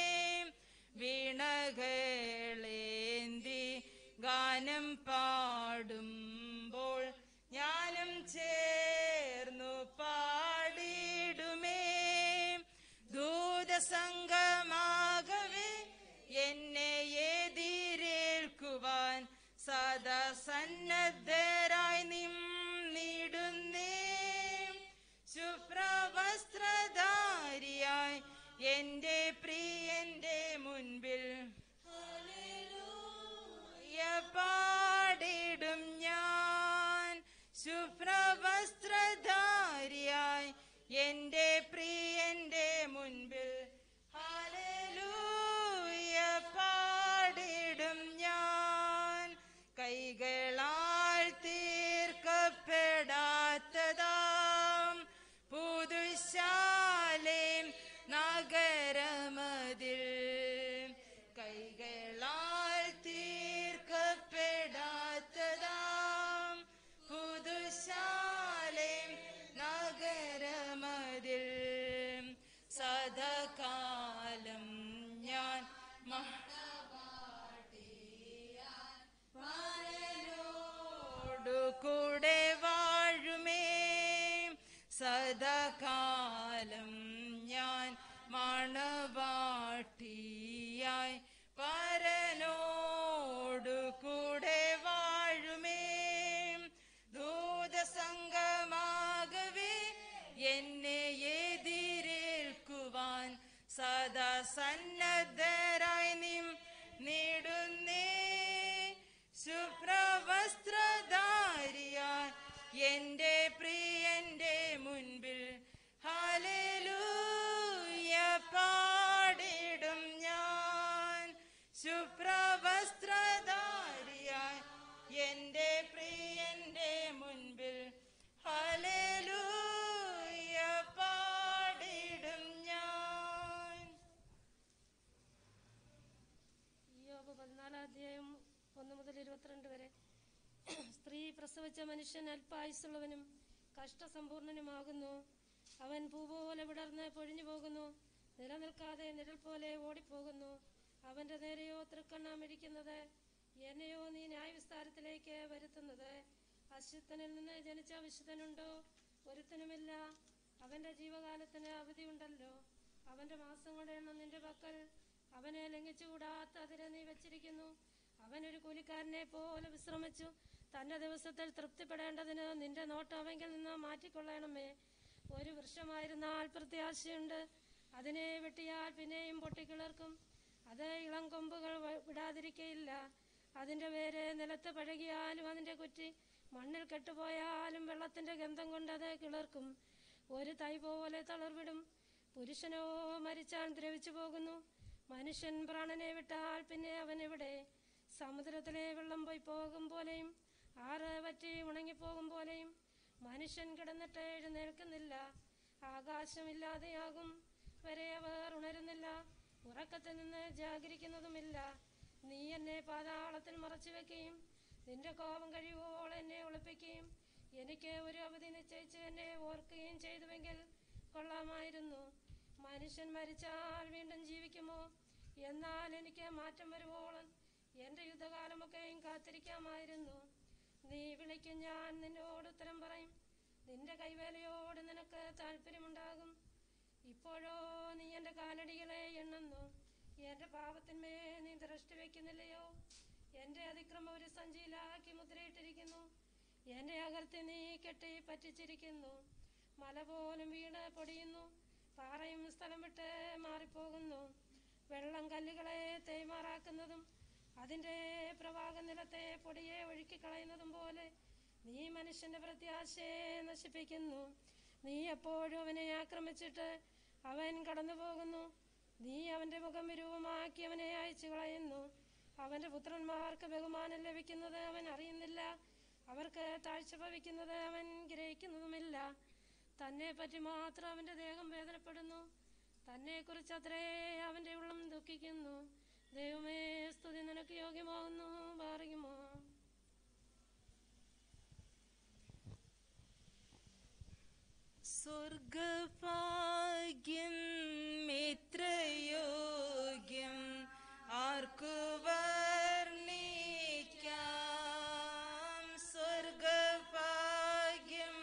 വീണകളേന്തി ഗാനം പാടുമ്പോൾ ഞാനും ചേർന്നു പാടിടുമേ ദൂതസംഗമാകവേ എന്നെ എതിരേ സദാ സന്നദ്ധരായി നിന്നിടുന്നേ. ശുഭ്രവസ്ത്രധാരിയായി എന്റെ പ്രിയന്റെ മുൻപിൽ പാടിടും ഞാൻ. ശുഭ്രവസ്ത്രധാരിയായി എന്റെ പ്രിയന്റെ മുൻപിൽ ഹല്ലേലൂയ പാടിടും ഞാൻ. കൈകളാൽ തീർക്കപ്പെടാത്തതാം പുതുശാലേം നഗരമതിൽ, കൈകളാൽ തീർക്കപ്പെടാത്തതാം പുതുശാലേം നഗരമതിൽ, സദാകാലം ഞാൻ കൂടെ വാഴുമേ. സദാകാലം ഞാൻ മണവാട്ടിയായി പരനോടു കൂടെ വാഴുമേ. ദൂതസംഗമാകവേ എന്നെ എതിരേൽക്കുവാൻ സദാ സന്നദ്ധരായി നിന്നിടുന്നേ. ശുഭ്രവസ്ത്രധാരിയായി എന്റെ പ്രിയന്റെ മുൻപിൽ ഹല്ലേലൂയ പാടിടും ഞാൻ. ശുഭ്രവസ്ത്രധാരിയായി എന്റെ പ്രിയന്റെ മുൻപിൽ ഹല്ലേലൂയ പാടിടും ഞാൻ. യോബ് 14 അധ്യായം 1 മുതൽ 22 വരെ. സ്ത്രീ പ്രസവിച്ച മനുഷ്യൻ അല്പായുസുള്ളവനും കഷ്ടസമ്പൂർണനുമാകുന്നു. അവൻ പൂ പോലെ വിടർന്ന് പൊഴിഞ്ഞു പോകുന്നു, നിലനിൽക്കാതെ നിഴൽ പോലെ ഓടിപ്പോകുന്നു. അവന്റെ നേരെയോ തൃക്കണ്ണാമിരിക്കുന്നത്, എന്നെയോ നീ ന്യായവിസ്താരത്തിലേക്ക് വരുത്തുന്നത്. അശുദ്ധനിൽ നിന്ന് ജനിച്ച വിശുദ്ധനുണ്ടോ? ഒരുത്തനുമില്ല. അവന്റെ ജീവകാലത്തിന് അവധിയുണ്ടല്ലോ. അവന്റെ മാസങ്ങളുടെ എണ്ണം നിന്റെ പക്കൽ. അവനെ ലംഘിച്ചുകൂടാത്ത അതിരെ നീ വച്ചിരിക്കുന്നു. അവനൊരു കൂലിക്കാരനെ പോലെ വിശ്രമിച്ചു. തന്റെ ദിവസത്തിൽ തൃപ്തിപ്പെടേണ്ടതിന് നിന്റെ നോട്ടം അവങ്കിൽ നിന്ന് മാറ്റിക്കൊള്ളണമേ. ഒരു വൃക്ഷമായിരുന്നാൽ പ്രത്യാശയുണ്ട്. അതിനെ വെട്ടിയാൽ പിന്നെയും പൊട്ടിക്കിളർക്കും. അത് ഇളം കൊമ്പുകൾ വിടാതിരിക്കയില്ല. അതിന്റെ വേര് നിലത്ത് പഴകിയാലും അതിന്റെ കുറ്റി മണ്ണിൽ കെട്ടുപോയാലും വെള്ളത്തിന്റെ ഗന്ധം കൊണ്ട് അത് കിളർക്കും. ഒരു തൈ പോലെ തളർവിടും. പുരുഷനോ മരിച്ചാൽ ദ്രവിച്ചു പോകുന്നു. മനുഷ്യൻ പ്രാണനെ വിട്ടാൽ പിന്നെ അവൻ എവിടെ? സമുദ്രത്തിലെ വെള്ളം പോയി പോകും പോലെയും ആറ് വറ്റി ഉണങ്ങിപ്പോകും പോലെയും മനുഷ്യൻ കിടന്നിട്ട് എഴുന്നേൽക്കുന്നില്ല. ആകാശമില്ലാതെയാകും വരെ അവർ ഉണരുന്നില്ല. ഉറക്കത്തിൽ നിന്ന് ജാഗരിക്കുന്നതുമില്ല. നീ എന്നെ പാതാളത്തിൽ മറച്ചു വെക്കുകയും നിന്റെ കോപം കഴിയുവോളം എന്നെ ഒളിപ്പിക്കുകയും എനിക്ക് ഒരു അവധി നിശ്ചയിച്ച് എന്നെ ഓർക്കുകയും ചെയ്തുവെങ്കിൽ കൊള്ളാമായിരുന്നു. മനുഷ്യൻ മരിച്ചാൽ വീണ്ടും ജീവിക്കുമോ? എന്നാൽ എനിക്ക് മാറ്റം വരുവോളം എന്റെ യുദ്ധകാലമൊക്കെയും കാത്തിരിക്കാമായിരുന്നു. നീ വിളിക്കും, ഞാൻ നിന്നോട് ഉത്തരം പറയും. നിന്റെ കൈവേലയോട് നിനക്ക് താല്പര്യമുണ്ടാകും. ഇപ്പോഴോ നീ എന്റെ കാലടികളെ എണ്ണുന്നു. എന്റെ പാപത്തിന്മേ നീ ദൃഷ്ടി വയ്ക്കുന്നില്ലയോ? എന്റെ അതിക്രമം ഒരു സഞ്ചിയിലാക്കി മുദ്രയിട്ടിരിക്കുന്നു. എന്റെ അകർത്തി നീ കെട്ടി പറ്റിച്ചിരിക്കുന്നു. മല പോലും വീണ് പൊടിയുന്നു. പാറയും സ്ഥലം വിട്ട് മാറിപ്പോകുന്നു. വെള്ളം കല്ലുകളെ തേയ്മാറാക്കുന്നതും അതിന്റെ പ്രവാഹ നിലത്തെ പൊടിയെ ഒഴുക്കിക്കളയുന്നതും പോലെ നീ മനുഷ്യന്റെ പ്രത്യാശയെ നശിപ്പിക്കുന്നു. നീ എപ്പോഴും അവനെ ആക്രമിച്ചിട്ട് അവൻ കടന്നു പോകുന്നു. നീ അവന്റെ മുഖം വിരൂപമാക്കി അവനെ അയച്ചു കളയുന്നു. അവന്റെ പുത്രന്മാർക്ക് ബഹുമാനം ലഭിക്കുന്നത് അവൻ അറിയുന്നില്ല. അവർക്ക് താഴ്ച ഭവിക്കുന്നത് അവൻ ഗ്രഹിക്കുന്നതുമില്ല. തന്നെ പറ്റി മാത്രം അവന്റെ ദേഹം വേദനപ്പെടുന്നു. തന്നെ കുറിച്ച് അത്രേ അവന്റെ ഉള്ളം ദുഃഖിക്കുന്നു. ദൈവമേ, സ്തുതി നിനക്ക് യോഗ്യമാകുന്നു. പറയുമോ? സ്വർഗഭാഗ്യം എത്രയോഗ്യം ആർക്കു വർണ്ണിക്കാം. സ്വർഗഭാഗ്യം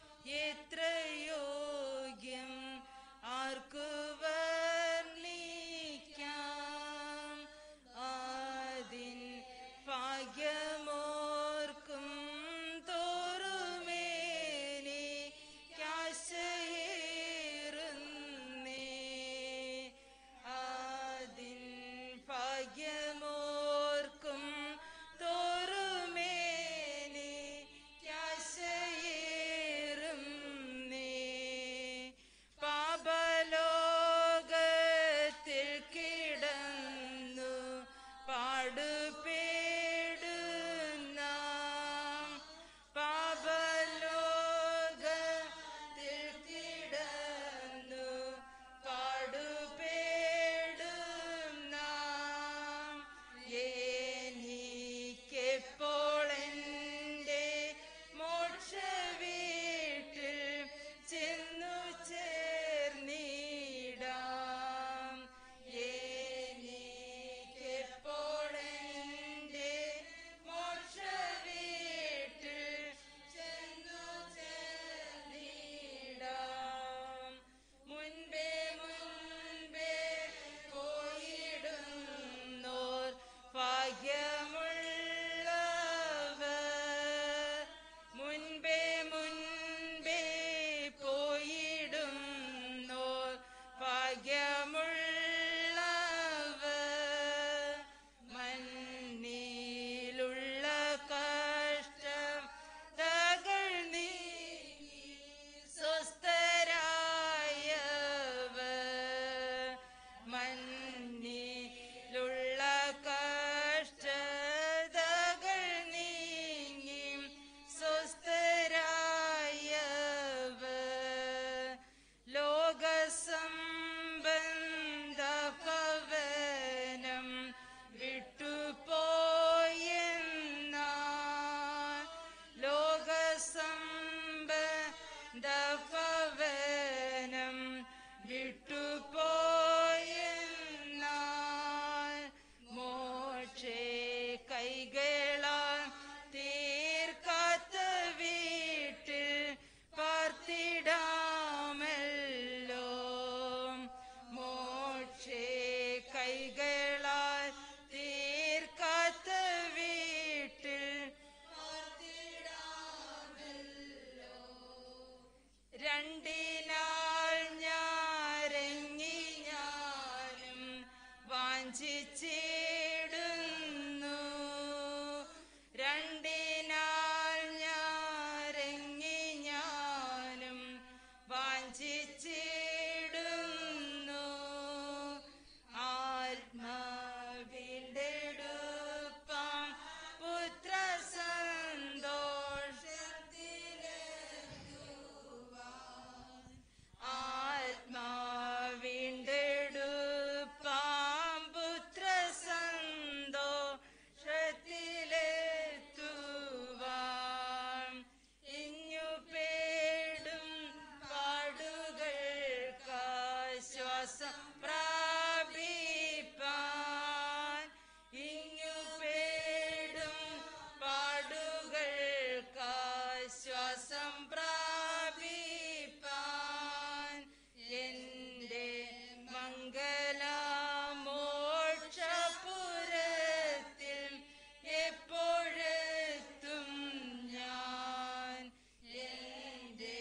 എത്രയോഗ്യം ആർക്കു വർണ്ണിക്കാം. അതിൻ ഭാഗ്യമോർക്കും തോറുമേനി കാശയേറുന്നേ അതിൻ ഭാഗ്യമോർക്കും തോറുമേനി കാശയേറുന്നേ പാപലോകത്തിൽ കിടന്നു പാടുപേടുന്ന പാപലോകത്തിൽ കിടന്നു പാടുപേടുന്ന എനിക്കെപ്പോൾ എൻ്റെ മോക്ഷവീട്ടിൽ ചെന്നു ചേർന്നിടാം എനിക്കെപ്പോൾ എൻ്റെ മോക്ഷവീട്ടിൽ ചെന്നു ചേർന്നിടാം മുൻപേ പോയിടുന്നോർ ഭാഗ്യമുള്ളവർ മുൻപേ പോയിടുന്നോർ ഭാഗ്യമുള്ളവർ മണ്ണിലുള്ള കഷ്ടതകൾ നീങ്ങി സ്വസ്ഥരായവർ മണ്ണിലുള്ള കഷ്ടതകൾ നീങ്ങി സ്വസ്ഥരായവർ ലോകസംബന്ധ ഭവനം വിട്ടുപോയെന്നാൽ ലോകസംബന്ധ ഭവനം വിട്ടുപോയെന്നാൽ മോക്ഷേ കൈകളാൽ തീർക്കാത്ത വീട്ടിൽ പാർത്തിടാമല്ലോ മോക്ഷേ കൈകളാൽ തീർക്കാത്ത വീട്ടിൽ പാർത്തിടാമല്ലോ രണ്ടിനാൾ ഞാരങ്ങി ഞാനും വാഞ്ചിച്ചിടുന്നു രണ്ടിനാൾ ഞാരങ്ങി ഞാനും വാഞ്ചിച്ചിടുന്നു ആത്മാവിണ്ടെടുപ്പാം പുത്ര സന്തോഷത്തിലെത്തുവാൻ ആത്മാവിണ്ടെടുപ്പാം പുത്ര സന്തോഷത്തിലെത്തുവാൻ ഇഞ്ഞു പേടും പാടുകൾക്കാശ്വാസം പ്രാപിപ്പാൻ ഇഞ്ഞു പേടും പാടുകൾക്കാശ്വാസം പ്രാപിപ്പാൻ എൻ്റെ മംഗലമോക്ഷപുരത്തിൽ എപ്പോഴെത്തും ഞാൻ എൻ്റെ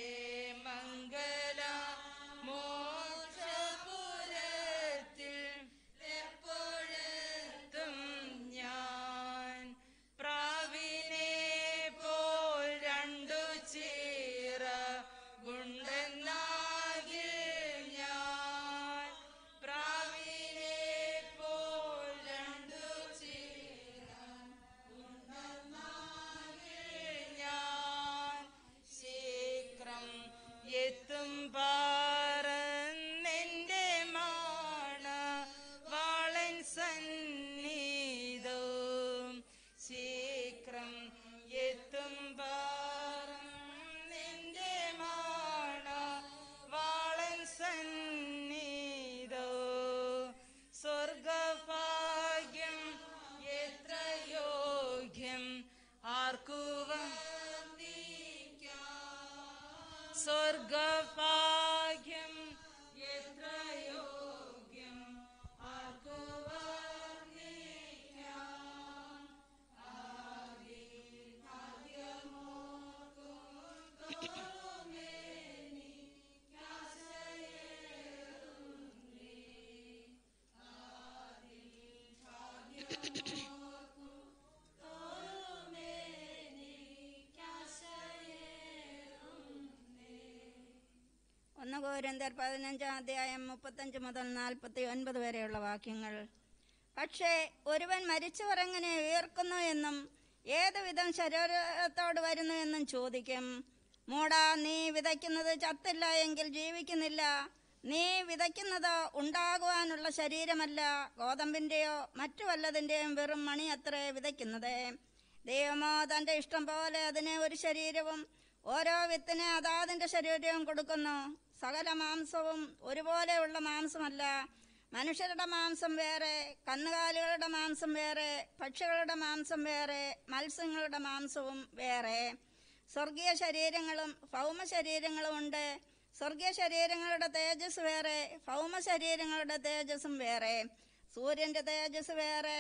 മംഗലമോക്ഷപുരത്തിൽ എപ്പോഴെത്തും ഞാൻ പ്രാവിനെ പോൽ രണ്ടു ചീറ ഗുണ്ടെന്നാകിൽ ഞാൻ പ്രാവിനെ പോൽ രണ്ടു ചീറ ഗുണ്ടെന്നാകിൽ ഞാൻ ശീഘ്രം എത്തും പാറന്നെന്റെ മാണ വാളൻ സന്നിധോ ശീഘ്രം എത്തും പാറന്നെന്റെ മാണ വാളൻ സന്നിധോ സ്വർഗഭാഗ്യം എത്ര യോഗ്യം ആർക്കുവ സ്വർഗഭാഗ്യം എത്ര യോഗ്യം ആർക്കുവർണ്ണിക്കാം. 1 കൊരിന്ത്യർ 15-ാം അധ്യായം 35 മുതൽ 49 വരെയുള്ള വാക്യങ്ങൾ. പക്ഷേ ഒരുവൻ മരിച്ചവർ എങ്ങനെ ഉയർക്കുന്നു എന്നും ഏതുവിധം ശരീരത്തോട് വരുന്നു എന്നും ചോദിക്കും. മൂടാ, നീ വിതയ്ക്കുന്നത് ചത്തില്ല എങ്കിൽ ജീവിക്കുന്നില്ല. നീ വിതയ്ക്കുന്നത് ഉണ്ടാകുവാനുള്ള ശരീരമല്ല, ഗോതമ്പിൻ്റെയോ മറ്റു വല്ലതിൻ്റെയും വെറും മണി അത്രേ വിതയ്ക്കുന്നത്. ദൈവമോ തൻ്റെ ഇഷ്ടം പോലെ അതിനെ ഒരു ശരീരവും ഓരോ വിത്തിന് അതാതിൻ്റെ ശരീരവും കൊടുക്കുന്നു. സകല മാംസവും ഒരുപോലെയുള്ള മാംസമല്ല. മനുഷ്യരുടെ മാംസം വേറെ, കന്നുകാലികളുടെ മാംസം വേറെ, പക്ഷികളുടെ മാംസം വേറെ, മത്സ്യങ്ങളുടെ മാംസവും വേറെ. സ്വർഗീയ ശരീരങ്ങളും ഭൗമ ശരീരങ്ങളും ഉണ്ട്. സ്വർഗീയ ശരീരങ്ങളുടെ തേജസ് വേറെ, ഭൗമ ശരീരങ്ങളുടെ തേജസ്സും വേറെ. സൂര്യന്റെ തേജസ് വേറെ,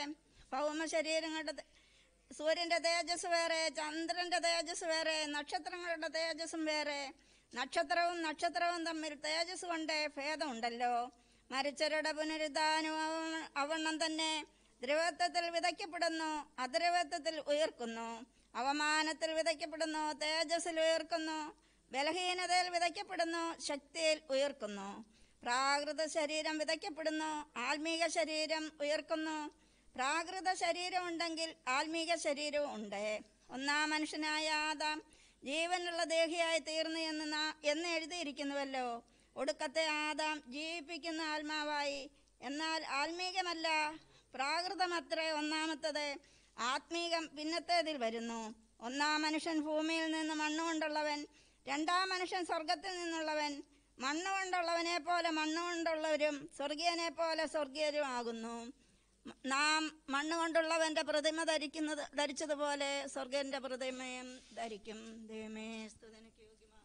സൂര്യന്റെ തേജസ് വേറെ, ചന്ദ്രന്റെ തേജസ് വേറെ, നക്ഷത്രങ്ങളുടെ തേജസ്സും വേറെ. നക്ഷത്രവും തമ്മിൽ തേജസ് കൊണ്ട് ഭേദമുണ്ടല്ലോ. മരിച്ചവരുടെ പുനരുദ്ധാനവും അവണ്ണം തന്നെ. ദ്രവത്വത്തിൽ വിതയ്ക്കപ്പെടുന്നു, അദ്രവത്വത്തിൽ ഉയർക്കുന്നു. അവമാനത്തിൽ വിതയ്ക്കപ്പെടുന്നു, തേജസ്സിൽ ഉയർക്കുന്നു. ബലഹീനതയിൽ വിതയ്ക്കപ്പെടുന്നു, ശക്തിയിൽ ഉയർക്കുന്നു. പ്രാകൃത ശരീരം വിതയ്ക്കപ്പെടുന്നു, ആത്മീക ശരീരം ഉയർക്കുന്നു. പ്രാകൃത ശരീരം ഉണ്ടെങ്കിൽ ആത്മീക ശരീരവും ഉണ്ട്. ഒന്നാം മനുഷ്യനായ ആദാം ജീവനുള്ള ദേഹിയായി തീർന്നു എന്ന് എഴുതിയിരിക്കുന്നുവല്ലോ. ഒടുക്കത്തെ ആദാം ജീവിപ്പിക്കുന്ന ആത്മാവായി. എന്നാൽ ആത്മീകമല്ല, പ്രാകൃതമത്രേ ഒന്നാമത്തത്. ആത്മീകം പിന്നത്തേതിൽ വരുന്നു. ഒന്നാം മനുഷ്യൻ ഭൂമിയിൽ നിന്ന് മണ്ണുകൊണ്ടുള്ളവൻ, രണ്ടാം മനുഷ്യൻ സ്വർഗത്തിൽ നിന്നുള്ളവൻ. മണ്ണുകൊണ്ടുള്ളവനെ പോലെ മണ്ണുകൊണ്ടുള്ളവരും സ്വർഗീയനെ പോലെ സ്വർഗീയരും ആകുന്നു. നാം മണ്ണുകൊണ്ടുള്ളവന്റെ പ്രതിമ ധരിച്ചതുപോലെ സ്വർഗന്റെ പ്രതിമയും ധരിക്കും. ദൈവമേ, സ്തുതിക്ക് യോഗ്യമാണ്.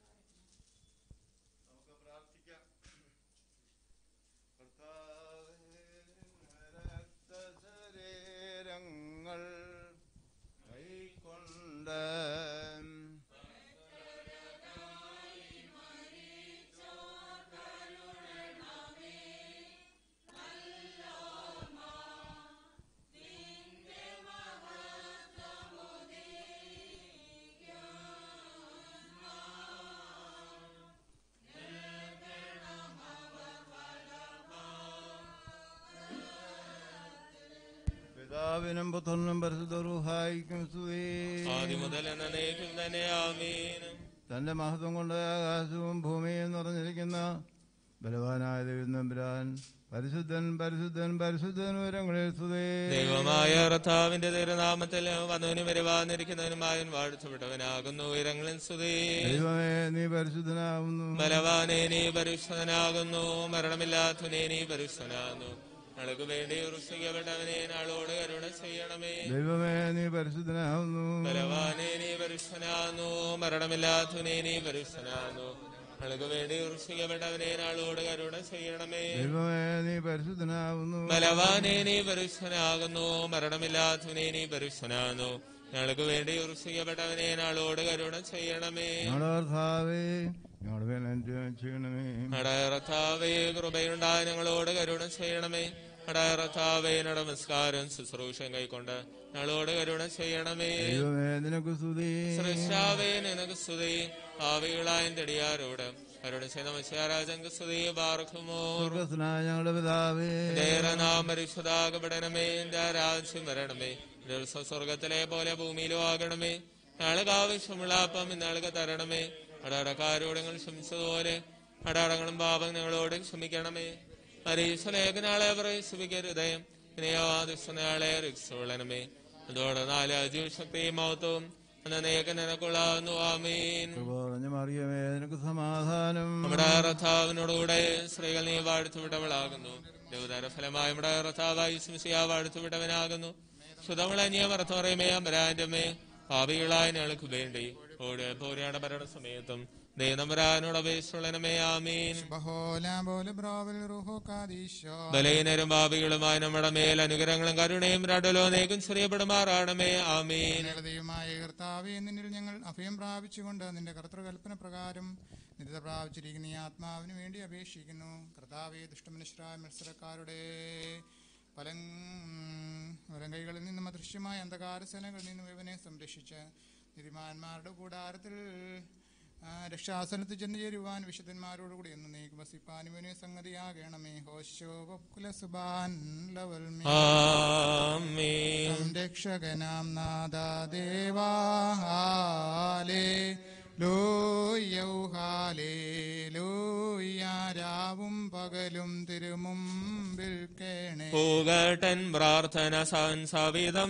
നമുക്ക് പ്രാർത്ഥിക്കാം. ശരീരങ്ങൾ കൈക്കൊണ്ട് പിതാവിനും പുത്രനും പരിശുദ്ധ റൂഹായിക്കും സ്തുതി. ആദ്യം മുതൽ എന്നേക്കും തന്നെ ആമേൻ. തന്റെ മഹത്വം കൊണ്ട് ആകാശവും ഭൂമിയും നിറഞ്ഞിരിക്കുന്ന ബലവാനായ ദൈവം പരിശുദ്ധൻ പരിശുദ്ധൻ പരിശുദ്ധൻ ഉയരങ്ങളിൽ സ്തുതി. ദൈവമായ കർത്താവിന്റെ തിരുനാമത്തിൽ വന്നവനും വരുവാനിരിക്കുന്നവനുമായൻ വാഴ്ത്തപ്പെട്ടവനാകുന്നു. ഉയരങ്ങളിൽ സ്തുതി. ദൈവമേ, നീ പരിശുദ്ധനാകുന്നു. ബലവാനെ, നീ പരിശുദ്ധനാകുന്നു. മരണമില്ലാത്തവനെ, നീ പരിശുദ്ധനാകുന്നു. ഞങ്ങൾക്ക് വേണ്ടി ഉറപ്പിക്കപ്പെട്ടവനെ, നാളോട് കരുണ ചെയ്യണമേ. ദൈവമേ, നീ പരിശുദ്ധനാകുന്നു. ബലവാനെ, നീ പരിശുദ്ധനാകുന്നു. മരണമില്ലാത്തവനെ, നീ പരിശുദ്ധനാകുന്നു. ഞങ്ങൾക്ക് വേണ്ടി ഉറപ്പിക്കപ്പെട്ടവനെ, നാളോട് കരുണ ചെയ്യണമേ. ദൈവമേ, നീ പരിശുദ്ധനാകുന്നു. ബലവാനെ, നീ പരിശുദ്ധനാകുന്നു. മരണമില്ലാത്തവനെ, നീ പരിശുദ്ധനാകുന്നു. ഞങ്ങൾക്ക് വേണ്ടി ഉറപ്പിക്കപ്പെട്ടവനെ, നാളോട് കരുണ ചെയ്യണമേ. കർത്താവേ, കൃപയുണ്ടായ ഞങ്ങളോട് കരുണ ചെയ്യണമേ. കർത്താവേ, നമസ്കാരം ശുശ്രൂഷം കൈക്കൊണ്ട് ഞങ്ങളോട് കരുണ ചെയ്യണമേ. സൃഷ്ടാവേ, നിനക്ക് സ്തുതി. ഭാവികളായ അടിയാരോട് കരുണ ചെയ്ത മനുഷ്യരാജങ്ക് സ്തുതി. പാർക്കുമോ ഞങ്ങളുടെ പിതാവേ, നാം പരിശുദ്ധാകപ്പെടണമേ. എന്റെ രാജ്യം വരണമേ. സ്വർഗത്തിലെ പോലെ ഭൂമിയിലും ആകണമേ. ഞങ്ങൾക്ക് ആവശ്യമുള്ള അപ്പം ഇന്നാൾക്ക് തരണമേ. അടക്കാരോട് ഞങ്ങൾ ക്ഷമിച്ചതുപോലെ അടങ്ങളും പാപം ഞങ്ങളോട് ക്ഷമിക്കണമേ. പരീക്ഷലേഖനാളെ പ്രവേശിപ്പിക്കരുതേ. വിനയാദിഷ്ടനാളെ രക്ഷണമേ. അതോടെ 4 അജീവശക്തിയും മഹത്വവും നിനക്കുള്ളാവുന്നു. ആമീൻ. നിനക്ക് സമാധാനം. നമ്മുടെ കർത്താവിനോടുകൂടെ സ്ത്രീകൾ നീ വാഴ്ത്തുവിട്ടവളാകുന്നു. ദേവതാര ഫലമായി നമ്മുടെ കർത്താവായി ശിംസിയ വാഴ്ത്തുവിട്ടവനാകുന്നു. ശുദ്ധമുളഞ്ഞ മറത്തോറയമേ, അമരാന്റമേ, പാപികളായ ഞങ്ങൾക്ക് വേണ്ടി ഓടെ പോരാട ഭരണ സമയത്തും ദൈവനമ്പരാനോട് അപേക്ഷിച്ചുള്ളനമേ. ആമീൻ. ബലഹീനരും പാപികളുമായ നമ്മുടെ മേൽ അനുഗ്രഹങ്ങളും കരുണയും രണ്ടലോനേക്കും ചെറിയപ്പെടുമാറാണമേ. ആമീൻ. കർത്താവേ, നിന്നിൽ ഞങ്ങൾ അഭയം പ്രാപിച്ചുകൊണ്ട് നിന്റെ കർത്തൃകൽപ്പന പ്രകാരം നിരത പ്രാപിച്ചിരിക്കുന്ന ഈ ആത്മാവിന് വേണ്ടി അപേക്ഷിക്കുന്നു. കർത്താവേ, ദുഷ്ടമനുഷ്യരായ മത്സരക്കാരുടെ വലങ്കൈകളിൽ നിന്നും അദൃശ്യമായ അന്ധകാര സേനകളിൽ നിന്നും ഇവനെ സംരക്ഷിച്ച് നീതിമാന്മാരുടെ കൂടാരത്തിൽ രക്ഷാസനത്തിൽ ചെന്ന് ചേരുവാൻ വിശുദ്ധന്മാരോടുകൂടി എന്ന് നീക്ക് വസിപ്പാനുവിനെ സംഗതിയാകണമേ. രക്ഷകനാം നാദാ ദേവാലേ ലോയ്യൗഹാലേ ലോയ്യ രാവും പകലും തിരുമുമ്പിൽ കേണേ. പൂകട്ടൻ പ്രാർത്ഥന സവിധം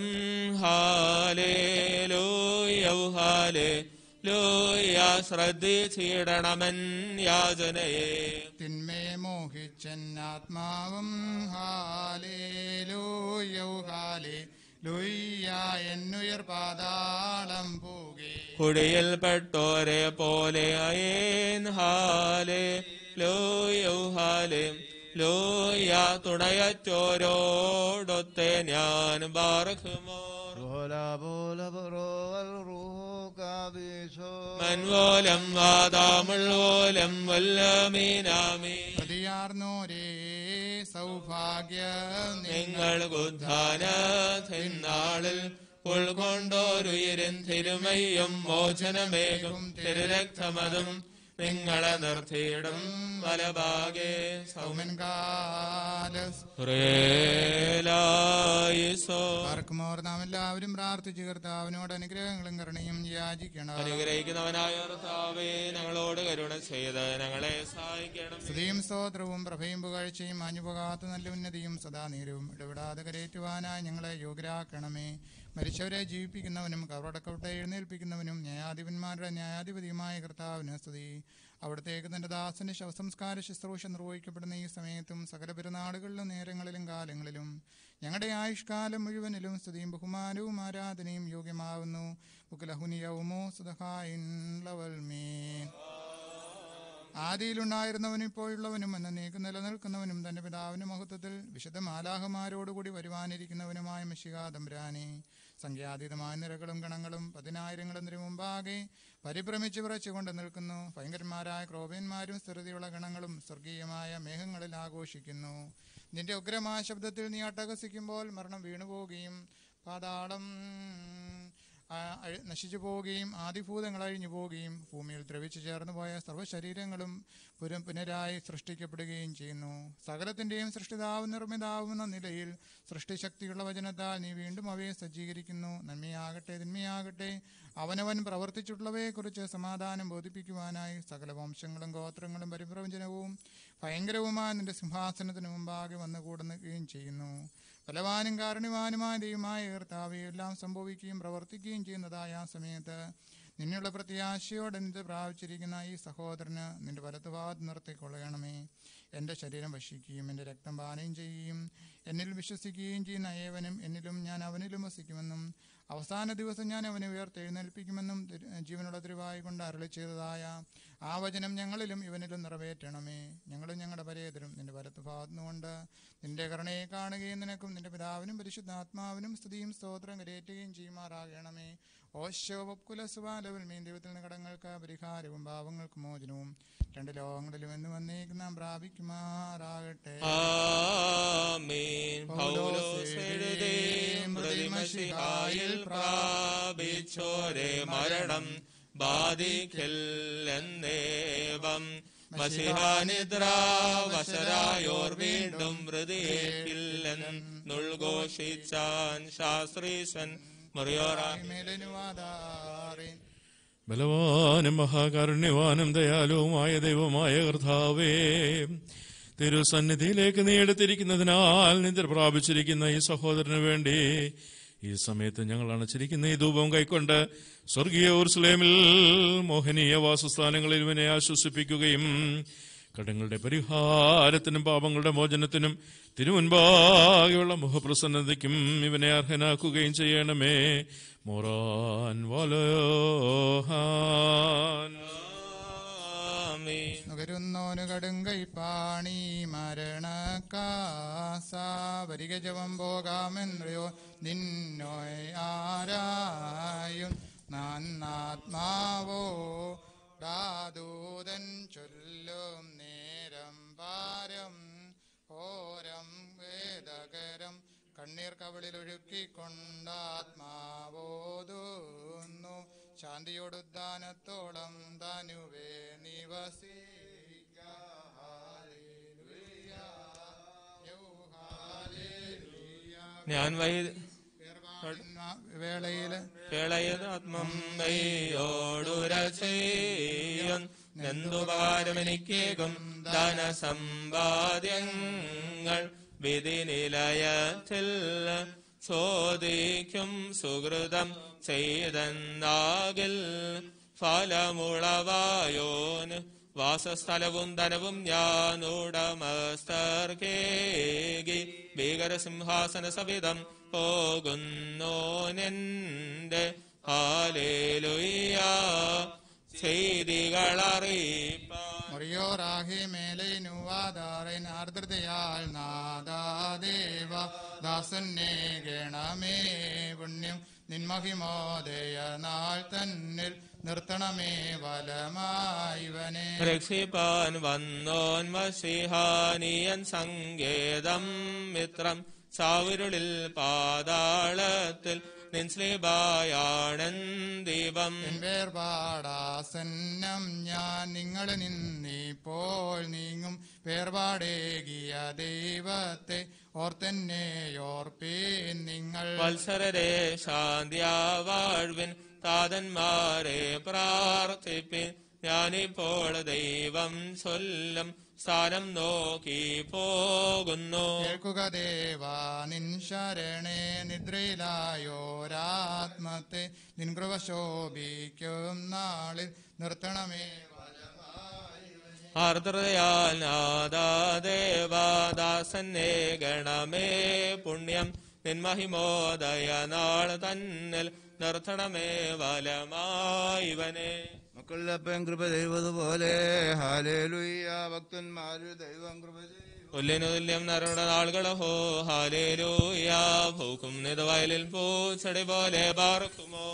ഹാലേലൂയൗഹാലേ ലൂയ ശ്രദ്ധിച്ചിടണമൻ യാചനയെ. തിന്മയെ മോഹിച്ചൻ ആത്മാവും ഹാലേലൂയൗഹാലേ ലൂയ്യ എന്നുയർ പാതാളം പോകെ. കുടിയിൽപ്പെട്ടോരെ പോലെ അയേൻ ഹാലേ ലൂയൗഹാലേ ലൂയ തുണയറ്റോരോടൊത്തെ ഞാൻ ബാറഖുമോ. മൻവോലം വാദാമുള്ളോലം വല്ലമീനാമി. പ്രതിയാർന്നോരേ സൗഭാഗ്യം നിങ്ങൾ ഉദ്ധാനത്തിനാളിൽ ഉൾക്കൊണ്ടോരുയരൻ തിരുമയും മോചനമേകും തിരുരക്തമതും നിങ്ങളെ നിർത്തിയിടും വലഭാഗേ സൗമൻ കാലസ്മോർ. നാം എല്ലാവരും പ്രാർത്ഥിച്ചു കർത്താവിനോട് അനുഗ്രഹങ്ങളും കരുണയും യാചിക്കണം. അനുഗ്രഹിക്കുന്നവനായ കർത്താവേ, ഞങ്ങളോട് കരുണ ചെയ്ത് ഞങ്ങളെ സഹായിക്കണം. സ്തുതിയും സ്തോത്രവും പ്രഭയും പുകഴ്ചയും മാഞ്ഞുപോകാത്ത നല്ല ഉന്നതിയും സദാ നേരവും ഇടപെടാതെ കരയേറ്റുവാനായി ഞങ്ങളെ യോഗ്യരാക്കണമേ. മരിച്ചവരെ ജീവിപ്പിക്കുന്നവനും കവറടക്കവട്ടെ എഴുന്നേൽപ്പിക്കുന്നവനും ന്യായാധിപന്മാരുടെ ന്യായാധിപതിയുമായ കർത്താവിന് സ്തുതി. അവിടത്തേക്ക് തന്റെ ദാസന്റെ ശവസംസ്കാര ശുശ്രൂഷ നിർവഹിക്കപ്പെടുന്ന ഈ സമയത്തും സകല പെരുന്നാളുകളിലും നേരങ്ങളിലും കാലങ്ങളിലും ഞങ്ങളുടെ ആയുഷ്കാലം മുഴുവനിലും സ്തുതിയും ബഹുമാനവും ആരാധനയും യോഗ്യമാവുന്നു. ആദിയിലുണ്ടായിരുന്നവനും ഇപ്പോഴുള്ളവനും എന്നേക്കും നിലനിൽക്കുന്നവനും തന്റെ പിതാവിന്റെ മഹത്വത്തിൽ വിശുദ്ധ മാലാഹമാരോടുകൂടി വരുവാനിരിക്കുന്നവനുമായ മിശിഹാ തമ്പുരാനെ, സംഖ്യാതീതമായ നിരകളും ഗണങ്ങളും പതിനായിരങ്ങളും മുമ്പാകെ പരിഭ്രമിച്ച് വിറച്ചുകൊണ്ട് നിൽക്കുന്നു. ഭയങ്കരന്മാരായ ക്രോപന്മാരും സ്ഥിരതയുള്ള ഗണങ്ങളും സ്വർഗീയമായ മേഘങ്ങളിൽ ആഘോഷിക്കുന്നു. നിന്റെ ഉഗ്രമായ ശബ്ദത്തിൽ നീ അട്ടഹസിക്കുമ്പോൾ മരണം വീണുപോവുകയും പാതാളം നശിച്ചു പോവുകയും ആദിഭൂതങ്ങൾ അഴിഞ്ഞു പോവുകയും ഭൂമിയിൽ ദ്രവിച്ചു ചേർന്നു പോയ സർവ്വശരീരങ്ങളും പുനരായി സൃഷ്ടിക്കപ്പെടുകയും ചെയ്യുന്നു. സകലത്തിന്റെയും സൃഷ്ടിതാവും നിർമ്മിതാവും എന്ന നിലയിൽ സൃഷ്ടിശക്തിയുള്ള വചനത്താൽ നീ വീണ്ടും അവയെ സജ്ജീകരിക്കുന്നു. നന്മയാകട്ടെ തിന്മയാകട്ടെ അവനവൻ പ്രവർത്തിച്ചിട്ടുള്ളവയെക്കുറിച്ച് സമാധാനം ബോധിപ്പിക്കുവാനായി സകല വംശങ്ങളും ഗോത്രങ്ങളും പരിപ്രവചനവും ഭയങ്കരവുമായ നിന്റെ സിംഹാസനത്തിന് മുമ്പാകെ വന്നുകൂടുകയും ചെയ്യുന്നു. ബലവാനും കാരുണ്യവാനുമായ ദൈവമായ കർത്താവേ, എല്ലാം സംഭവിക്കുകയും പ്രവർത്തിക്കുകയും ചെയ്യുന്നതായ ആ സമയത്ത് നിന്നുള്ള പ്രത്യാശയോടെ നിന്റെ പ്രാപിച്ചിരിക്കുന്ന ഈ സഹോദരന് നിന്റെ വലത്തുഭാഗത്ത് നിർത്തിക്കൊള്ളണമേ. എൻ്റെ ശരീരം ഭക്ഷിക്കുകയും എൻ്റെ രക്തം പാനം ചെയ്യുകയും എന്നിൽ വിശ്വസിക്കുകയും ചെയ്യുന്ന ഏവനും എന്നിലും ഞാൻ അവനിലും വസിക്കുമെന്നും അവസാന ദിവസം ഞാൻ അവനെ ഉയർത്തെഴുന്നേൽപ്പിക്കുമെന്നും ജീവനുള്ള തിരുവായി കൊണ്ട് അരുളി ചെയ്തതായ ആ വചനം ഞങ്ങളിലും ഇവനിലും നിറവേറ്റണമേ. ഞങ്ങളും ഞങ്ങളുടെ പരേതരും നിന്റെ വലത്തുഭാഗത്തുനിന്നുകൊണ്ട് നിന്റെ കരുണയെ കാണുകയും നിനക്കും നിന്റെ പിതാവിനും പരിശുദ്ധാത്മാവിനും സ്തുതിയും സ്തോത്രം കരയേറ്റുകയും ചെയ്യുമാറാകണമേ. ഓശോകുലസുബാലവൽമീൻ ദൈവത്തിൽ നിന്ന് കടങ്ങൾക്ക് പരിഹാരവും പാവങ്ങൾക്ക് മോചനവും രണ്ട് ലോകങ്ങളിലും എന്ന് വന്നേക്ക് നാം പ്രാപിക്കുമാറാകട്ടെ. പ്രാപിച്ചോരെ മരണം ബാധിക്കില്ലെന്നേവം മസിഹാനിദ്രാവശരായോർ വീണ്ടും ഹൃദയേക്കില്ലെന്നുൾഘോഷിച്ചാൻ ശാസ്ത്രീശൻ ബലവാനും മഹാകാരുണ്യവാനും ദയാലുവുമായ ദൈവമായ കർത്താവേ, തിരുസന്നിധിയിലേക്ക് നീ എടുത്തിരിക്കുന്നതിനാൽ നിദ്ര പ്രാപിച്ചിരിക്കുന്ന ഈ സഹോദരന് വേണ്ടി ഈ സമയത്ത് ഞങ്ങൾ അണച്ചിരിക്കുന്ന ഈ ധൂപം കൈക്കൊണ്ട് സ്വർഗീയ യെരൂശലേമിൽ മോഹനീയ വാസസ്ഥാനങ്ങളിൽ ഇവനെ ആശ്വസിപ്പിക്കുകയും കടങ്ങളുടെ പരിഹാരത്തിനും പാപങ്ങളുടെ മോചനത്തിനും തിരുമുൻപാകെയുള്ള മുഖപ്രസന്നതയ്ക്കും ഇവനെ അർഹനാക്കുകയും ചെയ്യണമേ. മോറാൻ വലോഹാൻ. നുകരുന്നോനു കടുങ്കൈ പാണി മരണക്കാസാവരികജവം പോകാമെന്നയോ നിന്നോയ് ആരായും നന്നാത്മാവോ ദാദൂതൻ ചൊല്ലും നേരം പാരം ഘോരം വേദകരം കണ്ണീർ കവിളിൽ ഒഴുക്കിക്കൊണ്ടാത്മാവോതുന്നു ശാന്തിയോടുദ്ധാനത്തോളം തനുവേ നിവസിക്ക. ഞാൻ വേളയിൽ ആത്മയോടുരചെയ്യുപകാരമെനിക്കേകും ധനസമ്പാദ്യങ്ങൾ വിധി നിലയത്തിൽ ചോദിക്കും സുഹൃതം ചെയ്തെന്നാകിൽ ഫലമുളവായോന് വാസസ്ഥലവും ധനവും ഞാനുടമസ്ഥർക്കേകി ഭീകരസിംഹാസന സവിധം പോകുന്നോനെന്റെ ഹാലേലുയ്യ ചെയ്തികളറിയിപ്പാൻ. മുറിയോറാഹി മേലൈനുവാദാറിൻ ആർദ്രതയാൽ നാദാദേവ ദാസന്നെ ഗണമേ പുണ്യം നിൻമഹിമോദയ നാൾ തന്നിൽ നിർത്തണമേ വലമായിവനെ. രക്ഷിപ്പാൻ വന്നോൻ മസിഹാനിയൻ സങ്കേതം മിത്രം ചാവുരുളിൽ പാതാളത്തിൽ നിൻസ്ലിബായാണെന്തീപം വേർപാടാസന്നം ഞാൻ നിങ്ങൾ നിന്നിപ്പോൾ നീങ്ങും വേർപാടേകിയ ദൈവത്തെ ഓർത്തെന്നെയോർപ്പീൻ നിങ്ങൾ. വത്സരരെ ശാന്തിയാ വാഴ്വിൻ താതന്മാരെ പ്രാർത്ഥിപ്പിൻ. ഞാനിപ്പോൾ ദൈവം ചൊല്ലും സ്ഥാനം നോക്കി പോകുന്നു. കേൾക്കുക ദേവാ നിൻ ശരണേ നിദ്രയിലായോരാത്മത്തെ നിൻ കൃപ ശോഭിക്കും നാളിൽ നിർത്തണമേ. ആർദ്രതയാൽ നാദാദേവാദാസന്നെ ഗണമേ പുണ്യം നിൻമഹിമോദയ നാൾ തന്നിൽ നിർത്തണമേ വലമായിവനെ. മക്കളിലപ്പൻ കൃപ ചെയ്തതുപോലെ ഹാലേലുയ്യ ഭക്തന്മാരിൽ ദൈവം കൃപ ചെയ്യും. പുല്ലിനു തുല്യം നരുടെ നാളുകളോ ഹാലേലൂയ. ഭൂക്കും നിതവയലിൽ പൂച്ചെടി പോലെ പാർക്കുമോ.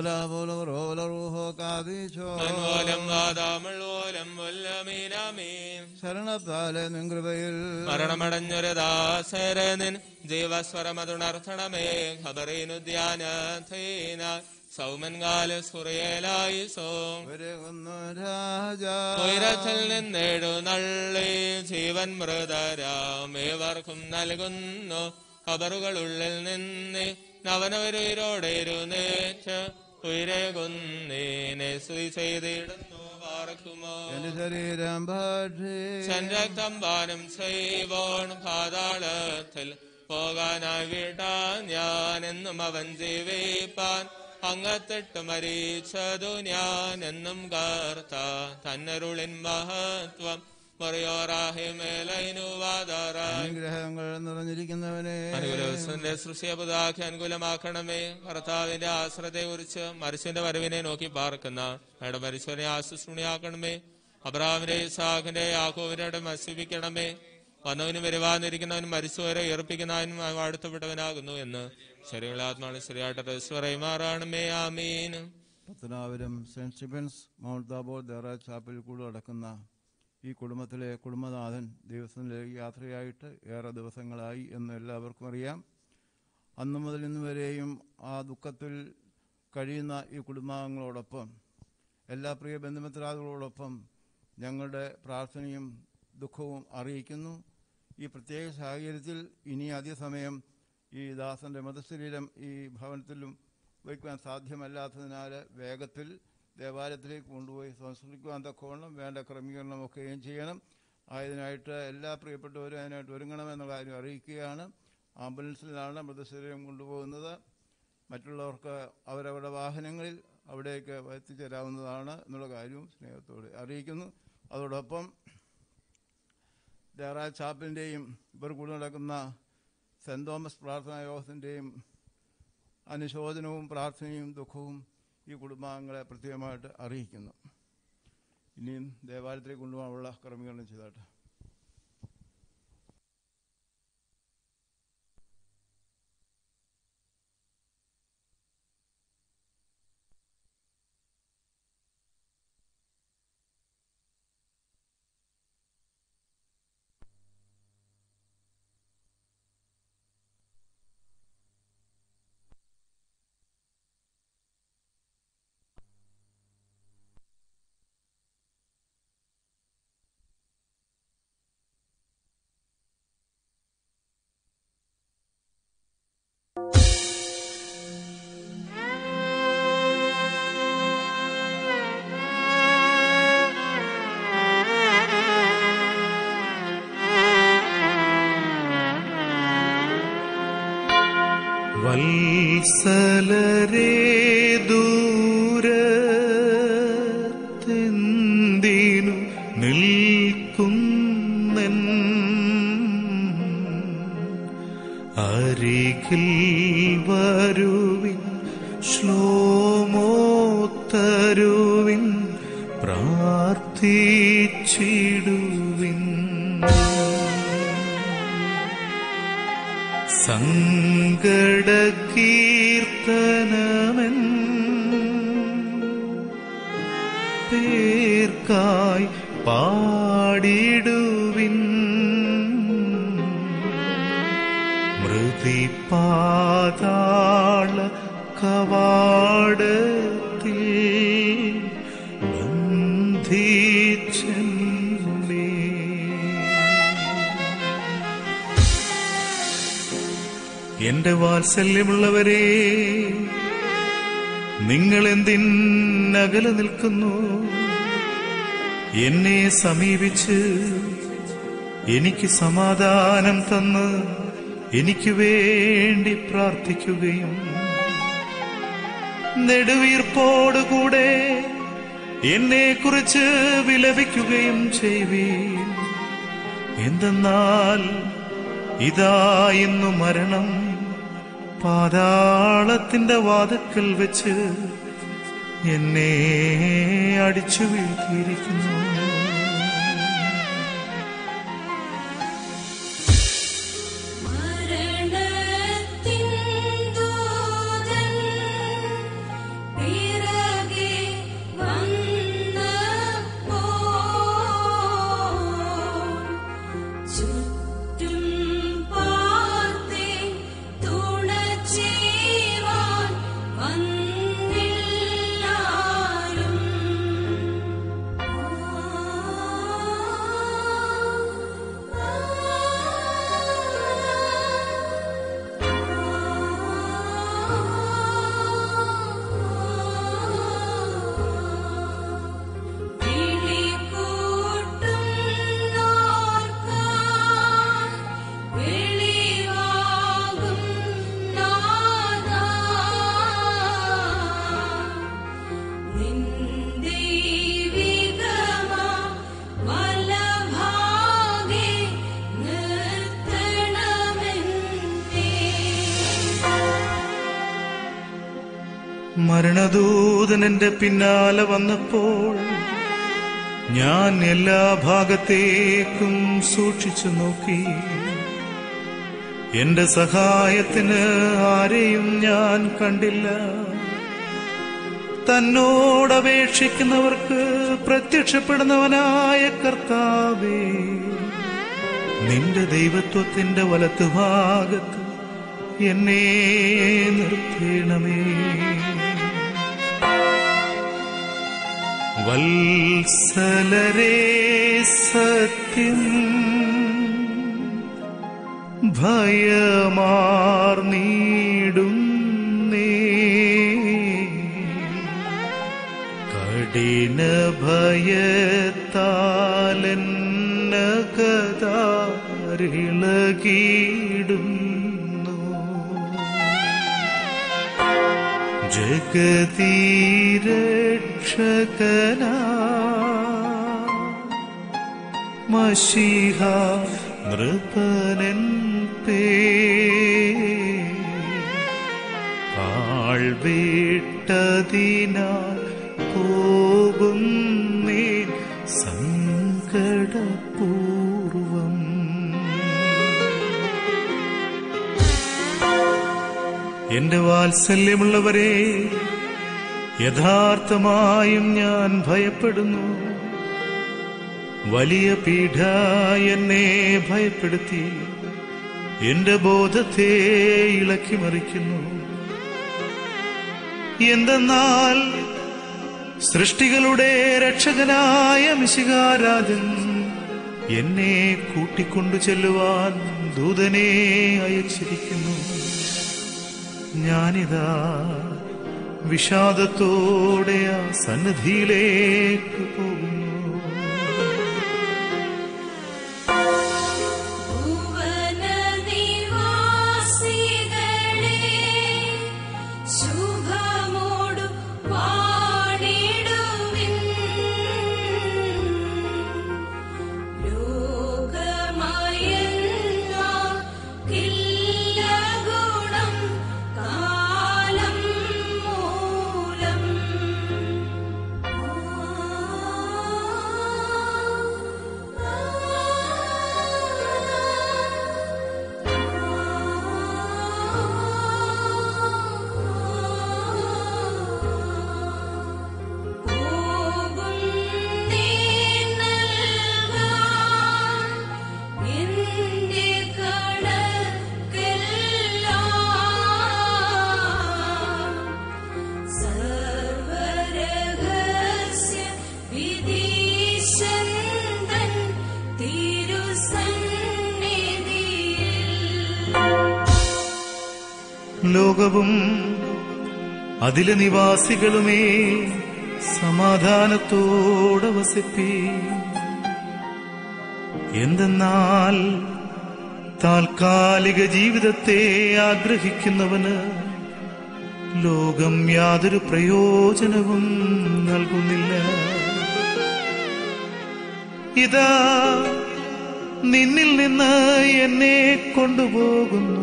ോലം വാദാമള്ളോലം വല്ലമീനാമീൻ. ശരണത്താലെ നിൻ കൃപയിൽ മരണമടഞ്ഞൊരു ദാസരെ നിൻ ജീവസ്വരമതുണർത്തണമേ. ഖബറീനുദ്യാനീന സൗമൻകാല സുറിയലായി ഉയരത്തിൽ നിന്നെഴുന്നള്ളി ജീവൻ മൃതരാമേവർക്കും നൽകുന്നു. ഖബറുകളുള്ളിൽ നിന്ന് നവനവരുയിരോടെ ഇരുന്നേറ്റ് ഉയരകുന്നേനെ സ്തുതി ചെയ്തിടുന്നു. പാർക്കുമോ ശരീരം രക്തം പാനം ചെയ്വോൺ പാതാളത്തിൽ പോകാനായി വിടാ ഞാൻ എന്നും അവൻ ജീവിപ്പാൻ അങ്ങത്തിട്ട് മരിച്ചതു ഞാൻ എന്നും കാർത്ത തന്നരുളിൻ മഹത്വം അനുഗ്രഹങ്ങൾ നിറഞ്ഞിരിക്കുന്നവനെ അനുഗ്രഹത്തിന്റെ സൃഷ്ടിയെ പുതാക്കി അനുകൂലമാക്കണമേ. ഭർത്താവിന്റെ ആശ്രയത്തെ കുറിച്ച് മരിച്ചവന്റെ വരവിനെ നോക്കി പാർക്കുന്ന അയാളുടെ മരിച്ചവനെ ആശ്വസണിയാക്കണമേ. അബ്രാഹാമിന്റെ ഇസാഖിന്റെ യാക്കോബിനെ നശിപ്പിക്കണമേ. വന്നവനും വരുവാതിരിക്കുന്നവനും മരിച്ചവരെ ഉയർപ്പിക്കുന്നവനും വാഴ്ത്തപ്പെട്ടവനാകുന്നു എന്ന് ശരിയുള്ള ആത്മാവ് ശരിയായിട്ട് പറയുമാറാണമേ. ആമീൻ. Pathanapuram Saint Stephen's Mount Tabor Dayara ചാപ്പലിൽ കൂടെ നടക്കുന്ന ഈ കുടുംബത്തിലെ കുടുംബനാഥൻ ദൈവത്തിലേക്ക് യാത്രയായിട്ട് ഏറെ ദിവസങ്ങളായി എന്ന് എല്ലാവർക്കും അറിയാം. അന്നു മുതൽ ഇന്ന് വരെയും ആ ദുഃഖത്തിൽ കഴിയുന്ന ഈ കുടുംബാംഗങ്ങളോടൊപ്പം എല്ലാ പ്രിയ ബന്ധുമിത്രാദികളോടൊപ്പം ഞങ്ങളുടെ പ്രാർത്ഥനയും ദുഃഖവും അറിയിക്കുന്നു. ഈ പ്രത്യേക സാഹചര്യത്തിൽ ഇനി അധിക സമയം ഈ ദാസന്റെ മൃതശരീരം ഈ ഭവനത്തിലും വയ്ക്കുവാൻ സാധ്യമല്ലാത്തതിനാൽ വേഗത്തിൽ ദേവാലയത്തിലേക്ക് കൊണ്ടുപോയി സംസ്കരിക്കുവാൻ തക്കവണ്ണം വേണ്ട ക്രമീകരണമൊക്കെയും ചെയ്യണം. ആയതിനായിട്ട് എല്ലാ പ്രിയപ്പെട്ടവരും അതിനായിട്ട് ഒരുങ്ങണമെന്ന കാര്യം അറിയിക്കുകയാണ്. ആംബുലൻസിലാണ് മൃതശരീരം കൊണ്ടുപോകുന്നത്. മറ്റുള്ളവർക്ക് അവരവരുടെ വാഹനങ്ങളിൽ അവിടേക്ക് എത്തിച്ചേരാവുന്നതാണ് എന്നുള്ള കാര്യവും സ്നേഹത്തോടെ അറിയിക്കുന്നു. അതോടൊപ്പം ദേറാ ചാപ്പിൻ്റെയും ഇവർ കൂടി നടക്കുന്ന സെൻറ് തോമസ് പ്രാർത്ഥനാ യോഗത്തിൻ്റെയും അനുശോചനവും പ്രാർത്ഥനയും ദുഃഖവും ഈ കുടുംബാംഗങ്ങളെ പ്രത്യേകമായിട്ട് അറിയിക്കുന്നു. ഇനിയും ദേവാലയത്തിലേക്ക് കൊണ്ടുപോകാനുള്ള ക്രമീകരണം ചെയ്താട്ടെ. വത്സലരേ ദൂരത്തെന്തിനു നിൽക്കുന്നൻ അരികിൽ വരുവിൻ ശ്ലോമോ തരുവിൻ പ്രാർത്ഥിച്ചിടുവിൻ സങ്കടകീർത്തനമെൻ പേർക്കായി പാടിടുവിൻ മൃതിപാതാള കവാടത്തിൽ ബന്ധിച്ചെന്നെ എന്റെ വാത്സല്യമുള്ളവരെ, നിങ്ങൾ എന്തിനകലെ നിൽക്കുന്നു? എന്നെ സമീപിച്ച് എനിക്ക് സമാധാനം തന്ന് എനിക്ക് വേണ്ടി പ്രാർത്ഥിക്കുകയും നെടുവീർപ്പോടുകൂടെ എന്നെക്കുറിച്ച് വിലപിക്കുകയും ചെയ്യുവീൻ. എന്തെന്നാൽ ഇതാ ഇന്നു മരണം പാതാളത്തിന്റെ വാതിൽക്കൽ വെച്ച് എന്നെ അടിച്ചു വീഴ്ത്തിയിരിക്കുന്നു. മരണദൂതൻ എന്റെ പിന്നാലെ വന്നപ്പോൾ ഞാൻ എല്ലാ ഭാഗത്തേക്കും സൂക്ഷിച്ചു നോക്കി. എന്റെ സഹായത്തിന് ആരെയും ഞാൻ കണ്ടില്ല. തന്നോടപേക്ഷിക്കുന്നവർക്ക് പ്രത്യക്ഷപ്പെടുന്നവനായ കർത്താവേ, നിന്റെ ദൈവത്വത്തിന്റെ വലത്തുഭാഗത്ത് എന്നെ നിർത്തേണമേ. വത്സലരേ, സത്യം ഭയമാർന്നീടുന്നേ, കഠിന ഭയത്താലെന്നകതാരിളകിടുന്നു. ജഗതീരക്ഷകനാ മശീഹ നൃപനൻ ആൾവിട്ടതിനാൽ പോകുന്നേ സങ്കടപൂർവം. എന്റെ വാത്സല്യമുള്ളവരെ, യഥാർത്ഥമായും ഞാൻ ഭയപ്പെടുന്നു. വലിയ പീഡ എന്നെ ഭയപ്പെടുത്തി എന്റെ ബോധത്തെ ഇളക്കിമറിക്കുന്നു. എന്തെന്നാൽ സൃഷ്ടികളുടെ രക്ഷകനായ മിശിഹാരാജൻ എന്നെ കൂട്ടിക്കൊണ്ടു ചെല്ലുവാൻ ദൂതനെ അയച്ചിരിക്കുന്നു. ഞാനിതാ വിഷാദത്തോടെ ആ സന്നിധിയിലേക്ക് പോകുന്നു. പരലോകവും അതിലെ നിവാസികളുമേ സമാധാനത്തോടെ വസിപ്പീ. എന്തെന്നാൽ താൽക്കാലിക ജീവിതത്തെ ആഗ്രഹിക്കുന്നവന് ലോകം യാതൊരു പ്രയോജനവും നൽകുന്നില്ല. ഇതാ നിന്നിൽ നിന്ന് എന്നെ കൊണ്ടുപോകുന്നു.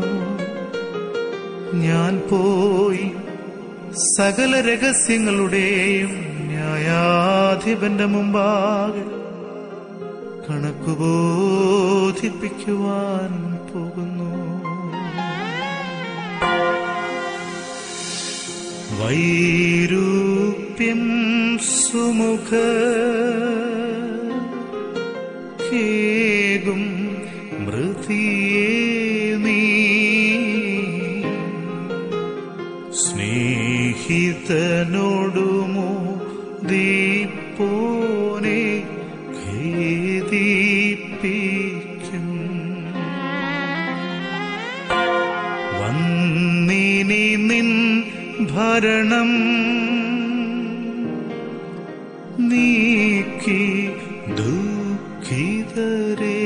ഞാൻ പോയി സകല രഹസ്യങ്ങളുടെയും ന്യായാധിപന്റെ മുമ്പാകെ കണക്കു ബോധിപ്പിക്കുവാൻ പോകുന്നു. വൈരൂപ്യം സുമുഖ കേകും മൃതിയേ നീ സ്നേഹിതനോടുമോ ദീപ്പോനെ ഖേദിപ്പിക്കും. വന്നിനി നിൻ ഭരണം നീക്കി ദുഃഖിതരേ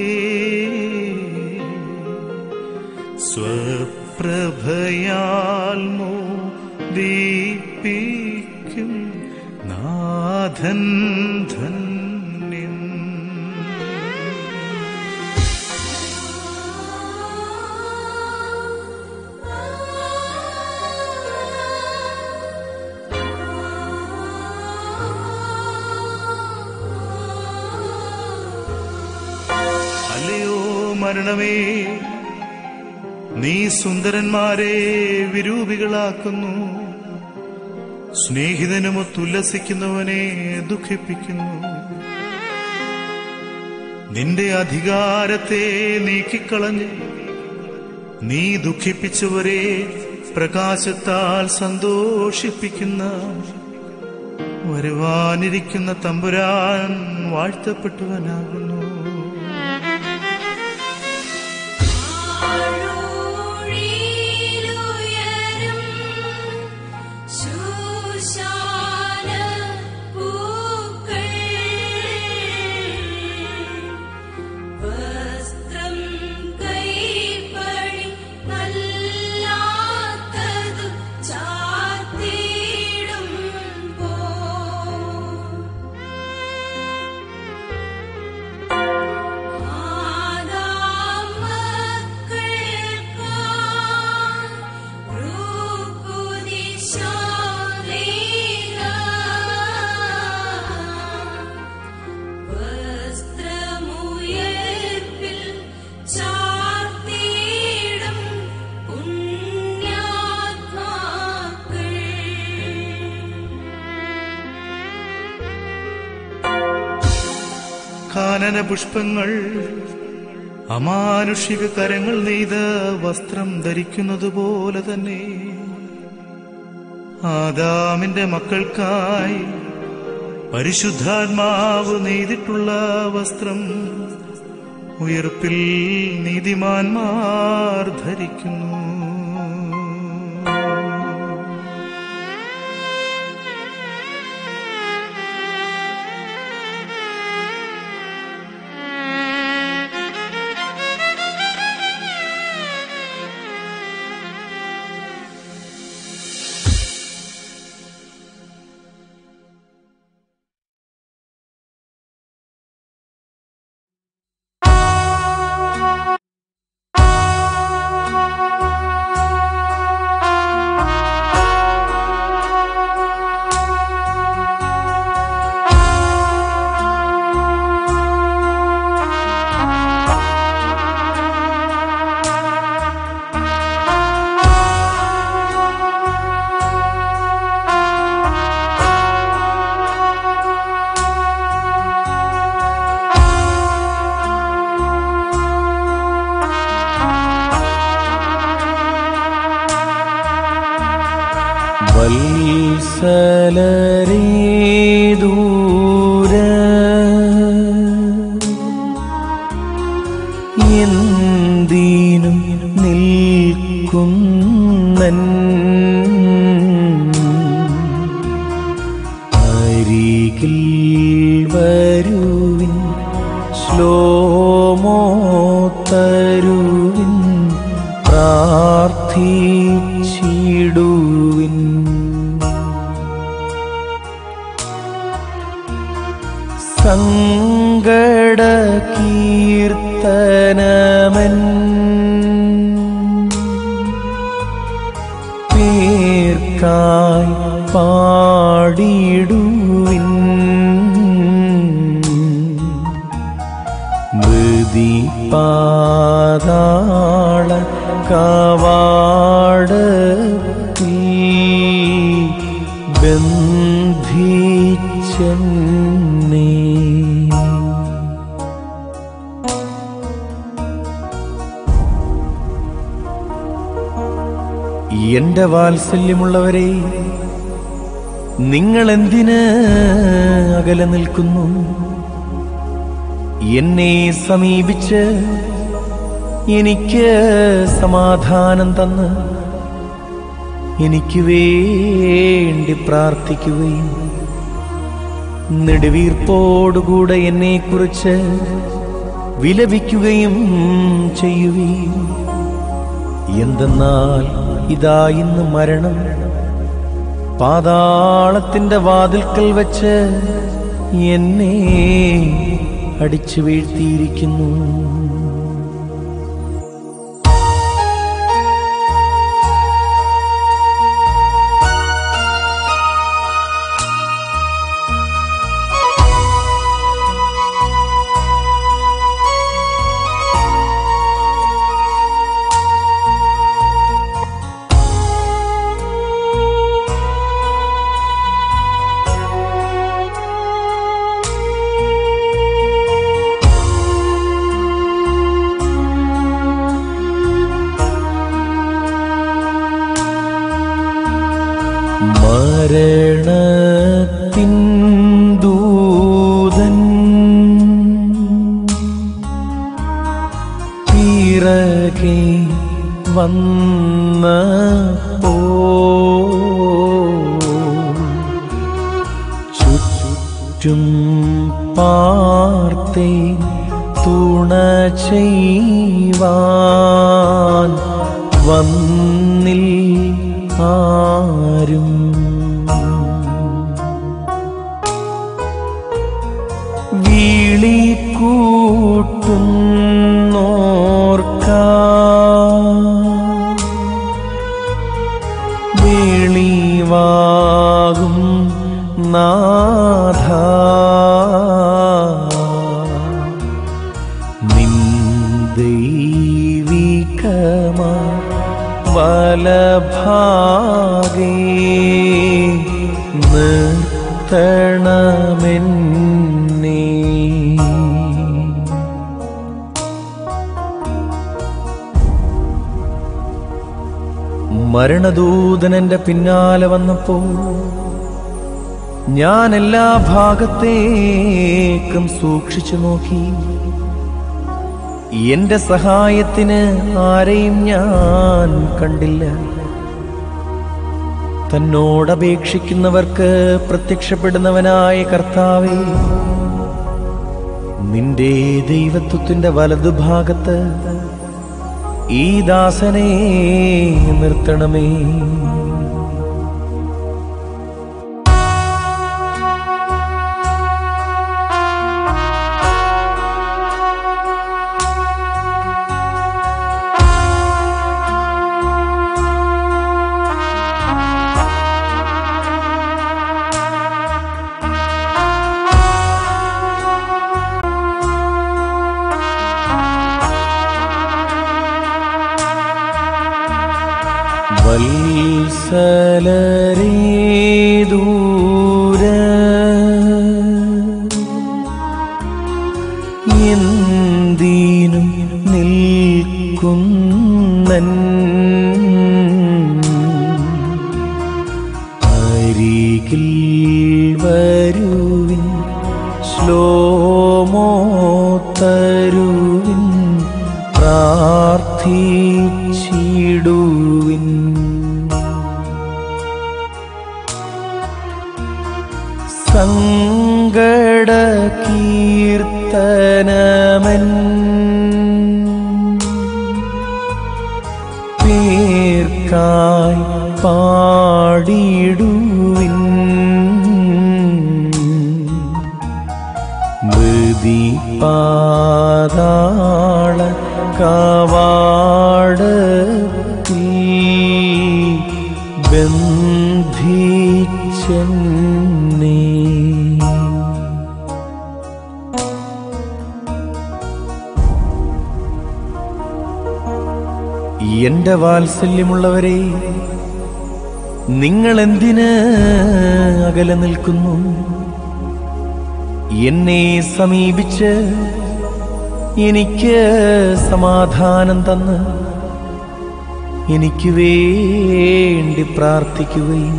സ്വപ്രഭയാൽ മോദിപ്പിക്കും നാഥൻ ധന്യൻ. അല്ലയോ മരണമേ, നീ സുന്ദരന്മാരെ വിരൂപികളാക്കുന്നു. സ്നേഹിതനുമൊത്തുല്ലസിക്കുന്നവനെ ദുഃഖിപ്പിക്കുന്നു. നിന്റെ അധികാരത്തെ നീക്കിക്കളഞ്ഞ് നീ ദുഃഖിപ്പിച്ചവരെ പ്രകാശത്താൽ സന്തോഷിപ്പിക്കുന്ന വരുവാനിരിക്കുന്ന തമ്പുരാൻ വാഴ്ത്തപ്പെട്ടവനാകുന്നു. കാനന പുഷ്പങ്ങൾ അമാനുഷിക കരങ്ങൾ നെയ്ത വസ്ത്രം ധരിക്കുന്നത് പോലെ തന്നെ ആദാമിന്റെ മക്കൾക്കായി പരിശുദ്ധാത്മാവ് നെയ്തിട്ടുള്ള വസ്ത്രം ഉയർപ്പിൽ നീതിമാന്മാർ ധരിക്കുന്നു. വത്സലരേ ദൂര എന്തിനും നിൽക്കുന്നൻ വരുവിൻ ശ്ലോമോ തരുവിൻ പ്രാർത്ഥിച്ചിടുവിൻ. സങ്കട കീർത്തനമൻ പേർക്കായി പാടിടുവിൻ. മൃതി പാതാള കവാടത്തിൽ ബന്ധിച്ചെന്നേ. എന്റെ വാത്സല്യമുള്ളവരെ, നിങ്ങൾ എന്തിന് അകലെ നിൽക്കുന്നു? എന്നെ സമീപിച്ച് എനിക്ക് സമാധാനം തന്ന് എനിക്ക് വേണ്ടി പ്രാർത്ഥിക്കുകയും നെടുവീർപ്പോടുകൂടെ എന്നെക്കുറിച്ച് വിലപിക്കുകയും ചെയ്യുകയും. എന്തെന്നാൽ ഇതാ ഇന്ന് മരണം പാതാളത്തിന്റെ വാതിൽക്കൽ വെച്ച് എന്നെ അടിച്ചു വീഴ്ത്തിയിരിക്കുന്നു. മരണത്തിൻ ദൂതൻ പിറകെ വന്നപ്പോ ചുറ്റും പാർത്തേ തുണ ചെയ്യുവാൻ വന്നിൽ ആരും. വിളി കൂട്ടുന്നോർക്ക വെളിവാകും നാഥ, നിൻ ദൈവികമാ വലഭാഗേ നിർത്തണമെന്നേ. മരണദൂതൻ എന്റെ പിന്നാലെ വന്നപ്പോൾ ഞാൻ എല്ലാ ഭാഗത്തേക്കും സൂക്ഷിച്ചു നോക്കി. എന്റെ സഹായത്തിന് ആരെയും ഞാൻ കണ്ടില്ല. തന്നോടപേക്ഷിക്കുന്നവർക്ക് പ്രത്യക്ഷപ്പെടുന്നവനായ കർത്താവേ, നിന്റെ ദൈവത്വത്തിന്റെ വലതുഭാഗത്ത് ഈ ദാസനെ നിർത്തണമേ. വത്സലരേ ദൂര എന്തിനും നിൽക്കുന്നൻ അരികിൽ വരുവിൻ ശ്ലോമോ തരുവിൻ പ്രാർത്ഥിച്ചിടുവിൻ. സങ്കട കീർത്തനമൻ പേർക്കായി പാടിടുവിൻ. മൃതി പാതാള കവാടത്തിൽ ബന്ധിച്ചെന്നെ. എന്റെ വാത്സല്യമുള്ളവരെ, നിങ്ങൾ എന്തിന് അകലെ നിൽക്കുന്നു? എന്നെ സമീപിച്ച് എനിക്ക് സമാധാനം തന്ന് എനിക്ക് വേണ്ടി പ്രാർത്ഥിക്കുകയും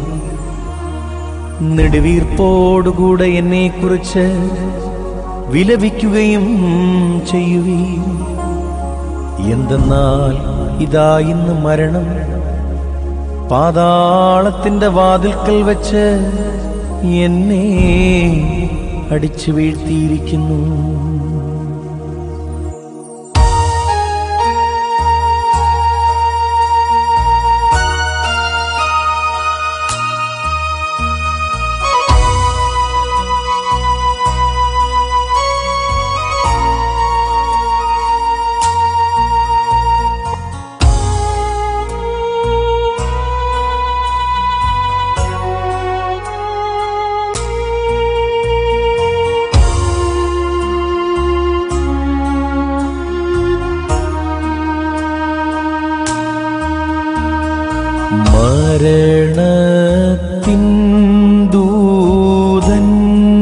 നെടുവീർപ്പോടുകൂടെ എന്നെക്കുറിച്ച് വിലപിക്കുകയും ചെയ്യുകയും. എന്തെന്നാൽ ഇതാ ഇന്ന് മരണം പാതാളത്തിന്റെ വാതിൽക്കൽ വെച്ച് എന്നെ അടിച്ചു വീഴ്ത്തിയിരിക്കുന്നു. മരണത്തിൻ ദൂതൻ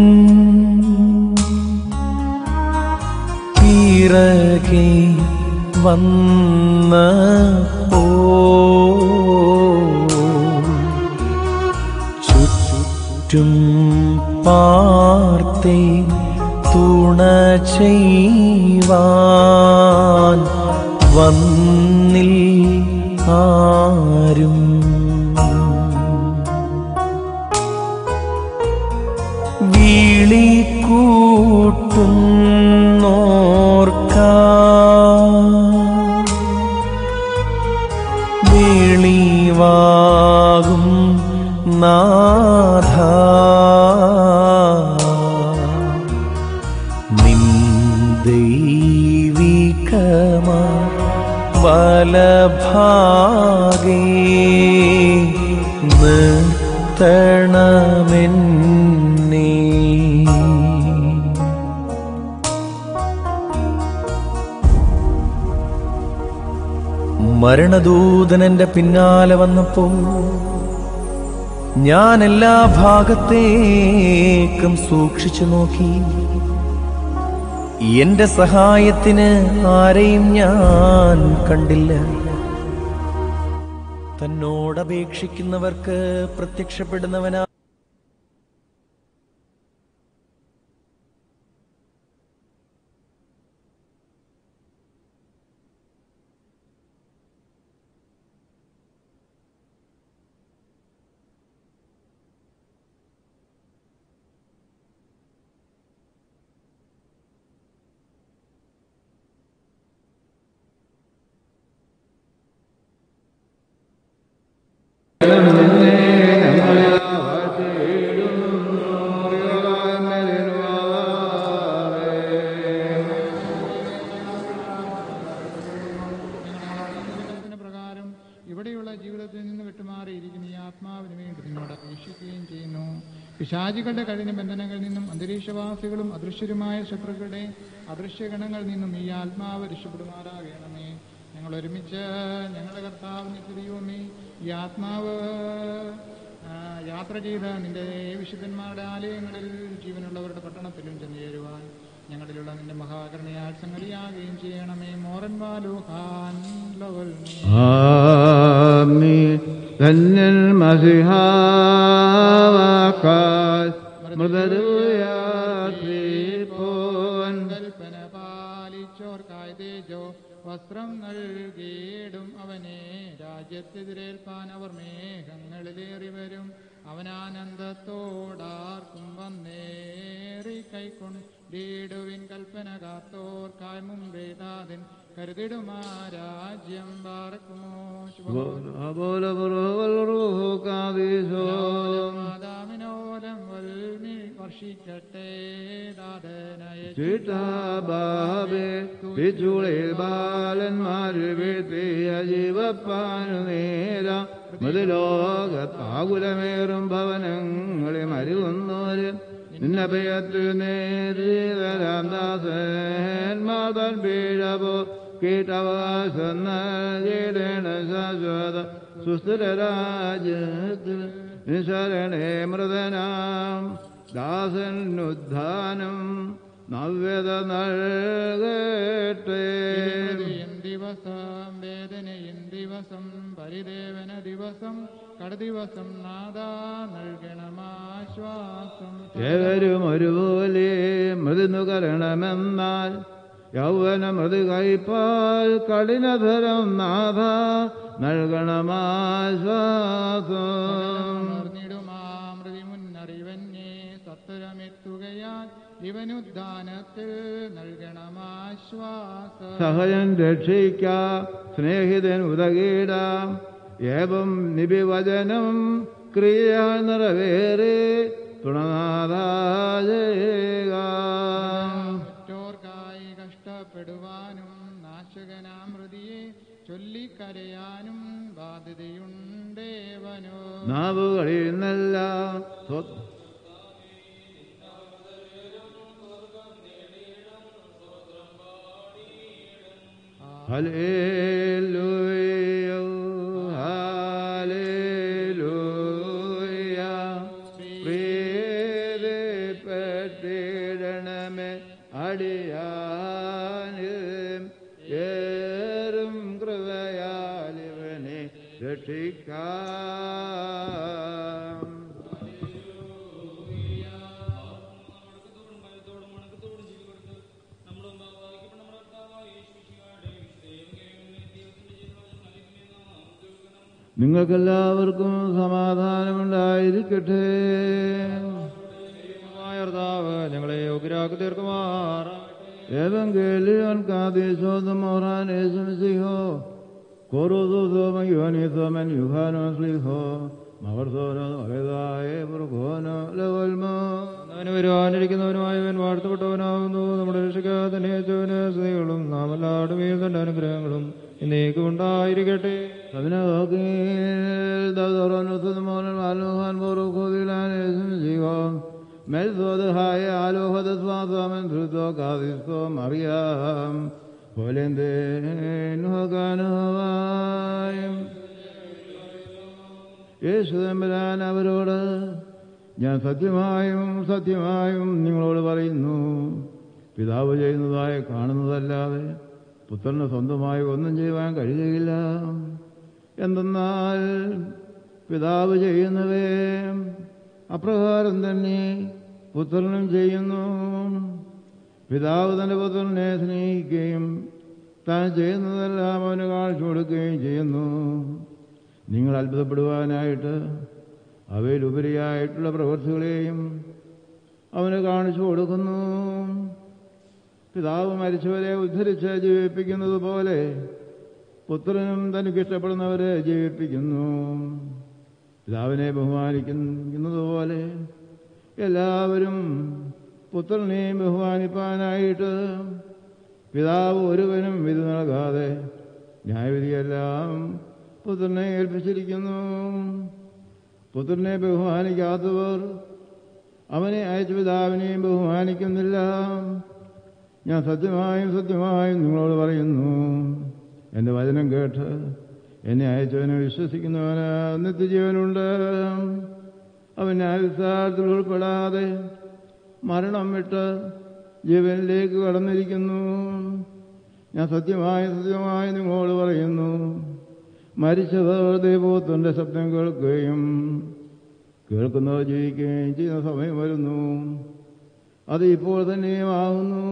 പിറകെ വന്നപ്പോ ചുറ്റും പാർത്തേ തുണ ചെയ്യുവാൻ വന്നിൽ ആരും. വിളി കൂട്ടുന്നോർക്ക വെളിവാകും നാഥ, നിൻ ദൈവികമാ വലഭാഗേ നിർത്തണമെന്നേ. മരണദൂതൻ എന്റെ പിന്നാലെ വന്നപ്പോൾ ഞാൻ എല്ലാ ഭാഗത്തേക്കും സൂക്ഷിച്ചു നോക്കി. എന്റെ സഹായത്തിന് ആരെയും ഞാൻ കണ്ടില്ല. തന്നോടപേക്ഷിക്കുന്നവർക്ക് പ്രത്യക്ഷപ്പെടുന്നവനാ പിശാചികളുടെ കഠിന ബന്ധനങ്ങളിൽ നിന്നും അന്തരീക്ഷവാസികളും അദൃശ്യരുമായ ശത്രുക്കളുടെ അദൃശ്യഗണങ്ങളിൽ നിന്നും ഈ ആത്മാവ് രക്ഷപ്പെടുമാറാകണമേ. ഞങ്ങൾ ഒരുമിച്ച് ഞങ്ങളുടെ കർത്താവിനെ തിരിയുമേ. ഈ ആത്മാവ് യാത്ര ചെയ്ത് നിന്റെ വിശുദ്ധന്മാരുടെ ആലയങ്ങളിൽ ജീവനുള്ളവരുടെ പട്ടണത്തിലും ചെന്നു ചേരുവാൻ ഞങ്ങളിലുള്ള നിന്റെ മഹാകരുണയാൽ സംഗതിയാകുകയും ചെയ്യണമേ. മോറൻ വാലുഹാൻ ലവൽ ധന്യൻ മസിഹാവാകാശ് മൃദുയാത്രീപോൻ കൽപ്പന പാലിച്ചോർക്കായി തേജോ വസ്ത്രം നൽകിയിടും അവനെ. രാജ്യത്തെതിരേൽപ്പാൻ അവർ മേഘങ്ങളിലേറി വരും. അവനാനന്ദത്തോടാർക്കും വന്നേറി കൈക്കൊണ്ടിടുവിൻ കൽപ്പന കാത്തോർക്കായി മുമ്പേ താതൻ കരുതിടുമാ രാജ്യം പാർക്കുമോ മാതാവിനോലം വൽമി വർഷിക്കട്ടെ ബാലന്മാരിൽ വീഴ്ത്തിയ ജീവപ്പാനു നേര മൃദുലോകത്താകുലമേറും ഭവനങ്ങളെ മരുകുന്നോര് നിന്നഭയത്തിൽ നേരിതരാം ദാസന്മാതൻ വീഴവോ കീട്ടവകാശം നൽകിടേണ ശാശ്വത സുസ്ഥിരരാജ്യത്തിൽ നിശരണേ മൃതനാം ദാസനുദ്ധാനം നവ്യത നൽകട്ടെ. ദിവസം വേദനയും ദിവസം പരിദേവന ദിവസം കടദിവസം നാദാ നൽകണമാശ്വാസം. ഏവരും ഒരുപോലെ മൃദുനുകരണമെന്നാൽ യൗവന മൃദു കൈപ്പാൽ കഠിനധരം നാഥ നൽകണമാശ്വാസം. മൃതി മുന്നറിവന്നെ സത്വരമെത്തുകയാൽ ഇവനുദ്ധാനത്തിൽ നൽകണമാശ്വാസം. സഹജൻ രക്ഷിക്ക സ്നേഹിതൻ ഉദകീടാം ഏവം നിബിവചനം ക്രിയ നിറവേറെ മറ്റോർക്കായി കഷ്ടപ്പെടുവാനും നാശകനാമൃതിയെ ചൊല്ലിക്കരയാനും ബാധ്യതയുണ്ടേവനോ. നാവുകളിൽ നല്ല ഹല്ലേലൂയ ഹല്ലേലൂയ. പ്രീതിപ്പെട്ടിടണമേ അടിയാനും ഏറും കൃപയാൽ ഇവനെ രക്ഷിക്കാം. നിങ്ങൾക്കെല്ലാവർക്കും സമാധാനമുണ്ടായിരിക്കട്ടെ. ഞങ്ങളെ യോഗ്യരാക്കി തീർക്കുമാർ. Evangelion kadisodum oranesumsiho korozodum yuanisomen yuhanos liho മവർസോനോ അവേദായ മൃഗോനോ ലവൽമോ. അവന് വരുവാനിരിക്കുന്നവനുമായവൻ വാഴ്ത്തപ്പെട്ടവനാകുന്നു. നമ്മുടെ രക്ഷിക്കാതന്നെ സ്ത്രീകളും നാം എല്ലാവരുടെ മേൽ തന്റെ അനുഗ്രഹങ്ങളും എന്നേക്കും ഉണ്ടായിരിക്കട്ടെ. മെൽസോദഹായ ആലോഹദസ്വാസമൻ ധൃതോ കാദിസ്തോ മറിയാം പോലെന്തേനുഹകാനുഹവായം. യേശുദമ്പരാൻ അവരോട്, ഞാൻ സത്യമായും സത്യമായും നിങ്ങളോട് പറയുന്നു, പിതാവ് ചെയ്യുന്നതായി കാണുന്നതല്ലാതെ പുത്രന് സ്വന്തമായി ഒന്നും ചെയ്യുവാൻ കഴിയുകയില്ല. എന്തെന്നാൽ പിതാവ് ചെയ്യുന്നവേ അപ്രകാരം തന്നെ പുത്രനും ചെയ്യുന്നു. പിതാവ് തന്റെ പുത്രനെ സ്നേഹിക്കുകയും താൻ ചെയ്യുന്നതെല്ലാം അവന് കാണിച്ചു കൊടുക്കുകയും ചെയ്യുന്നു. നിങ്ങൾ അത്ഭുതപ്പെടുവാനായിട്ട് അവയിലുപരിയായിട്ടുള്ള പ്രവൃത്തികളെയും അവന് കാണിച്ചു കൊടുക്കുന്നു. പിതാവ് മരിച്ചവരെ ഉദ്ധരിച്ച് ജീവിപ്പിക്കുന്നത് പോലെ പുത്രനും തനിക്കിഷ്ടപ്പെടുന്നവരെ ജീവിപ്പിക്കുന്നു. പിതാവിനെ ബഹുമാനിക്കുന്നത് പോലെ എല്ലാവരും പുത്രനെയും ബഹുമാനിപ്പാനായിട്ട് പിതാവ് ഒരുവനും വിധി നൽകാതെ ന്യായവിധിയെല്ലാം പുത്രനെ ഏൽപ്പിച്ചിരിക്കുന്നു. പുത്രനെ ബഹുമാനിക്കാത്തവർ അവനെ അയച്ച പിതാവിനെയും ബഹുമാനിക്കുന്നില്ല. ഞാൻ സത്യമായും സത്യമായും നിങ്ങളോട് പറയുന്നു, എൻ്റെ വചനം കേട്ട് എന്നെ അയച്ചവനെ വിശ്വസിക്കുന്നവന് നിത്യജീവനുണ്ട്. അവൻ ന്യായവിസ്താരത്തിൽ ഉൾപ്പെടാതെ മരണം വിട്ട് ജീവനിലേക്ക് കടന്നിരിക്കുന്നു. ഞാൻ സത്യമായും സത്യമായും നിങ്ങളോട് പറയുന്നു, മരിച്ചവർ ദൈവത്തിന്റെ ശബ്ദം കേൾക്കുകയും കേൾക്കുന്നവർ ജീവിക്കുകയും ചെയ്യുന്ന സമയം വരുന്നു. അത് ഇപ്പോൾ തന്നെയുമാകുന്നു.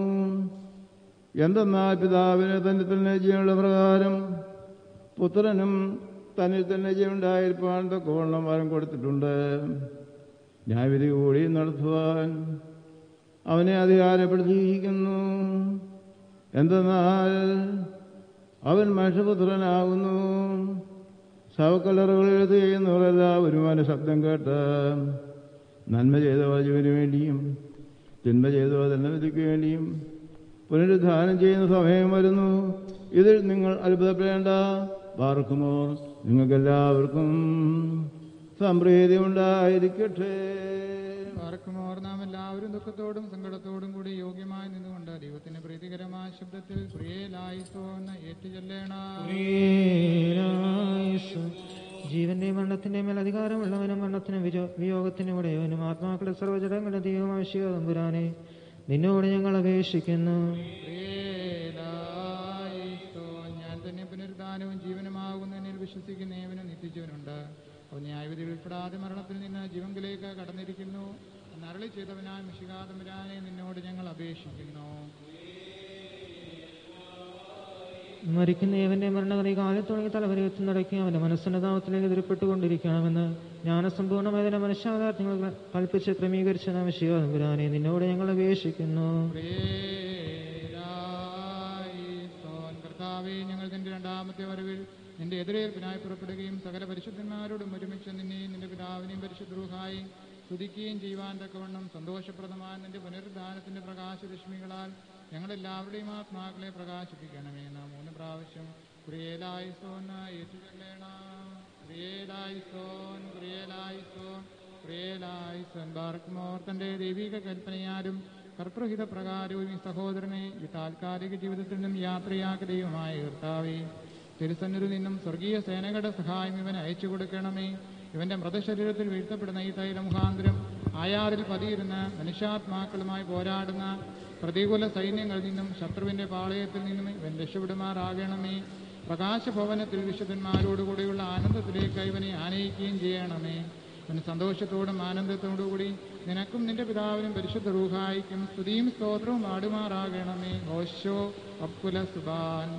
എന്തെന്നാൽ പിതാവിന് തന്റെ തന്നെ ജീവനുള്ള പ്രകാരം പുത്രനും തന്നിൽ തന്നെ ജീവനുണ്ടായിരിക്കാൻ തക്കവണ്ണം വരം കൊടുത്തിട്ടുണ്ട്. ന്യായവിധി കൂടി നടത്തുവാൻ അവനെ അധികാരപ്പെടുത്തിയിരിക്കുന്നു. എന്തെന്നാൽ അവൻ മനുഷ്യപുത്രനാകുന്നു. ശവക്കല്ലറുകൾ എഴുതു ചെയ്യുന്നവരെല്ലാവരും അവൻ്റെ ശബ്ദം കേട്ട് നന്മ ചെയ്തവ ജീവന് വേണ്ടിയും തിന്മ ചെയ്തവ തന്നെ വിധിക്ക് വേണ്ടിയും പുനരുദ്ധാനം ചെയ്യുന്ന സമയം വരുന്നു. ഇതിൽ നിങ്ങൾ അത്ഭുതപ്പെടേണ്ട. പാർക്കുമോ നിങ്ങൾക്കെല്ലാവർക്കും സംപ്രീതി ഉണ്ടായിരിക്കട്ടെ. പാർക്കുമോർ നാം എല്ലാവരും ദുഃഖത്തോടും സങ്കടത്തോടും കൂടി യോഗ്യമായി നിന്നുകൊണ്ട് ദൈവത്തിന് പ്രീതികരമായ ശബ്ദത്തിൽ പ്രിയേലായിസോന്ന് ഏറ്റുചൊല്ലേണം. ജീവന്റെ മരണത്തിന്റെ മേൽ അധികാരമുള്ളവനും മരണത്തിനും വിയോഗത്തിനും ഉടയവനും ആത്മാക്കളുടെ സർവ്വജടങ്ങളുടെ ദൈവമായ തമ്പുരാനെ നിന്നോട് ഞങ്ങൾ അപേക്ഷിക്കുന്നു. ഞാൻ തന്നെ പുനരുദ്ധാനവും ജീവനുമാകുന്നതിൽ വിശ്വസിക്കുന്നവനും നിത്യജീവനുണ്ട്. അവൻ ന്യായവിധി ഉൾപ്പെടാതെ മരണത്തിൽ നിന്ന് ജീവങ്കിലേക്ക് കടന്നിരിക്കുന്നു എന്നരുളി ചെയ്തവനായ മിശിഹാ തമ്പുരാനെ നിന്നോട് ഞങ്ങൾ അപേക്ഷിക്കുന്നു. മരിക്കുന്ന ഏവന്റെ മരണകഥ കാലത്ത് തുടങ്ങി തലവരെത്തി നടക്കി അവന്റെ മനസ്സിന്റെ താപത്തിലേക്ക് എതിർപ്പെട്ടുകൊണ്ടിരിക്കണമെന്ന് ജ്ഞാനസമ്പൂർണ്ണമായ മനുഷ്യാധാർത്ഥങ്ങൾ കൽപ്പിച്ച് ക്രമീകരിച്ച മിശിഹാ തമ്പുരാനെ നിന്നോട് ഞങ്ങൾ അപേക്ഷിക്കുന്നു. കർത്താവേ, ഞങ്ങൾ നിന്റെ രണ്ടാമത്തെ വരവിൽ നിന്റെ എതിരേൽപ്പിനായി പുറപ്പെടുകയും സകല പരിശുദ്ധന്മാരോടും ഒരുമിച്ച് നിന്നെയും നിന്റെ പിതാവിനെയും പരിശുദ്ധ റൂഹായി സ്തുതിക്കുകയും ചെയ്യുവാൻ തക്കവണ്ണം സന്തോഷപ്രദമായ നിന്റെ പുനരുദ്ധാനത്തിന്റെ പ്രകാശരശ്മികളാൽ ഞങ്ങളെല്ലാവരുടെയും ആത്മാക്കളെ പ്രകാശിപ്പിക്കണമേ. നാം 3 പ്രാവശ്യം പ്രിയേലായിസോൻ ഏറ്റുചൊല്ലേണം. പ്രിയേലായിസോൻ, പ്രിയേലായിസോൻ, പ്രിയേലായിസോൻ. ബാർക്കുമോർ തന്റെ ദൈവിക കൽപ്പനയാലും കർത്തൃഹിത പ്രകാരവും ഈ സഹോദരനെ ഈ താൽക്കാലിക ജീവിതത്തിൽ നിന്നും യാത്രയാക്കി ദൈവമായ കർത്താവേ, തിരുസന്നിധിയിൽ നിന്നും സ്വർഗീയ സേനകളുടെ സഹായം ഇവന് അയച്ചു കൊടുക്കണമേ. ഇവന്റെ മൃതശരീരത്തിൽ വീഴ്ത്തപ്പെടുന്ന ഈ തൈല മുഖാന്തരം ആയാറിൽ പതിയിരുന്ന മനുഷ്യാത്മാക്കളുമായി പോരാടുന്ന പ്രതികൂല സൈന്യങ്ങളിൽ നിന്നും ശത്രുവിന്റെ പാളയത്തിൽ നിന്നും ഇവൻ രക്ഷപ്പെടുമാറാകണമേ. പ്രകാശഭവനത്തിൽ വിശുദ്ധന്മാരോടുകൂടിയുള്ള ആനന്ദത്തിലേക്ക് ഇവനെ ആനയിക്കുകയും ചെയ്യണമേ. ഇവന് സന്തോഷത്തോടും ആനന്ദത്തോടുകൂടി നിനക്കും നിന്റെ പിതാവിനും പരിശുദ്ധ റൂഹായിക്കും സ്തുതിയും സ്തോത്രവും ആടുമാറാകണമേ. ഓശോ അബ്കുല സുബാൻ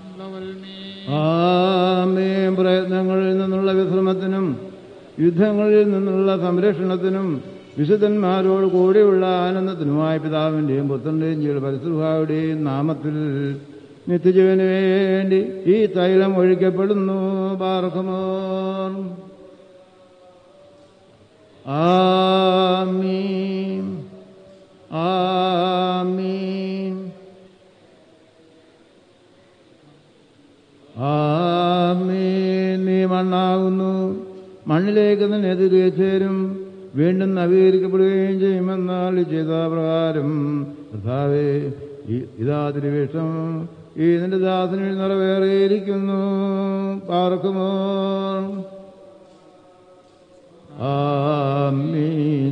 ആമേൻ. പ്രയത്നങ്ങളിൽ നിന്നുള്ള വിശ്രമത്തിനും യുദ്ധങ്ങളിൽ നിന്നുള്ള സംരക്ഷണത്തിനും വിശുദ്ധന്മാരോട് കൂടിയുള്ള ആനന്ദത്തിനുമായി പിതാവിൻ്റെയും പുത്രൻ്റെയും ജീവ പരിശുദ്ധരുടെയും നാമത്തിൽ നിത്യജീവന് വേണ്ടി ഈ തൈലം ഒഴിക്കപ്പെടുന്നു. ബാർക്കുമോർ. ആമീൻ, ആമീൻ, ആമീൻ. നീ മണ്ണാകുന്നു, മണ്ണിലേക്ക് തന്നെ തിരികെ ചേരും, വീണ്ടും നവീകരിക്കപ്പെടുകയും ചെയ്യുമെന്നാൽ ചെയ്ത പ്രകാരം കർത്താവേ, ഇതാ തിരുവേഷം ഈ നിന്റെ ദാസനിൽ നിറവേറിയിരിക്കുന്നു. പാർക്കുമോ. ആമീൻ.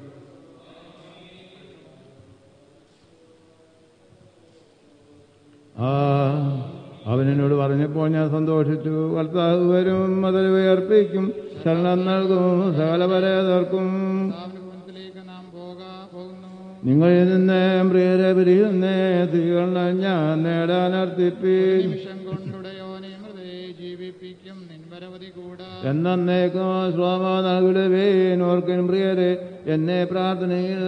അവനോട് പറഞ്ഞപ്പോൾ ഞാൻ സന്തോഷിച്ചു. കർത്താവ് വരും, അതിൽ ഉയർപ്പിക്കും, ശരണം നൽകും, സകല പരേതർക്കും. നിങ്ങളിൽ നിന്ന് പ്രിയരെ പിരിയുന്നേ തീകരണം ഞാൻ നേടാനർത്ഥിപ്പീൻ. എന്നേക്കും ശ്രോമ നൽകുവേൻ. ഓർക്കും പ്രിയരെ എന്നെ പ്രാർത്ഥനയിൽ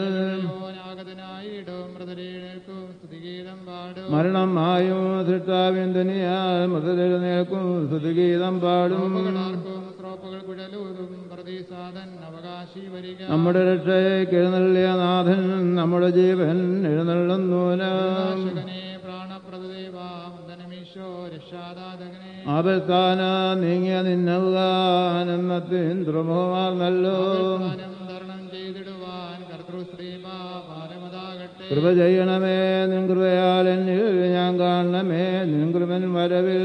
മരണം മായും സൃഷ്ടാവിൻ തനിയാൽ മൃതരെഴുന്നേൽക്കും സ്തുതിഗീതം പാടും. നമ്മുടെ രക്ഷയ്ക്ക് എഴുന്നള്ളിയ നാഥൻ നമ്മുടെ ജീവൻ എഴുന്നള്ളുന്നൂലം. ആപസ്ഥാന നീങ്ങിയ നിന്നവുകാനെന്നത്തിൻ ദ്രുമമാർന്നല്ലോ. കൃപ ചെയ്യണമേ, നിൻ കൃപയാൽ എന്നിൽ ഞാൻ കാണണമേ, നിൻ കൃപൻ വരവിൽ.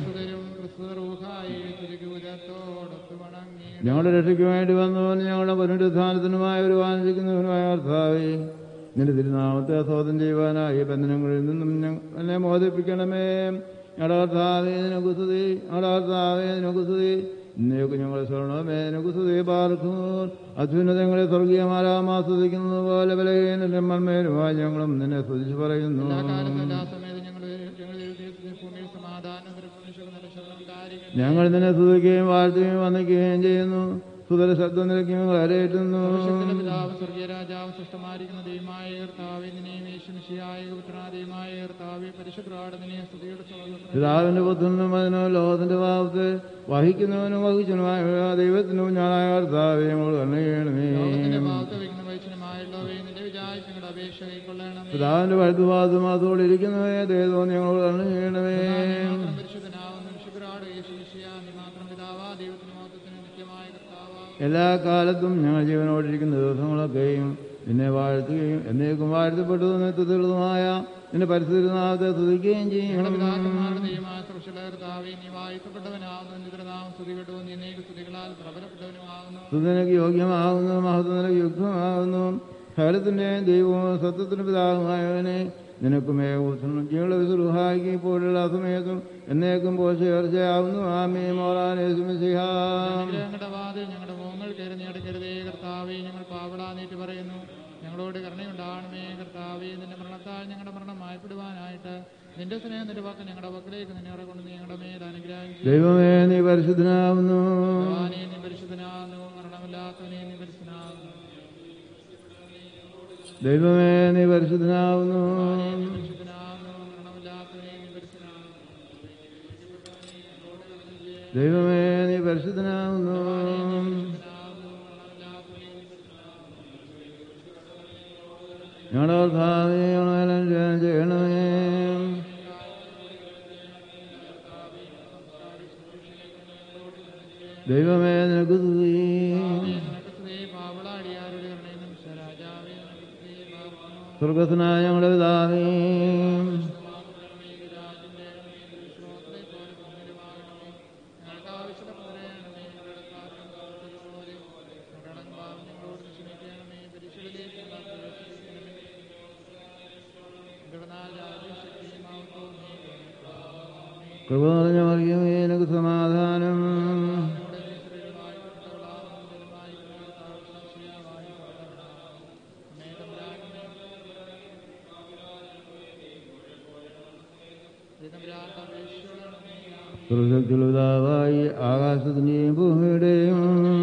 ഞങ്ങളുടെ രക്ഷയ്ക്ക് വേണ്ടി വന്നവൻ ഞങ്ങളുടെ പുനരുദ്ധാനത്തിനുമായി ഒരു വാഞ്ചിക്കുന്നവനുമായ കർത്താവേ, നിന്റെ തിരുനാമത്തെ സ്തോത്രം ചെയ്യുവാനായി ബന്ധനങ്ങളിൽ നിന്നും എന്നെ മോചിപ്പിക്കണമേ. ഞങ്ങളുടെ കർത്താവേ നിനക്ക് സ്തുതി, ഞങ്ങളുടെ കർത്താവേ നിനക്ക് സ്തുതി. ഇന്നേക്ക് ഞങ്ങളെ സ്വർണ്ണമേ നിനക്ക് സ്തുതി. പാർക്കും അത്യുന്നതങ്ങളെ സ്വർഗീയമാരാം ആസ്വദിക്കുന്നത് പോലെ ബലഹീനന്മാരുമായി ഞങ്ങളും നിന്നെ സ്തുതിച്ച് പറയുന്നു. ഭൂമിയിൽ സമാധാനം ഞങ്ങൾ നിന്നെ സ്തുതിക്കുകയും വാഴ്ത്തുകയും വന്ദിക്കുകയും ചെയ്യുന്നു. സുതര ശബ്ദം നിലയ്ക്കും കരയേറ്റുന്നു. പിതാവ് സ്വർഗീയ രാജാവ് സൃഷ്ടമായിരിക്കുന്ന ദൈവമായ കർത്താവേ, നിന്നെയും യേശുമിശിഹായ പുത്രനാദൈവമായ കർത്താവേ, പരിശുദ്ധരാട് നിന്നെ സ്തുതിയുടെ പിതാവിന്റെ പുത്രനും അതിനോ ലോകത്തിന്റെ ഭാവത്തെ വഹിക്കുന്നവനും വഹിച്ചനുമായ ദൈവത്തിനും ഞാനായ കർത്താവേ, ഞങ്ങൾ കണ്ണുകയണമേ. പിതാവിന്റെ വലതുഭാഗത്തും അതോടെ ഇരിക്കുന്നവയെ ദൈവം ഞങ്ങൾ കണ്ണുകയണമേ. എല്ലാ കാലത്തും ഞങ്ങൾ ജീവനോടിരിക്കുന്ന ദിവസങ്ങളൊക്കെയും നിന്നെ വാഴ്ത്തുകയും എന്നേക്കും വാഴ്ത്തപ്പെട്ടു നിത്യത്തിലുള്ളതുമായ നിന്റെ പരിസ്ഥിതിനാമത്തെ സ്തുതിക്കുകയും ചെയ്യും. സ്തുതിക്ക് യോഗ്യമാകുന്നു, മഹത്വനിക്ക് യുക്തമാകുന്നു. സകലത്തിന്റെയും ദൈവവും സത്യത്തിന് പിതാവുമായവനെ നിനക്കുമേ ജീവനുള്ള വിസുഹായിക്ക് ഇപ്പോഴുള്ള സമയത്തും എന്നേക്കും പോഷകർച്ചയാവുന്നു. ആമേ മോളാൻ ഞങ്ങളുടെ മുഖങ്ങൾ കയറി നേടരുതേ കർത്താവേ, ഞങ്ങൾ പാവളാനേറ്റ് പറയുന്നു. ഞങ്ങളോട് കരുണയുണ്ടാകണമേ കർത്താവേ, നിന്റെ മരണത്താൽ ഞങ്ങളുടെ മരണം മായപ്പെടുവാനായിട്ട് നിന്റെ സ്നേഹം നിന്റെ വാക്ക് ഞങ്ങളുടെ പക്കലേക്ക് നിന്നെ കൊണ്ട് ഞങ്ങളുടെ മേൽ അനുഗ്രഹം. ദൈവമേ നീ പരിശുദ്ധനാവുന്നു, നീ പരിശുദ്ധനാവുന്നു, മരണമില്ലാത്തവനെ നീ പരിശുദ്ധനാവുന്നു. ദൈവമേ നീ പരിശുദ്ധനാവുന്നു, ദൈവമേ നീ പരിശുദ്ധനാവുന്നു. ഞങ്ങളുടെ കർത്താവേ, ചെയ്യണമേ. ദൈവമേ നിനക്ക് സ്തുതി. സ്വർഗസ്നായ ഞങ്ങളുടെ പിതാവേ, കൃപ നിറഞ്ഞ മറിയമേ, നിനക്ക് സമാധാനം. സർവശക്തിയുള്ളതായി ആകാശത്തിന്റെയും ഭൂമിയുടെയും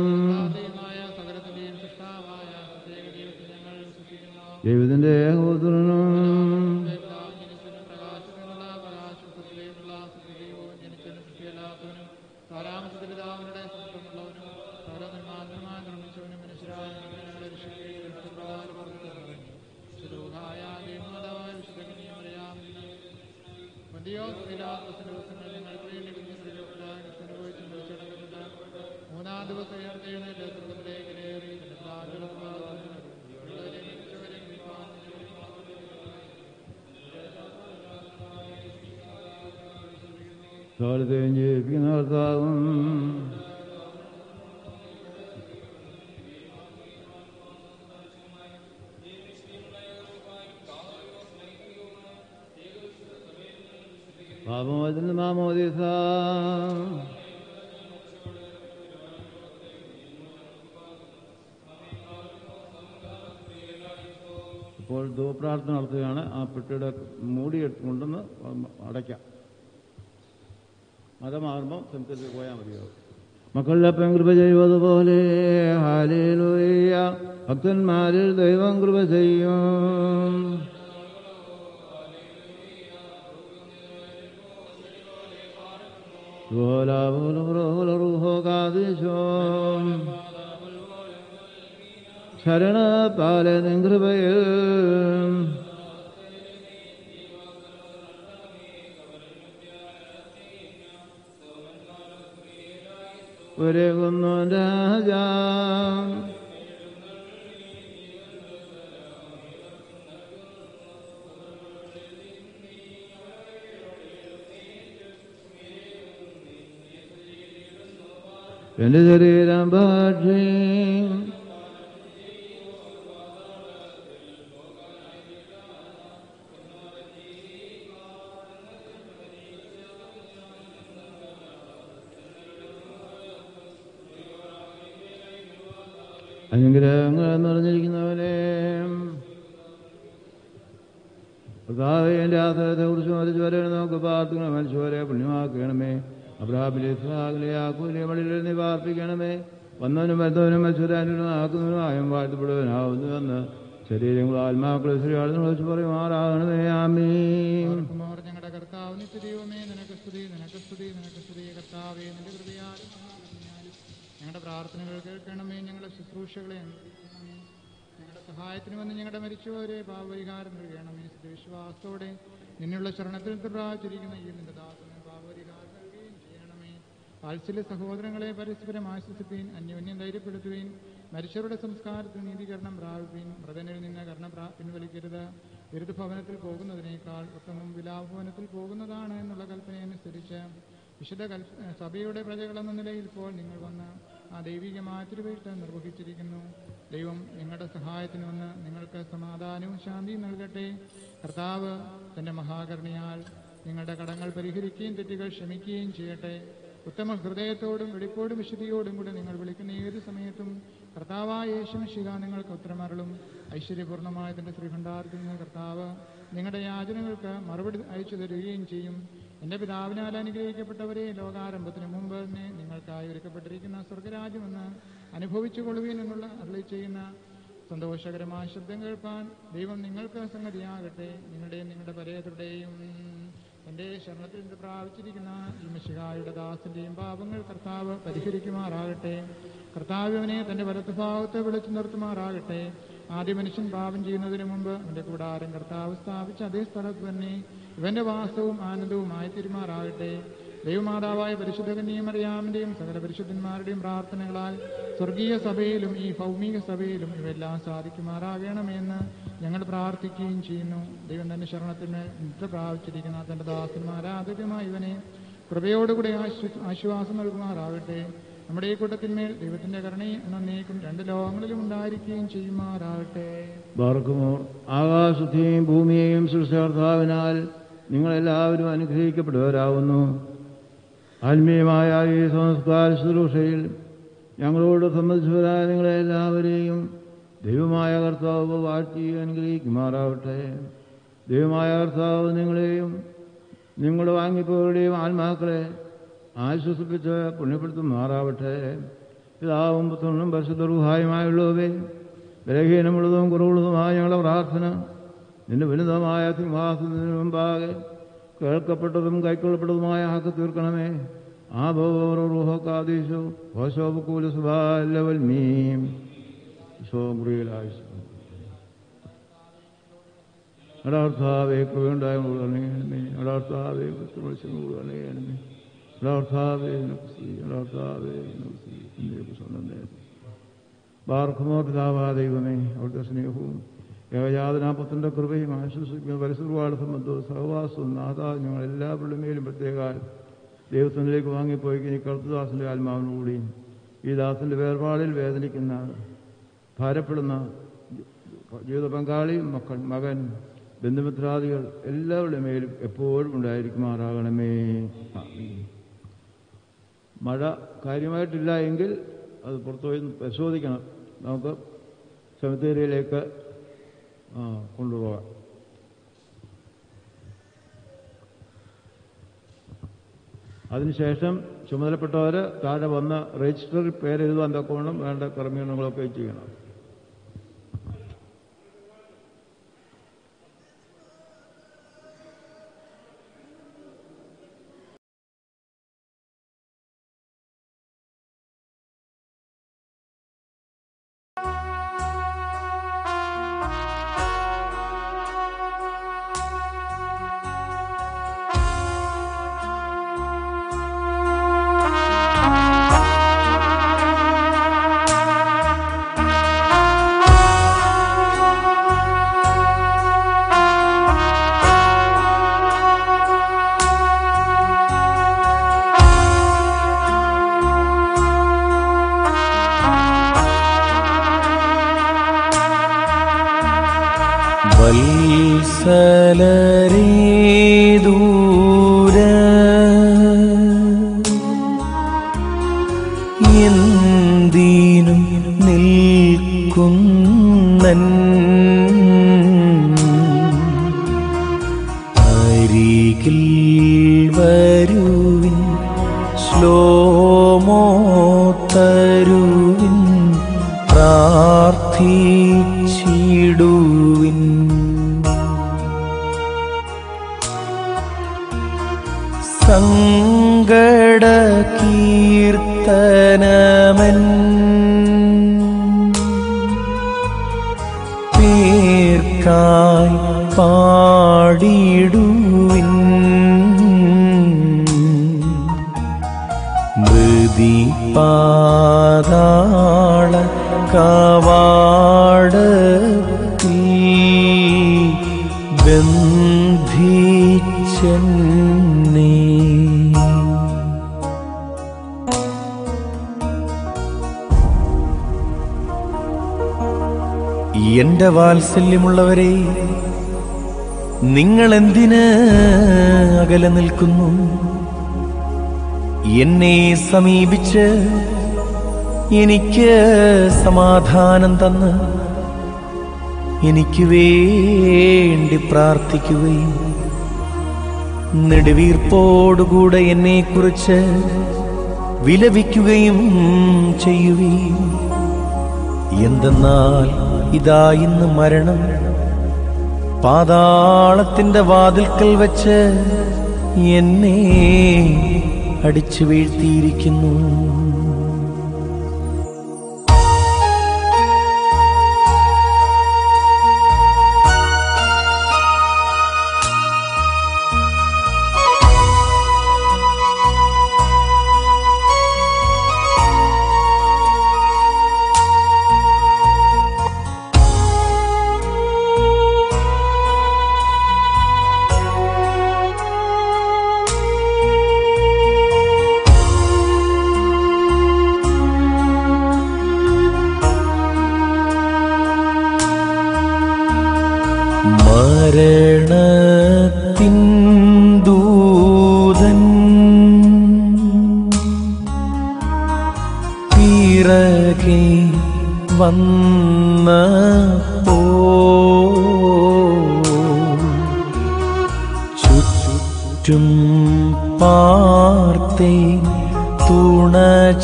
ദൈവത്തിന്റെ ഏകപുത്രനും സകലത്തെയും ജീവിപ്പിക്കുന്ന കർത്താവും പാപമോചന മാമോദീസ ഇപ്പോൾ ധൂപ്രാർത്ഥന നടത്തുകയാണ്. ആ പെട്ടിയുടെ മൂടിയെടുത്തുകൊണ്ടെന്ന് അടയ്ക്കാം. മതമാകുമ്പോൾ സംഘത്തിൽ പോയാൽ മതിയാവും. മക്കളുടെ അപ്പം കൃപ ചെയ്യുന്നതുപോലെ ഹല്ലേലൂയ, ഭക്തന്മാരിൽ ദൈവം കൃപ ചെയ്യും. ശരണത്താലെ നിൻ കൃപയിൽ ഒരുങ്ങുന്നു രാജാ. എന്റെ ശരീരം ഭാഷി അനുഗ്രഹങ്ങൾ നിറഞ്ഞിരിക്കുന്നവനെ കർത്താവേ, എൻ്റെ ആശ്രയത്തെ കുറിച്ച് മരിച്ചവരെ നമുക്ക് പ്രാർത്ഥിക്കണം. മരിച്ചവരെ പുണ്യമാക്കണമേ. അബ്രാഹാമിലെ ഇസ്ഹാക്കിലെ യാക്കൂബിലെ മടിയിൽ നീ പ്രാർത്ഥിക്കണമേ. വന്നവനും വരുന്നവനും മത്സരാനും ആക്കുന്നവനും ആയം വാഴ്ത്തപ്പെടുവനാവുന്നുവെന്ന് ശരീരങ്ങളും ആത്മാക്കളും ശ്രീയാളെന്ന് വിളിച്ച് പറയുമാറാകണമേ. ആമീൻ. ഞങ്ങളുടെ കർത്താവ് നിത്യദൈവമേ, നിനക്ക് സ്തുതി, നിനക്ക് സ്തുതി, നിനക്ക് സ്തുതി. കർത്താവേ, നിന്റെ കൃപയാലും ഞങ്ങളുടെ പ്രാർത്ഥനകൾ കേൾക്കണമേ. ഞങ്ങളുടെ ശുശ്രൂഷകളെ ഞങ്ങളുടെ സഹായത്തിന് വന്ന് ഞങ്ങളുടെ മരിച്ചവരെ പാപപരിഹാരം നൽകണമേ. വിശ്വാസത്തോടെ നിന്നുള്ള ശരണത്തിൽ പ്രാപിച്ചിരിക്കുന്ന ഈ നിന്റെ ദാസന് പാപപരിഹാരം നൽകുകയും ചെയ്യണമേ. വാത്സല്യ സഹോദരങ്ങളെ പരസ്പരം ആശ്വസിപ്പീൻ, അന്യോന്യം ധൈര്യപ്പെടുത്തുവീൻ. മരിച്ചവരുടെ സംസ്കാരത്തിൽ നീതീകരണം പ്രാപിപ്പീൻ. മൃതനിൽ നിന്ന് കർണ പിൻവലിക്കരുത്. വിരുദ്ധഭവനത്തിൽ പോകുന്നതിനേക്കാൾ ഉത്തമം വിലാഭവനത്തിൽ പോകുന്നതാണ് എന്നുള്ള കൽപ്പനയനുസരിച്ച് വിശുദ്ധ സഭയുടെ പ്രജകളെന്ന നിലയിൽ ഇപ്പോൾ നിങ്ങൾ വന്ന് ആ ദൈവികമായ തിരുവേട്ട നിർവഹിച്ചിരിക്കുന്നു. ദൈവം നിങ്ങളുടെ സഹായത്തിന് വന്ന് നിങ്ങൾക്ക് സമാധാനവും ശാന്തിയും നൽകട്ടെ. കർത്താവ് തന്റെ മഹാകരുണയാൽ നിങ്ങളുടെ കടങ്ങൾ പരിഹരിക്കുകയും തെറ്റുകൾ ക്ഷമിക്കുകയും ചെയ്യട്ടെ. ഉത്തമ ഹൃദയത്തോടും വെടിപ്പോടും വിശുദ്ധിയോടും കൂടെ നിങ്ങൾ വിളിക്കുന്ന ഏത് സമയത്തും കർത്താവായ യേശുമിശിഹ നിങ്ങൾക്ക് ഉത്തരമരുളും. ഐശ്വര്യപൂർണ്ണമായ തന്റെ ശ്രീഭണ്ഡാരത്തിൽ നിന്ന് കർത്താവ് നിങ്ങളുടെ യാചനകൾക്ക് മറുപടി അയച്ചു തരികയും ചെയ്യും. എൻ്റെ പിതാവിനാൽ അനുഗ്രഹിക്കപ്പെട്ടവരെ, ലോകാരംഭത്തിന് മുമ്പ് തന്നെ നിങ്ങൾക്കായി ഒരുക്കപ്പെട്ടിരിക്കുന്ന സ്വർഗരാജ്യമെന്ന് അനുഭവിച്ചുകൊള്ളുവീൻ എന്നുള്ള അരുളി ചെയ്യുന്ന സന്തോഷകരമായ ശബ്ദം കേൾപ്പാൻ ദൈവം നിങ്ങൾക്ക് സംഗതിയാകട്ടെ. നിങ്ങളുടെ പരേതരുടെയും എൻ്റെ ശരണത്തിൽ നിന്ന് പ്രാപിച്ചിരിക്കുന്ന ഈ മിശിഹായുടെ ദാസന്റെയും പാപങ്ങൾ കർത്താവ് പരിഹരിക്കുമാറാകട്ടെ. കർത്താവ് അവനെ തന്റെ വലത്തുഭാഗത്ത് വിളിച്ചു നിർത്തുമാറാകട്ടെ. ആദ്യ മനുഷ്യൻ പാപം ചെയ്യുന്നതിന് മുമ്പ് അവന്റെ കൂടാരം കർത്താവ് സ്ഥാപിച്ച അതേ സ്ഥലത്ത് തന്നെ ഇവന്റെ വാസവും ആനന്ദവുമായി തീരുമാറാകട്ടെ. ദൈവമാതാവായ പരിശുദ്ധ കന്യമറിയാമിന്റെയും സകല പരിശുദ്ധന്മാരുടെയും പ്രാർത്ഥനകളാൽ സ്വർഗീയ സഭയിലും ഈ ഭൗമിക സഭയിലും ഇവയെല്ലാം സാധിക്കുമാറാകണമെന്ന് ഞങ്ങൾ പ്രാർത്ഥിക്കുകയും ചെയ്യുന്നു. ദൈവം തന്റെ ശരണത്തിന് നിദ്ര പ്രാപിച്ചിരിക്കുന്ന തന്റെ ദാസന്മാരാധകമായ ഇവനെ കൃപയോടുകൂടെ ആശ്വാസം നൽകുമാറാകട്ടെ. നമ്മുടെ ഈ കൂട്ടത്തിന്മേൽ ദൈവത്തിന്റെ കരുണയും എന്നേക്കും രണ്ട് ലോകങ്ങളിലും ഉണ്ടായിരിക്കുകയും ചെയ്യുമാറാകട്ടെ. ബാർക്കുമോർ, ആകാശത്തെയും ഭൂമിയെയും സൃഷ്ടികർത്താവിനാൽ നിങ്ങളെല്ലാവരും അനുഗ്രഹിക്കപ്പെടുവരാകുന്നു. ആത്മീയമായ ഈ സംസ്കാര ശുശ്രൂഷയിൽ ഞങ്ങളോട് സംബന്ധിച്ചവരായ നിങ്ങളെല്ലാവരെയും ദൈവമായ കർത്താവ് വാഴ്ത്തി അനുഗ്രഹിക്കുമാറാവട്ടെ. ദൈവമായ കർത്താവ് നിങ്ങളെയും നിങ്ങളുടെ വാങ്ങിപ്പോരുടെയും ആത്മാക്കളെ ആശ്വസിപ്പിച്ച് പുണ്യപ്പെടുത്തുമാറാവട്ടെ. പിതാവും പുത്രനും പരിശുദ്ധ റൂഹായുമായുള്ളവേ, ബലഹീനമുള്ളതും കുറവുള്ളതുമായ ഞങ്ങളുടെ പ്രാർത്ഥന നിന്റെ വലുതമായ സിംഹാസനത്തിന് മുമ്പാകെ കേൾക്കപ്പെട്ടതും കൈക്കൊള്ളപ്പെട്ടതുമായ ആക്കി തീർക്കണമേ. ആ ബോറൂഹോക്കാദീശോ ഓശോപൂലസുബാലവൽമീം അടാർത്ഥാവേ കൃപയുണ്ടായ കൊടുക്കണമേ. അടാർത്ഥാവേ കുറ്റമത്സ്യം കൊടുക്കണമേ. അടാർത്ഥാവേ അടാർത്ഥാവേ ബാർക്കുമോ പിതാവാ ദൈവമേ, അവിടുത്തെ സ്നേഹവും ഏകജാതനാപത്തിന്റെ കൃപയും ആശ്വസിക്കുന്ന പരിസരവാട് സംബന്ധവും സഹവാസവും നാഥാ ഞങ്ങളെല്ലാവരുടെ മേലും പ്രത്യേക ദൈവത്തിലേക്ക് വാങ്ങിപ്പോയി ഈ കർത്തദാസന്റെ ആത്മാവിനുകൂടിയും ഈ ദാസന്റെ വേർപാടിൽ വേദനിക്കുന്ന ഭാരപ്പെടുന്ന ജീവിത പങ്കാളി, മകൻ, ബന്ധുമിത്രാദികൾ എല്ലാവരുടെ മേലും എപ്പോഴും ഉണ്ടായിരിക്കുമാറാകണമേ. മഴ കാര്യമായിട്ടില്ല എങ്കിൽ അത് പുറത്തുപോയി പരിശോധിക്കണം. നമുക്ക് സെമിത്തേരിയിലേക്ക് കൊണ്ടുപോകാം. അതിനുശേഷം ചുമതലപ്പെട്ടവർ താഴെ വന്ന് രജിസ്റ്ററിൽ പേരെഴുതാൻ തക്കവണ്ണം വേണ്ട ക്രമീകരണങ്ങളൊക്കെ ചെയ്യണം. വത്സലരേ ദൂര എന്തിനും നിൽക്കുന്നൻ അരികിൽ വരുവിൻ, ശ്ലോമോ തരുവിൻ, പ്രാർത്ഥിച്ചിടുവിൻ. സങ്കട കീർത്തനമൻ പേർക്കായി പാടിടുവിൻ. മൃതി പാതാള കവാടത്തിൽ ബന്ധിച്ചെന്നെ. എന്റെ വാത്സല്യമുള്ളവരെ, നിങ്ങൾ എന്തിന് അകലെ നിൽക്കുന്നു? എന്നെ സമീപിച്ച് എനിക്ക് സമാധാനം തന്ന് എനിക്ക് വേണ്ടി പ്രാർത്ഥിക്കുകയും നെടുവീർപ്പോടുകൂടെ എന്നെക്കുറിച്ച് വിലപിക്കുകയും ചെയ്യുകയും. എന്തെന്നാൽ ഇതാ ഇന്ന് മരണം പാതാളത്തിന്റെ വാതിൽക്കൽ വെച്ച് എന്നെ അടിച്ചു വീഴ്ത്തിയിരിക്കുന്നു. മരണത്തിൻ ദൂതൻ പിറകെ വന്നപ്പോ ചുറ്റും പാർത്തേ തുണ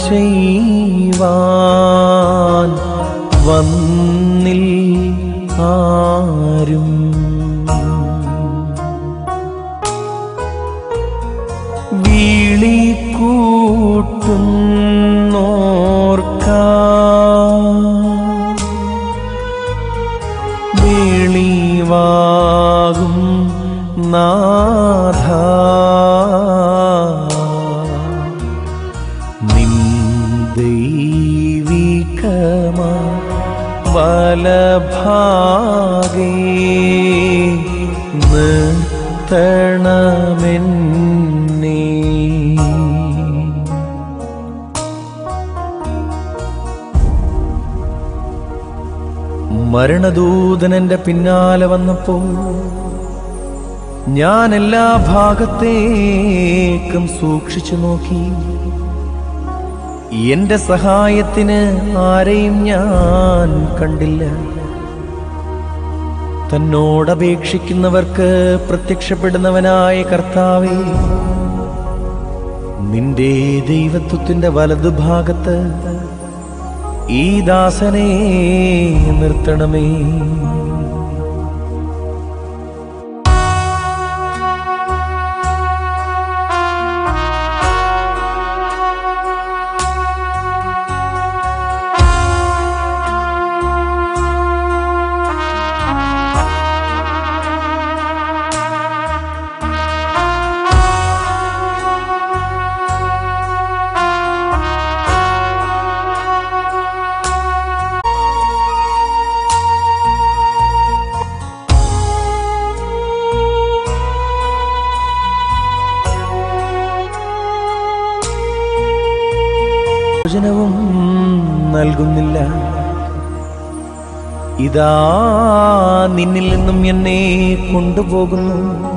ചെയ്യുവാൻ വന്നിൽ ആരും. വിളി കൂട്ടുന്നോർക്ക വെളിവാകും നാഥ, നിൻ ദൈവികമാ വലഭാഗേ നിർത്തണമെന്നേ. മരണദൂതൻ എന്റെ പിന്നാലെ വന്നപ്പോൾ ഞാൻ എല്ലാ ഭാഗത്തേക്കും സൂക്ഷിച്ചു നോക്കി. എന്റെ സഹായത്തിന് ആരെയും ഞാൻ കണ്ടില്ല. തന്നോടപേക്ഷിക്കുന്നവർക്ക് പ്രത്യക്ഷപ്പെടുന്നവനായ കർത്താവേ, നിന്റെ ദൈവത്വത്തിന്റെ വലതുഭാഗത്ത് ഈ ദാസനെ നിർത്തണമേ. ഭോജനവും നൽകുന്നില്ല. ഇതാ നിന്നിൽ നിന്നും എന്നെ കൊണ്ടുപോകുന്നു.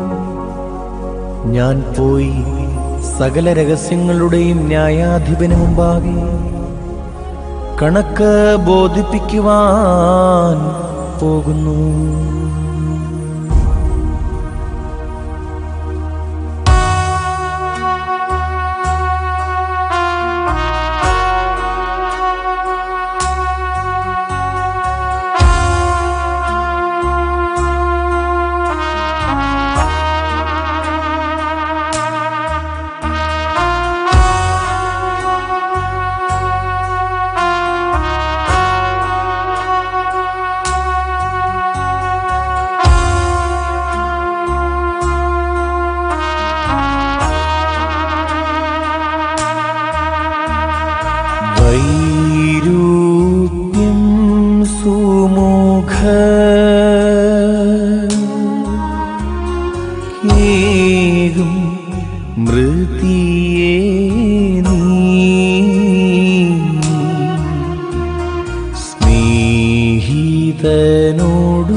ഞാൻ പോയി സകല രഹസ്യങ്ങളുടെയും ന്യായാധിപന് മുമ്പാകെ കണക്ക് ബോധിപ്പിക്കുവാൻ പോകുന്നു.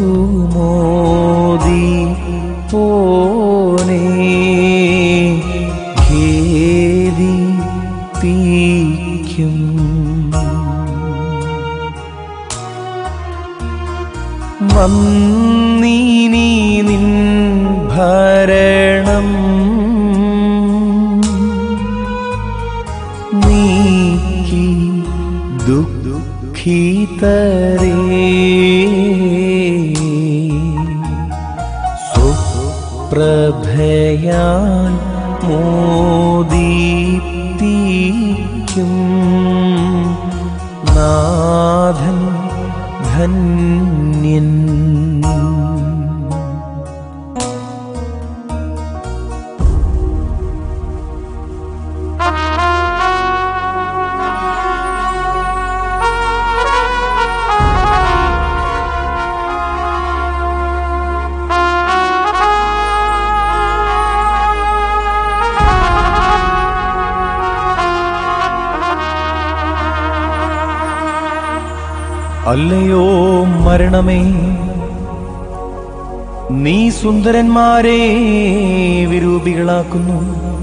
ബഹുമോദി പോനെ ഖേദിപ്പിക്കും. വന്നീനി നിൻ ഭരണം നീക്കി ദുഃഖിതരേ സുപ്രഭയാൽ മോദിപ്പിക്കും. നാഥൻ ധന്യൻ. അല്ലയോ മരണമേ, നീ സുന്ദരന്മാരെ വിരൂപികളാക്കുന്നു.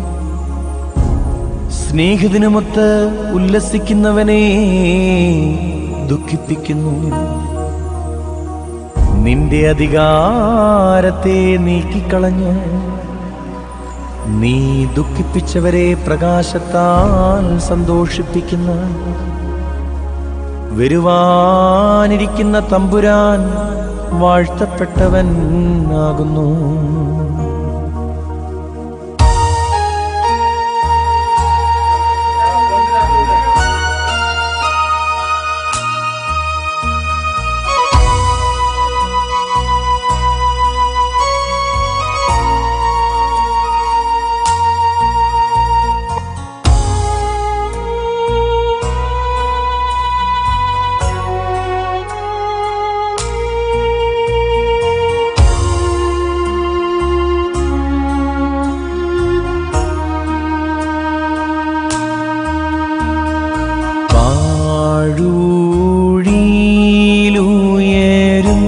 സ്നേഹിതനുമൊത്ത് ഉല്ലസിക്കുന്നവനെ ദുഃഖിപ്പിക്കുന്നു. നിന്റെ അധികാരത്തെ നീക്കിക്കളഞ്ഞ് നീ ദുഃഖിപ്പിച്ചവരെ പ്രകാശത്താൽ സന്തോഷിപ്പിക്കുന്ന വരുവാനിരിക്കുന്ന തമ്പുരാൻ വാഴ്ത്തപ്പെട്ടവൻ ആകുന്നു. ൂഴിയിലുയരും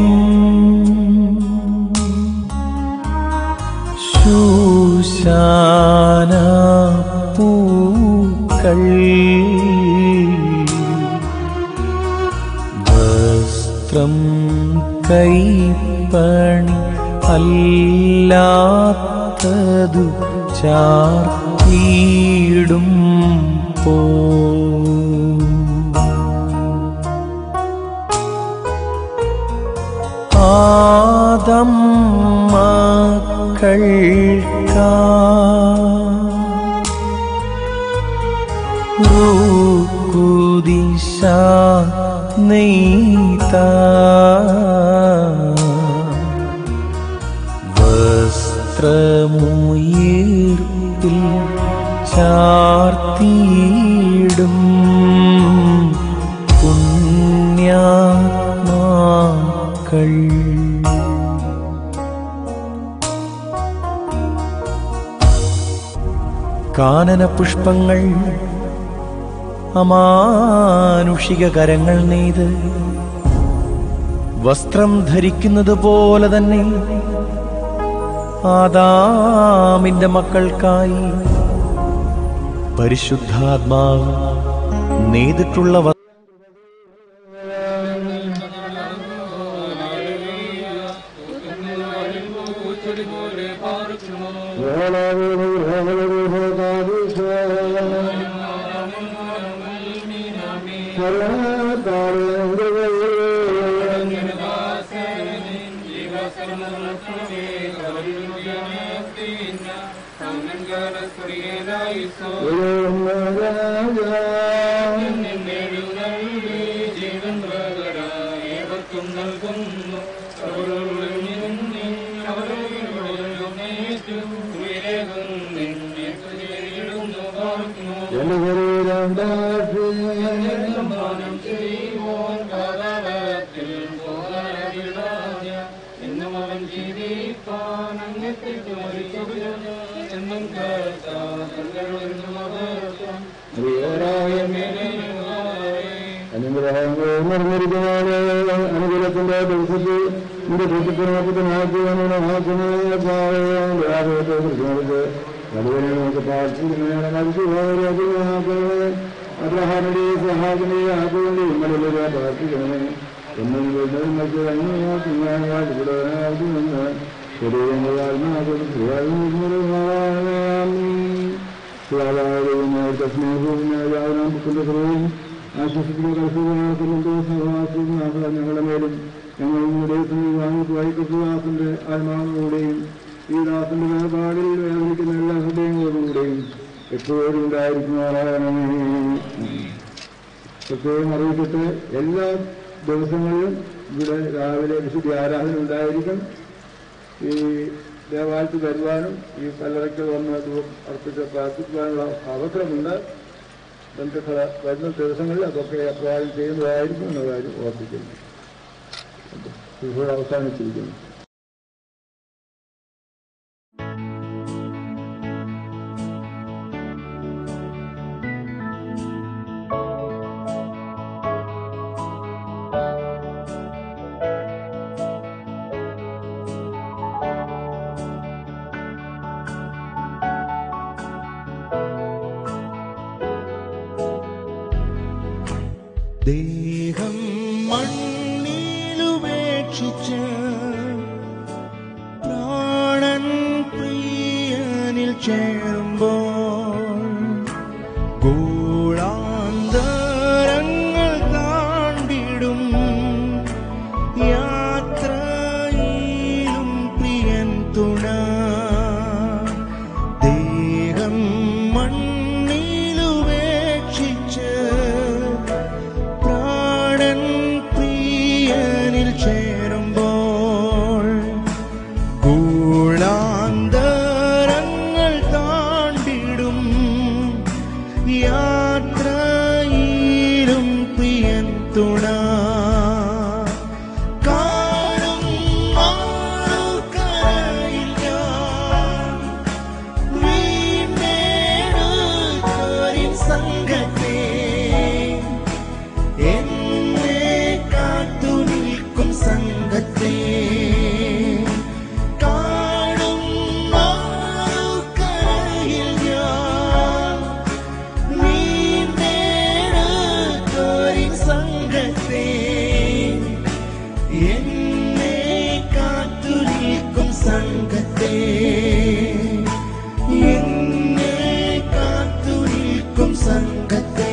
ശൂശാന പൂക്കൾ വസ്ത്രം കൈപ്പണി അല്ലാത്തതു ചാർത്തിയിടും പോ ആദം മക്കൾക്കാ റുക്കുദിശ നെയ്ത വസ്ത്രമുയർപ്പിൽ ചാർത്തിയിടും പുണ്യാത്മാക്കൾ. കാനന പുഷ്പങ്ങൾ അമാനുഷിക കരങ്ങൾ നെയ്ത് വസ്ത്രം ധരിക്കുന്നത് പോലെ തന്നെ ആദാമിന്റെ മക്കൾക്കായി പരിശുദ്ധാത്മാവ് നെയ്തിട്ടുള്ള അനുഗ്രഹത്തിന്റെ ദിവസത്തിൽ നിന്റെ സത്യത്തിനാക്കുന്ന ആഗ്രഹത്തെ പ്രചോദിച്ച് അതുവരെ നമുക്ക് പ്രാർത്ഥിക്കുന്നതിനാണ് മനുഷ്യഭാവരാജനാക്കണമേ അബ്രഹാമിന്റെ സഹാബിനെ ആക്കുകൊണ്ട് ഇന്നലെ പ്രാർത്ഥിക്കണമേ എന്നും നിങ്ങൾക്ക് അന്യായാൽ നിന്ന് ശരീരങ്ങളാൽ സ്നേഹവും ആശ്വസിക്കുന്ന ഞങ്ങളുടെ മേലും ഞങ്ങളുടെ വായിക്കസുദാസന്റെ ആത്മാവിലൂടെയും ഈ ദാസന്റെ വേർപാടിൽ വേദനിക്കുന്ന എല്ലാ ഹൃദയങ്ങളോടുകൂടെയും എപ്പോഴും ഉണ്ടായിരിക്കുന്നവരാകണമേ. പ്രത്യേകം അറിയിച്ചിട്ട് എല്ലാ ദിവസങ്ങളിലും ഇവിടെ രാവിലെ വിശുദ്ധി ആരാധന ഉണ്ടായിരിക്കും. ഈ ദേവാലയത്തിൽ വരുവാനും ഈ കല്ലറയ്ക്ക് വന്ന് അർപ്പിച്ച് പ്രാർത്ഥിക്കുവാനുള്ള അവസരമുണ്ട്. ബന്ധുക്കൾ വരുന്ന ദിവസങ്ങളിൽ അതൊക്കെ അപ്രകാരം ചെയ്യുന്നതായിരിക്കും എന്ന കാര്യം ഓർപ്പിക്കുന്നു. ഇപ്പോൾ അവസാനിച്ചിരിക്കുന്നു. ദേഹം മണ്ണിലുപേക്ഷിച്ച് പ്രാണൻ പ്രിയനിൽ ചേരുമ്പോൾ ഗോളാന്തരങ്ങൾ താണ്ടിടും യാത്രയിലും പ്രിയൻ തുണ. ദേഹം മണ്ണിലുപേക്ഷിച്ച് ചേരുമ്പോൾ ഗൂഢാന്തരങ്ങൾ താണ്ടിടും യാത്രയിലും പ്രിയൻ തുണ. കാണും മാറുകരയിൽ ഞാൻ വീണ്ടെടുത്തോരിൻ സംഘത്തെ സംഘത്തെ കാണും മാറുകരയിൽ ഞാൻ വീണ്ടെടുത്തോരിൻ സംഘത്തെ എന്നെ കാത്തുനിൽക്കും സംഘത്തെ എന്നെ കാത്തുനിൽക്കും സംഘത്തെ.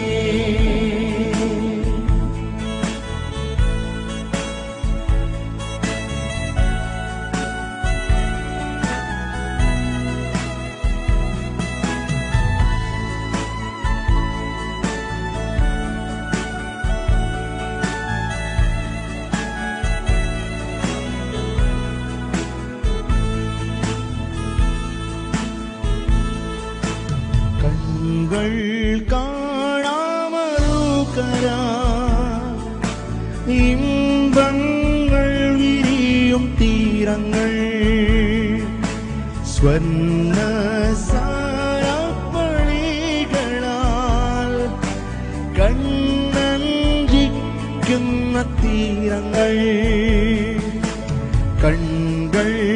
കണ്ണുകൾ കാണാമറുകര ഇമ്പങ്ങൾ വിരിയും തീരങ്ങൾ സ്വർണ്ണ സാരപ്പണികളാൽ കണ്ണഞ്ചിക്കുന്ന തീരങ്ങൾ കണ്ണുകൾ